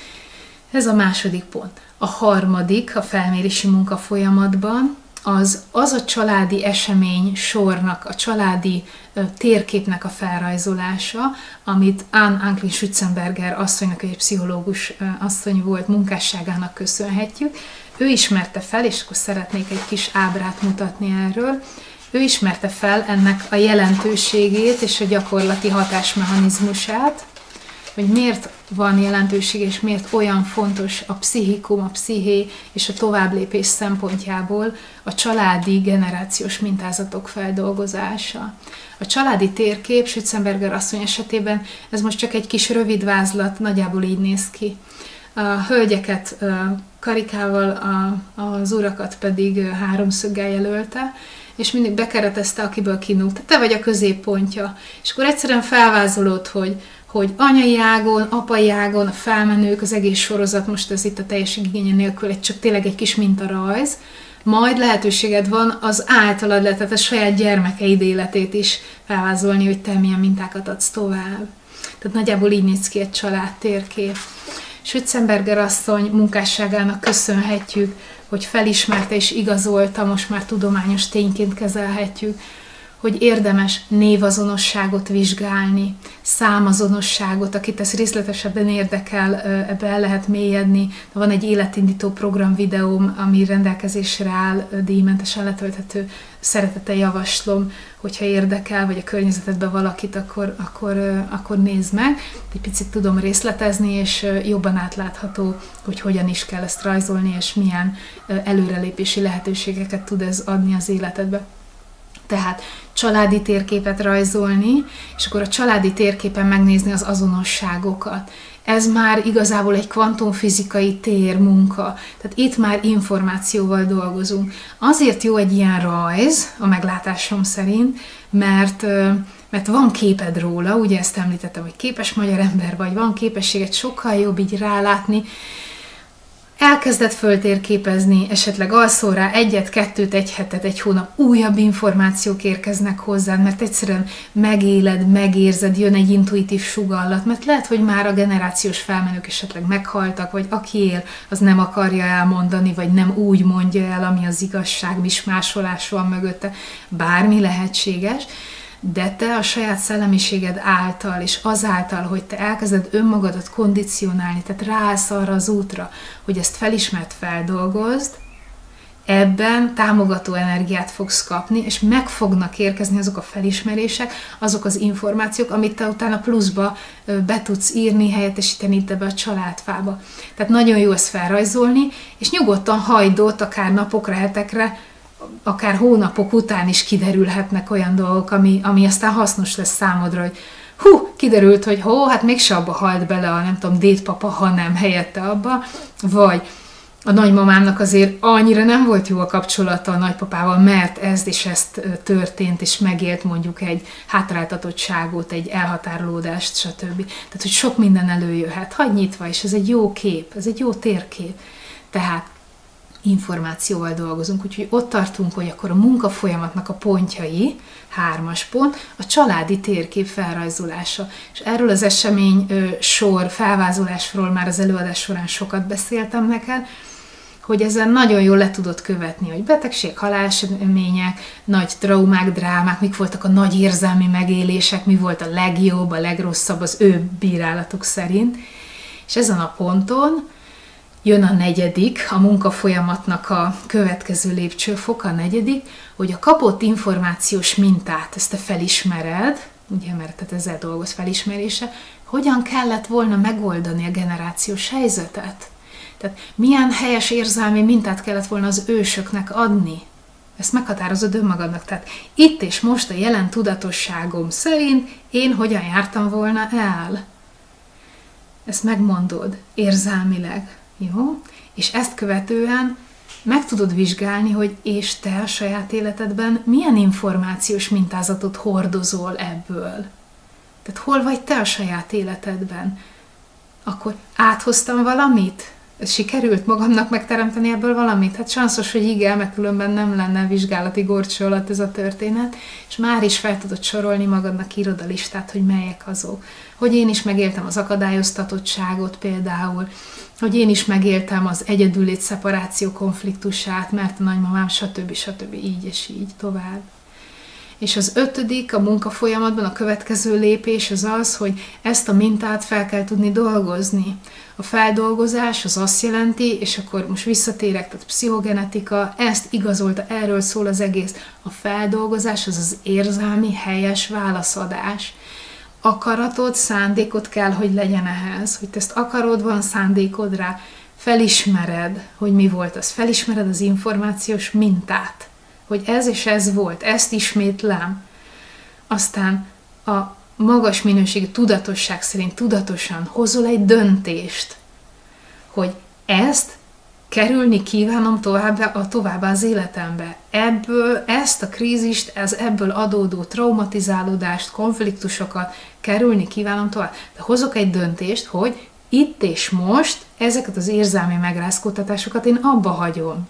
Ez a második pont. A harmadik a felmérési munka folyamatban az, az a családi esemény sornak, a családi ö, térképnek a felrajzolása, amit Anne Anklin-Schützenberger asszonynak, egy pszichológus ö, asszony volt, munkásságának köszönhetjük. Ő ismerte fel, és akkor szeretnék egy kis ábrát mutatni erről, ő ismerte fel ennek a jelentőségét és a gyakorlati hatásmechanizmusát, hogy miért van jelentőség, és miért olyan fontos a pszichikum, a psziché és a továbblépés szempontjából a családi generációs mintázatok feldolgozása. A családi térkép Schützenberger asszony esetében, ez most csak egy kis rövid vázlat, nagyjából így néz ki. A hölgyeket karikával, az urakat pedig háromszöggel jelölte, és mindig bekeretezte, akiből kinúlt. Te vagy a középpontja. És akkor egyszerűen felvázolod, hogy hogy anyai ágon, apai ágon, a felmenők, az egész sorozat, most ez itt a teljes igénye nélkül, egy, csak tényleg egy kis mintarajz, majd lehetőséged van az általad, tehát a saját gyermekeid életét is felvázolni, hogy te milyen mintákat adsz tovább. Tehát nagyjából így néz ki egy családtérkép. Schützenberger asszony munkásságának köszönhetjük, hogy felismerte és igazolta, most már tudományos tényként kezelhetjük, hogy érdemes névazonosságot vizsgálni, számazonosságot, akit ez részletesebben érdekel, ebbe el lehet mélyedni. Van egy életindító program videóm, ami rendelkezésre áll, díjmentesen letölthető, szeretettel javaslom, hogyha érdekel, vagy a környezetedben valakit, akkor, akkor, akkor nézd meg. Egy picit tudom részletezni, és jobban átlátható, hogy hogyan is kell ezt rajzolni, és milyen előrelépési lehetőségeket tud ez adni az életedbe. Tehát családi térképet rajzolni, és akkor a családi térképen megnézni az azonosságokat. Ez már igazából egy kvantumfizikai térmunka, tehát itt már információval dolgozunk. Azért jó egy ilyen rajz, a meglátásom szerint, mert, mert van képed róla, ugye ezt említettem, hogy képes magyar ember vagy, van képességed sokkal jobb így rálátni, elkezded föltérképezni, esetleg alszol rá egyet, kettőt, egy hetet, egy hónap, újabb információk érkeznek hozzád, mert egyszerűen megéled, megérzed, jön egy intuitív sugallat, mert lehet, hogy már a generációs felmenők esetleg meghaltak, vagy aki él, az nem akarja elmondani, vagy nem úgy mondja el, ami az igazság, mismásolás van mögötte, bármi lehetséges, de te a saját szellemiséged által, és azáltal, hogy te elkezded önmagadat kondicionálni, tehát ráállsz arra az útra, hogy ezt felismert, feldolgozd, ebben támogató energiát fogsz kapni, és meg fognak érkezni azok a felismerések, azok az információk, amit te utána pluszba be tudsz írni, helyettesíteni itt ebbe a családfába. Tehát nagyon jó ezt felrajzolni, és nyugodtan hagyd, akár napokra, hetekre, akár hónapok után is kiderülhetnek olyan dolgok, ami, ami aztán hasznos lesz számodra, hogy hú, kiderült, hogy hó, hát mégse abba halt bele a nem tudom, dédpapa, hanem helyette abba, vagy a nagymamámnak azért annyira nem volt jó a kapcsolata a nagypapával, mert ez és ezt történt, és megélt mondjuk egy hátráltatottságot, egy elhatárolódást, stb. Tehát, hogy sok minden előjöhet. Hagyj nyitva, és ez egy jó kép, ez egy jó térkép. Tehát információval dolgozunk, úgyhogy ott tartunk, hogy akkor a munkafolyamatnak a pontjai, hármas pont, a családi térkép felrajzolása. És erről az esemény ö, sor, felvázolásról már az előadás során sokat beszéltem neked, hogy ezen nagyon jól le tudod követni, hogy betegség, halálesemények, nagy traumák, drámák, mik voltak a nagy érzelmi megélések, mi volt a legjobb, a legrosszabb az ő bírálatuk szerint. És ezen a ponton jön a negyedik, a munkafolyamatnak a következő lépcsőfok, a negyedik, hogy a kapott információs mintát, ezt te felismered, ugye, mert tehát ezzel dolgoz felismerése, hogyan kellett volna megoldani a generációs helyzetet. Tehát milyen helyes érzelmi mintát kellett volna az ősöknek adni. Ezt meghatározod önmagadnak. Tehát itt és most a jelen tudatosságom szerint én hogyan jártam volna el. Ezt megmondod érzelmileg. Jó? És ezt követően meg tudod vizsgálni, hogy és te a saját életedben milyen információs mintázatot hordozol ebből. Tehát hol vagy te a saját életedben? Akkor áthoztam valamit? Sikerült magamnak megteremteni ebből valamit? Hát sanszos, hogy igen, mert különben nem lenne vizsgálati górcső alatt ez a történet, és már is fel tudod sorolni magadnak, írod a listát, hogy melyek azok. Hogy én is megéltem az akadályoztatottságot például, hogy én is megéltem az egyedüllét szeparáció konfliktusát, mert a nagymamám, stb. stb. Így és így tovább. És az ötödik, a munkafolyamatban a következő lépés az az, hogy ezt a mintát fel kell tudni dolgozni. A feldolgozás az azt jelenti, és akkor most visszatérek, tehát pszichogenetika, ezt igazolta, erről szól az egész. A feldolgozás az az érzelmi, helyes válaszadás. Akaratod, szándékod kell, hogy legyen ehhez, hogy te ezt akarod, van szándékod rá, felismered, hogy mi volt az, felismered az információs mintát, hogy ez és ez volt, ezt ismétlem. Aztán a magas minőségű tudatosság szerint tudatosan hozol egy döntést, hogy ezt kerülni kívánom tovább, tovább az életembe. Ebből, ezt a krízist, ez ebből adódó traumatizálódást, konfliktusokat kerülni kívánom tovább. De hozok egy döntést, hogy itt és most ezeket az érzelmi megrázkódtatásokat én abba hagyom.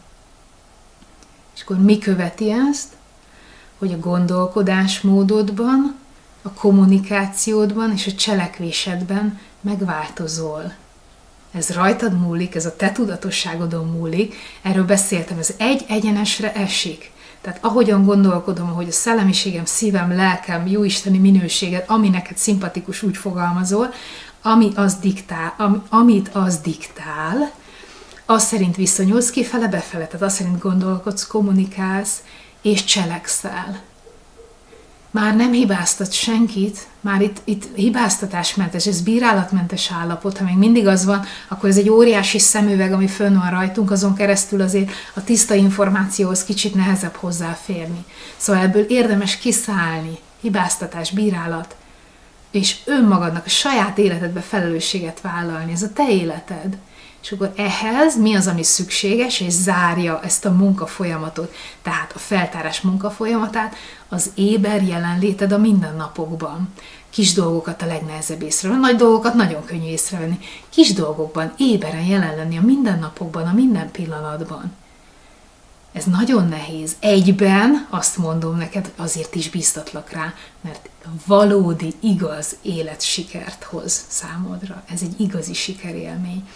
És akkor mi követi ezt? Hogy a gondolkodásmódodban, a kommunikációdban és a cselekvésedben megváltozol. Ez rajtad múlik, ez a te tudatosságodon múlik, erről beszéltem, ez egy egyenesre esik. Tehát ahogyan gondolkodom, ahogy a szellemiségem, szívem, lelkem, jóisteni minőséget, ami neked szimpatikus, úgy fogalmazol, ami az diktál, am, amit az diktál, az szerint viszonyulsz kifele, befele, tehát az szerint gondolkodsz, kommunikálsz és cselekszel. Már nem hibáztat senkit, már itt, itt hibáztatásmentes, ez bírálatmentes állapot, ha még mindig az van, akkor ez egy óriási szemüveg, ami fönn van rajtunk, azon keresztül azért a tiszta információhoz kicsit nehezebb hozzáférni. Szóval ebből érdemes kiszállni, hibáztatás, bírálat, és önmagadnak a saját életedbe felelősséget vállalni, ez a te életed. És akkor ehhez mi az, ami szükséges, és zárja ezt a munkafolyamatot, tehát a feltárás munkafolyamatát, az éber jelenléted a mindennapokban. Kis dolgokat a legnehezebb észrevenni, nagy dolgokat nagyon könnyű észrevenni. Kis dolgokban, éberen jelen lenni a mindennapokban, a minden pillanatban. Ez nagyon nehéz. Egyben azt mondom neked, azért is bíztatlak rá, mert valódi, igaz életsikert hoz számodra. Ez egy igazi sikerélmény.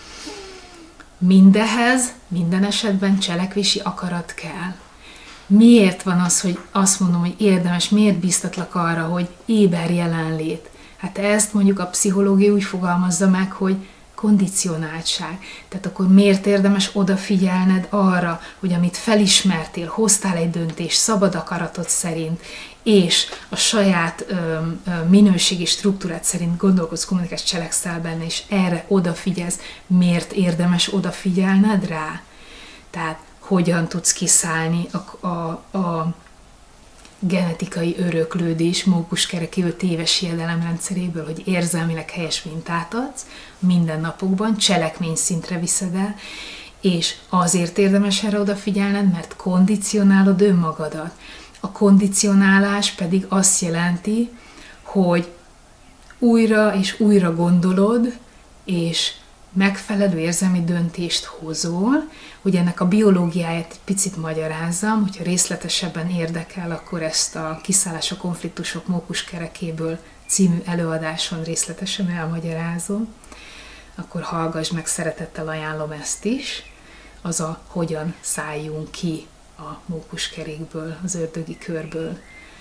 Mindehez, minden esetben cselekvési akarat kell. Miért van az, hogy azt mondom, hogy érdemes, miért bíztatlak arra, hogy éber jelenlét? Hát ezt mondjuk a pszichológia úgy fogalmazza meg, hogy kondicionáltság. Tehát akkor miért érdemes odafigyelned arra, hogy amit felismertél, hoztál egy döntést szabad akaratod szerint, és a saját ö, ö, minőségi struktúrát szerint gondolkodsz, kommunikálsz, cselekszel benne, és erre odafigyelsz, miért érdemes odafigyelned rá? Tehát hogyan tudsz kiszállni a, a, a genetikai öröklődés mókuskerekéből, téves jövedelemrendszeréből, hogy érzelmileg helyes mintát adsz, mindennapokban cselekmény szintre viszed el, és azért érdemes erre odafigyelned, mert kondicionálod önmagadat. A kondicionálás pedig azt jelenti, hogy újra és újra gondolod, és megfelelő érzelmi döntést hozol, hogy ennek a biológiáját egy picit magyarázzam, hogyha részletesebben érdekel, akkor ezt a Kiszállás a konfliktusok mókuskerekéből című előadáson részletesen elmagyarázom, akkor hallgass meg, szeretettel ajánlom ezt is, az a hogyan szálljunk ki a mókuskerékből, az ördögi körből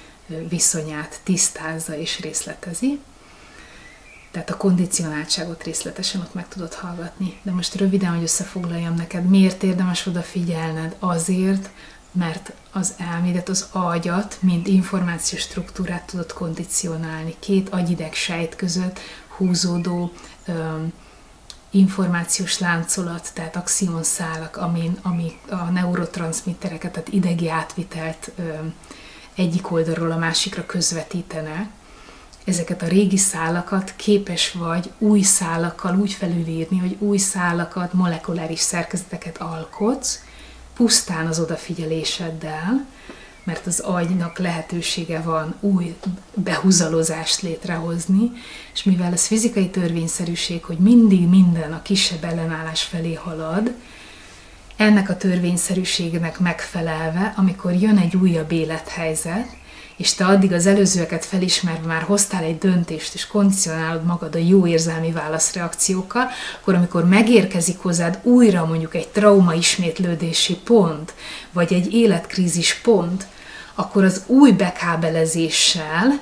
viszonyát tisztázza és részletezi. Tehát a kondicionáltságot részletesen ott meg tudod hallgatni. De most röviden, hogy összefoglaljam neked, miért érdemes odafigyelned? Azért, mert az elmédet, az agyat, mint információs struktúrát tudod kondicionálni. Két agyideg sejt között húzódó öm, információs láncolat, tehát axionszálak, amin, ami a neurotranszmittereket, tehát idegi átvitelt öm, egyik oldalról a másikra közvetítenek. Ezeket a régi szálakat képes vagy új szálakkal úgy felülírni, hogy új szálakat, molekuláris szerkezeteket alkotsz, pusztán az odafigyeléseddel, mert az agynak lehetősége van új behúzalozást létrehozni, és mivel ez fizikai törvényszerűség, hogy mindig minden a kisebb ellenállás felé halad, ennek a törvényszerűségnek megfelelve, amikor jön egy újabb élethelyzet, és te addig az előzőeket felismerve már hoztál egy döntést, és kondicionálod magad a jó érzelmi válaszreakciókkal, akkor amikor megérkezik hozzád újra mondjuk egy trauma ismétlődési pont, vagy egy életkrízis pont, akkor az új bekábelezéssel,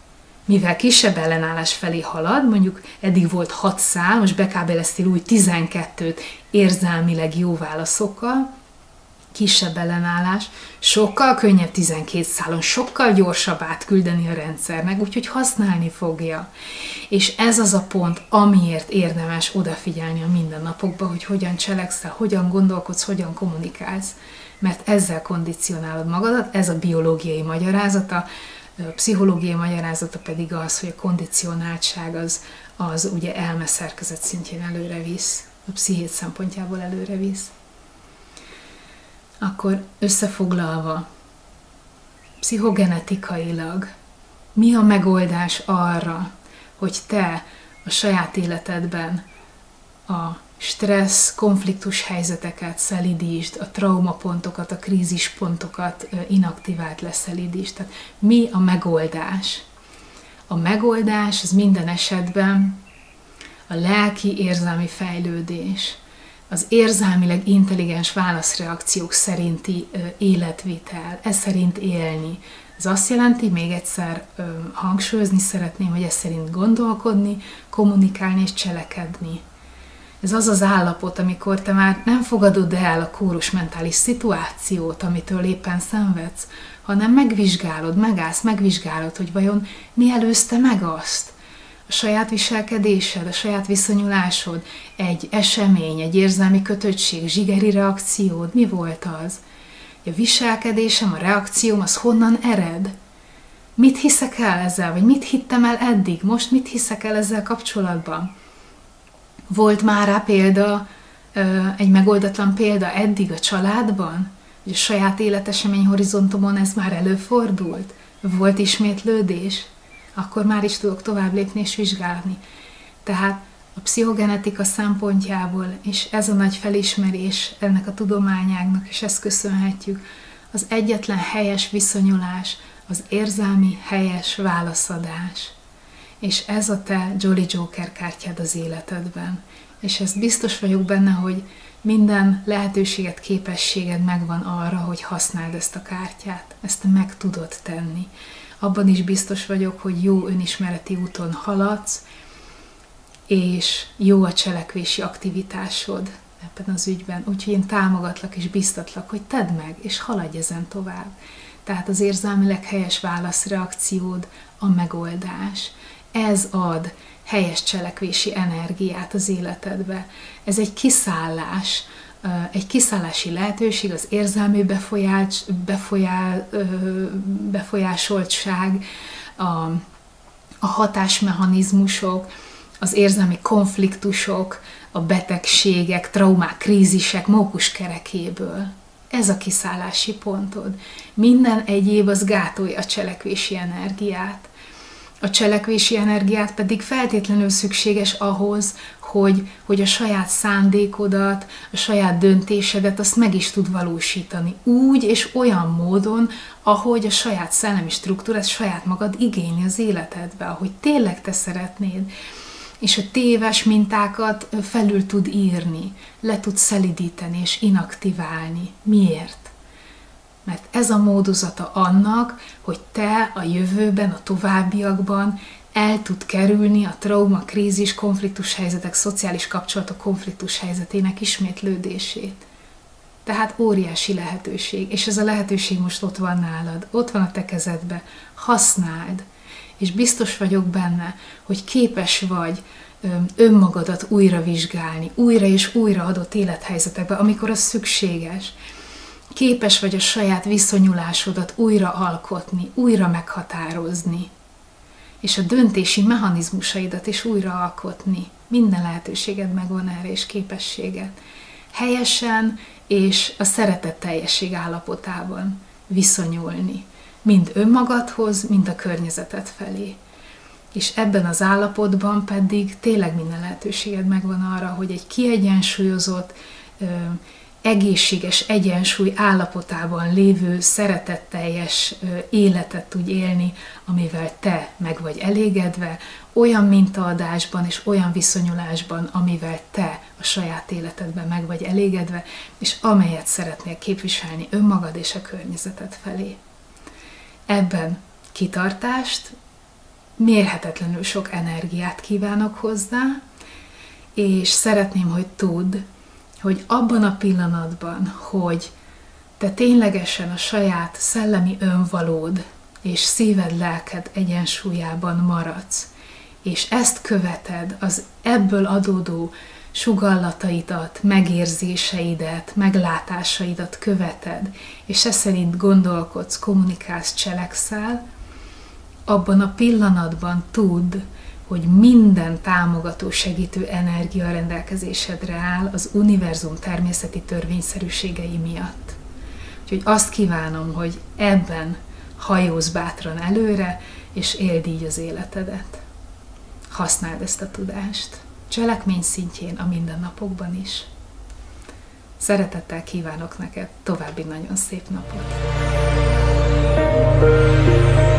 mivel kisebb ellenállás felé halad, mondjuk eddig volt hat szál, most bekábeleztél új tizenkettőt érzelmileg jó válaszokkal, kisebb ellenállás, sokkal könnyebb tizenkét szálon, sokkal gyorsabb átküldeni a rendszernek, úgyhogy használni fogja. És ez az a pont, amiért érdemes odafigyelni a mindennapokban, hogy hogyan cselekszel, hogyan gondolkodsz, hogyan kommunikálsz, mert ezzel kondicionálod magadat, ez a biológiai magyarázata, a pszichológiai magyarázata pedig az, hogy a kondicionáltság az, az ugye elmeszerkezet szintjén előre visz, a pszichét szempontjából előre visz. Akkor összefoglalva, pszichogenetikailag mi a megoldás arra, hogy te a saját életedben a stressz, konfliktus helyzeteket szelídítsd, a traumapontokat, a krízispontokat inaktivált leszelídítsd. Tehát mi a megoldás? A megoldás az minden esetben a lelki érzelmi fejlődés. az érzelmileg intelligens válaszreakciók szerinti ö, életvitel, ez szerint élni. Ez azt jelenti, még egyszer ö, hangsúlyozni szeretném, hogy ez szerint gondolkodni, kommunikálni és cselekedni. Ez az az állapot, amikor te már nem fogadod el a kórus mentális szituációt, amitől éppen szenvedsz, hanem megvizsgálod, megállsz, megvizsgálod, hogy vajon mi előzte meg azt. A saját viselkedésed, a saját viszonyulásod, egy esemény, egy érzelmi kötöttség, zsigeri reakciód, mi volt az? A viselkedésem, a reakcióm, az honnan ered? Mit hiszek el ezzel, vagy mit hittem el eddig? Most mit hiszek el ezzel kapcsolatban? Volt már rá példa, egy megoldatlan példa eddig a családban? Hogy a saját életesemény horizontomon ez már előfordult? Volt ismétlődés? Akkor már is tudok tovább lépni és vizsgálni. Tehát a pszichogenetika szempontjából, és ez a nagy felismerés ennek a tudományágnak, és ezt köszönhetjük, az egyetlen helyes viszonyulás, az érzelmi helyes válaszadás. És ez a te Jolly Joker kártyád az életedben. És ezt biztos vagyok benne, hogy minden lehetőséget, képességed megvan arra, hogy használd ezt a kártyát. Ezt meg tudod tenni. Abban is biztos vagyok, hogy jó önismereti úton haladsz, és jó a cselekvési aktivitásod ebben az ügyben. Úgyhogy én támogatlak és biztatlak, hogy tedd meg, és haladj ezen tovább. Tehát az érzelmileg helyes válaszreakciód a megoldás. Ez ad helyes cselekvési energiát az életedbe. Ez egy kiszállás, egy kiszállási lehetőség, az érzelmi befolyál, befolyál, befolyásoltság, a, a hatásmechanizmusok, az érzelmi konfliktusok, a betegségek, traumák, krízisek mókuskerekéből. Ez a kiszállási pontod. Minden egyéb az gátolja a cselekvési energiát. A cselekvési energiát pedig feltétlenül szükséges ahhoz, hogy, hogy a saját szándékodat, a saját döntésedet azt meg is tud valósítani. Úgy és olyan módon, ahogy a saját szellemi struktúrát, saját magad igényli az életedbe, ahogy tényleg te szeretnéd. És a téves mintákat felül tud írni, le tud szelidíteni és inaktiválni. Miért? Mert ez a módozata annak, hogy te a jövőben, a továbbiakban el tud kerülni a trauma, krízis, konfliktus helyzetek, szociális kapcsolatok konfliktus helyzetének ismétlődését. Tehát óriási lehetőség, és ez a lehetőség most ott van nálad, ott van a te kezedbe, használd, és biztos vagyok benne, hogy képes vagy önmagadat újra vizsgálni, újra és újra adott élethelyzetekbe, amikor az szükséges. Képes vagy a saját viszonyulásodat újra alkotni, újra meghatározni, és a döntési mechanizmusaidat is újra alkotni. Minden lehetőséged megvan erre, és képességed. Helyesen és a szeretetteljesség állapotában viszonyulni. Mind önmagadhoz, mind a környezeted felé. És ebben az állapotban pedig tényleg minden lehetőséged megvan arra, hogy egy kiegyensúlyozott, egészséges egyensúly állapotában lévő, szeretetteljes életet tudj élni, amivel te meg vagy elégedve, olyan mintaadásban és olyan viszonyulásban, amivel te a saját életedben meg vagy elégedve, és amelyet szeretnél képviselni önmagad és a környezeted felé. Ebben kitartást, mérhetetlenül sok energiát kívánok hozzá, és szeretném, hogy tudd, hogy abban a pillanatban, hogy te ténylegesen a saját szellemi önvalód és szíved, lelked egyensúlyában maradsz, és ezt követed, az ebből adódó sugallataidat, megérzéseidet, meglátásaidat követed, és e szerint gondolkodsz, kommunikálsz, cselekszel, abban a pillanatban tudd, hogy minden támogató, segítő energia rendelkezésedre áll az univerzum természeti törvényszerűségei miatt. Úgyhogy azt kívánom, hogy ebben hajózz bátran előre, és éld így az életedet. Használd ezt a tudást, cselekmény szintjén, a mindennapokban is. Szeretettel kívánok neked további nagyon szép napot!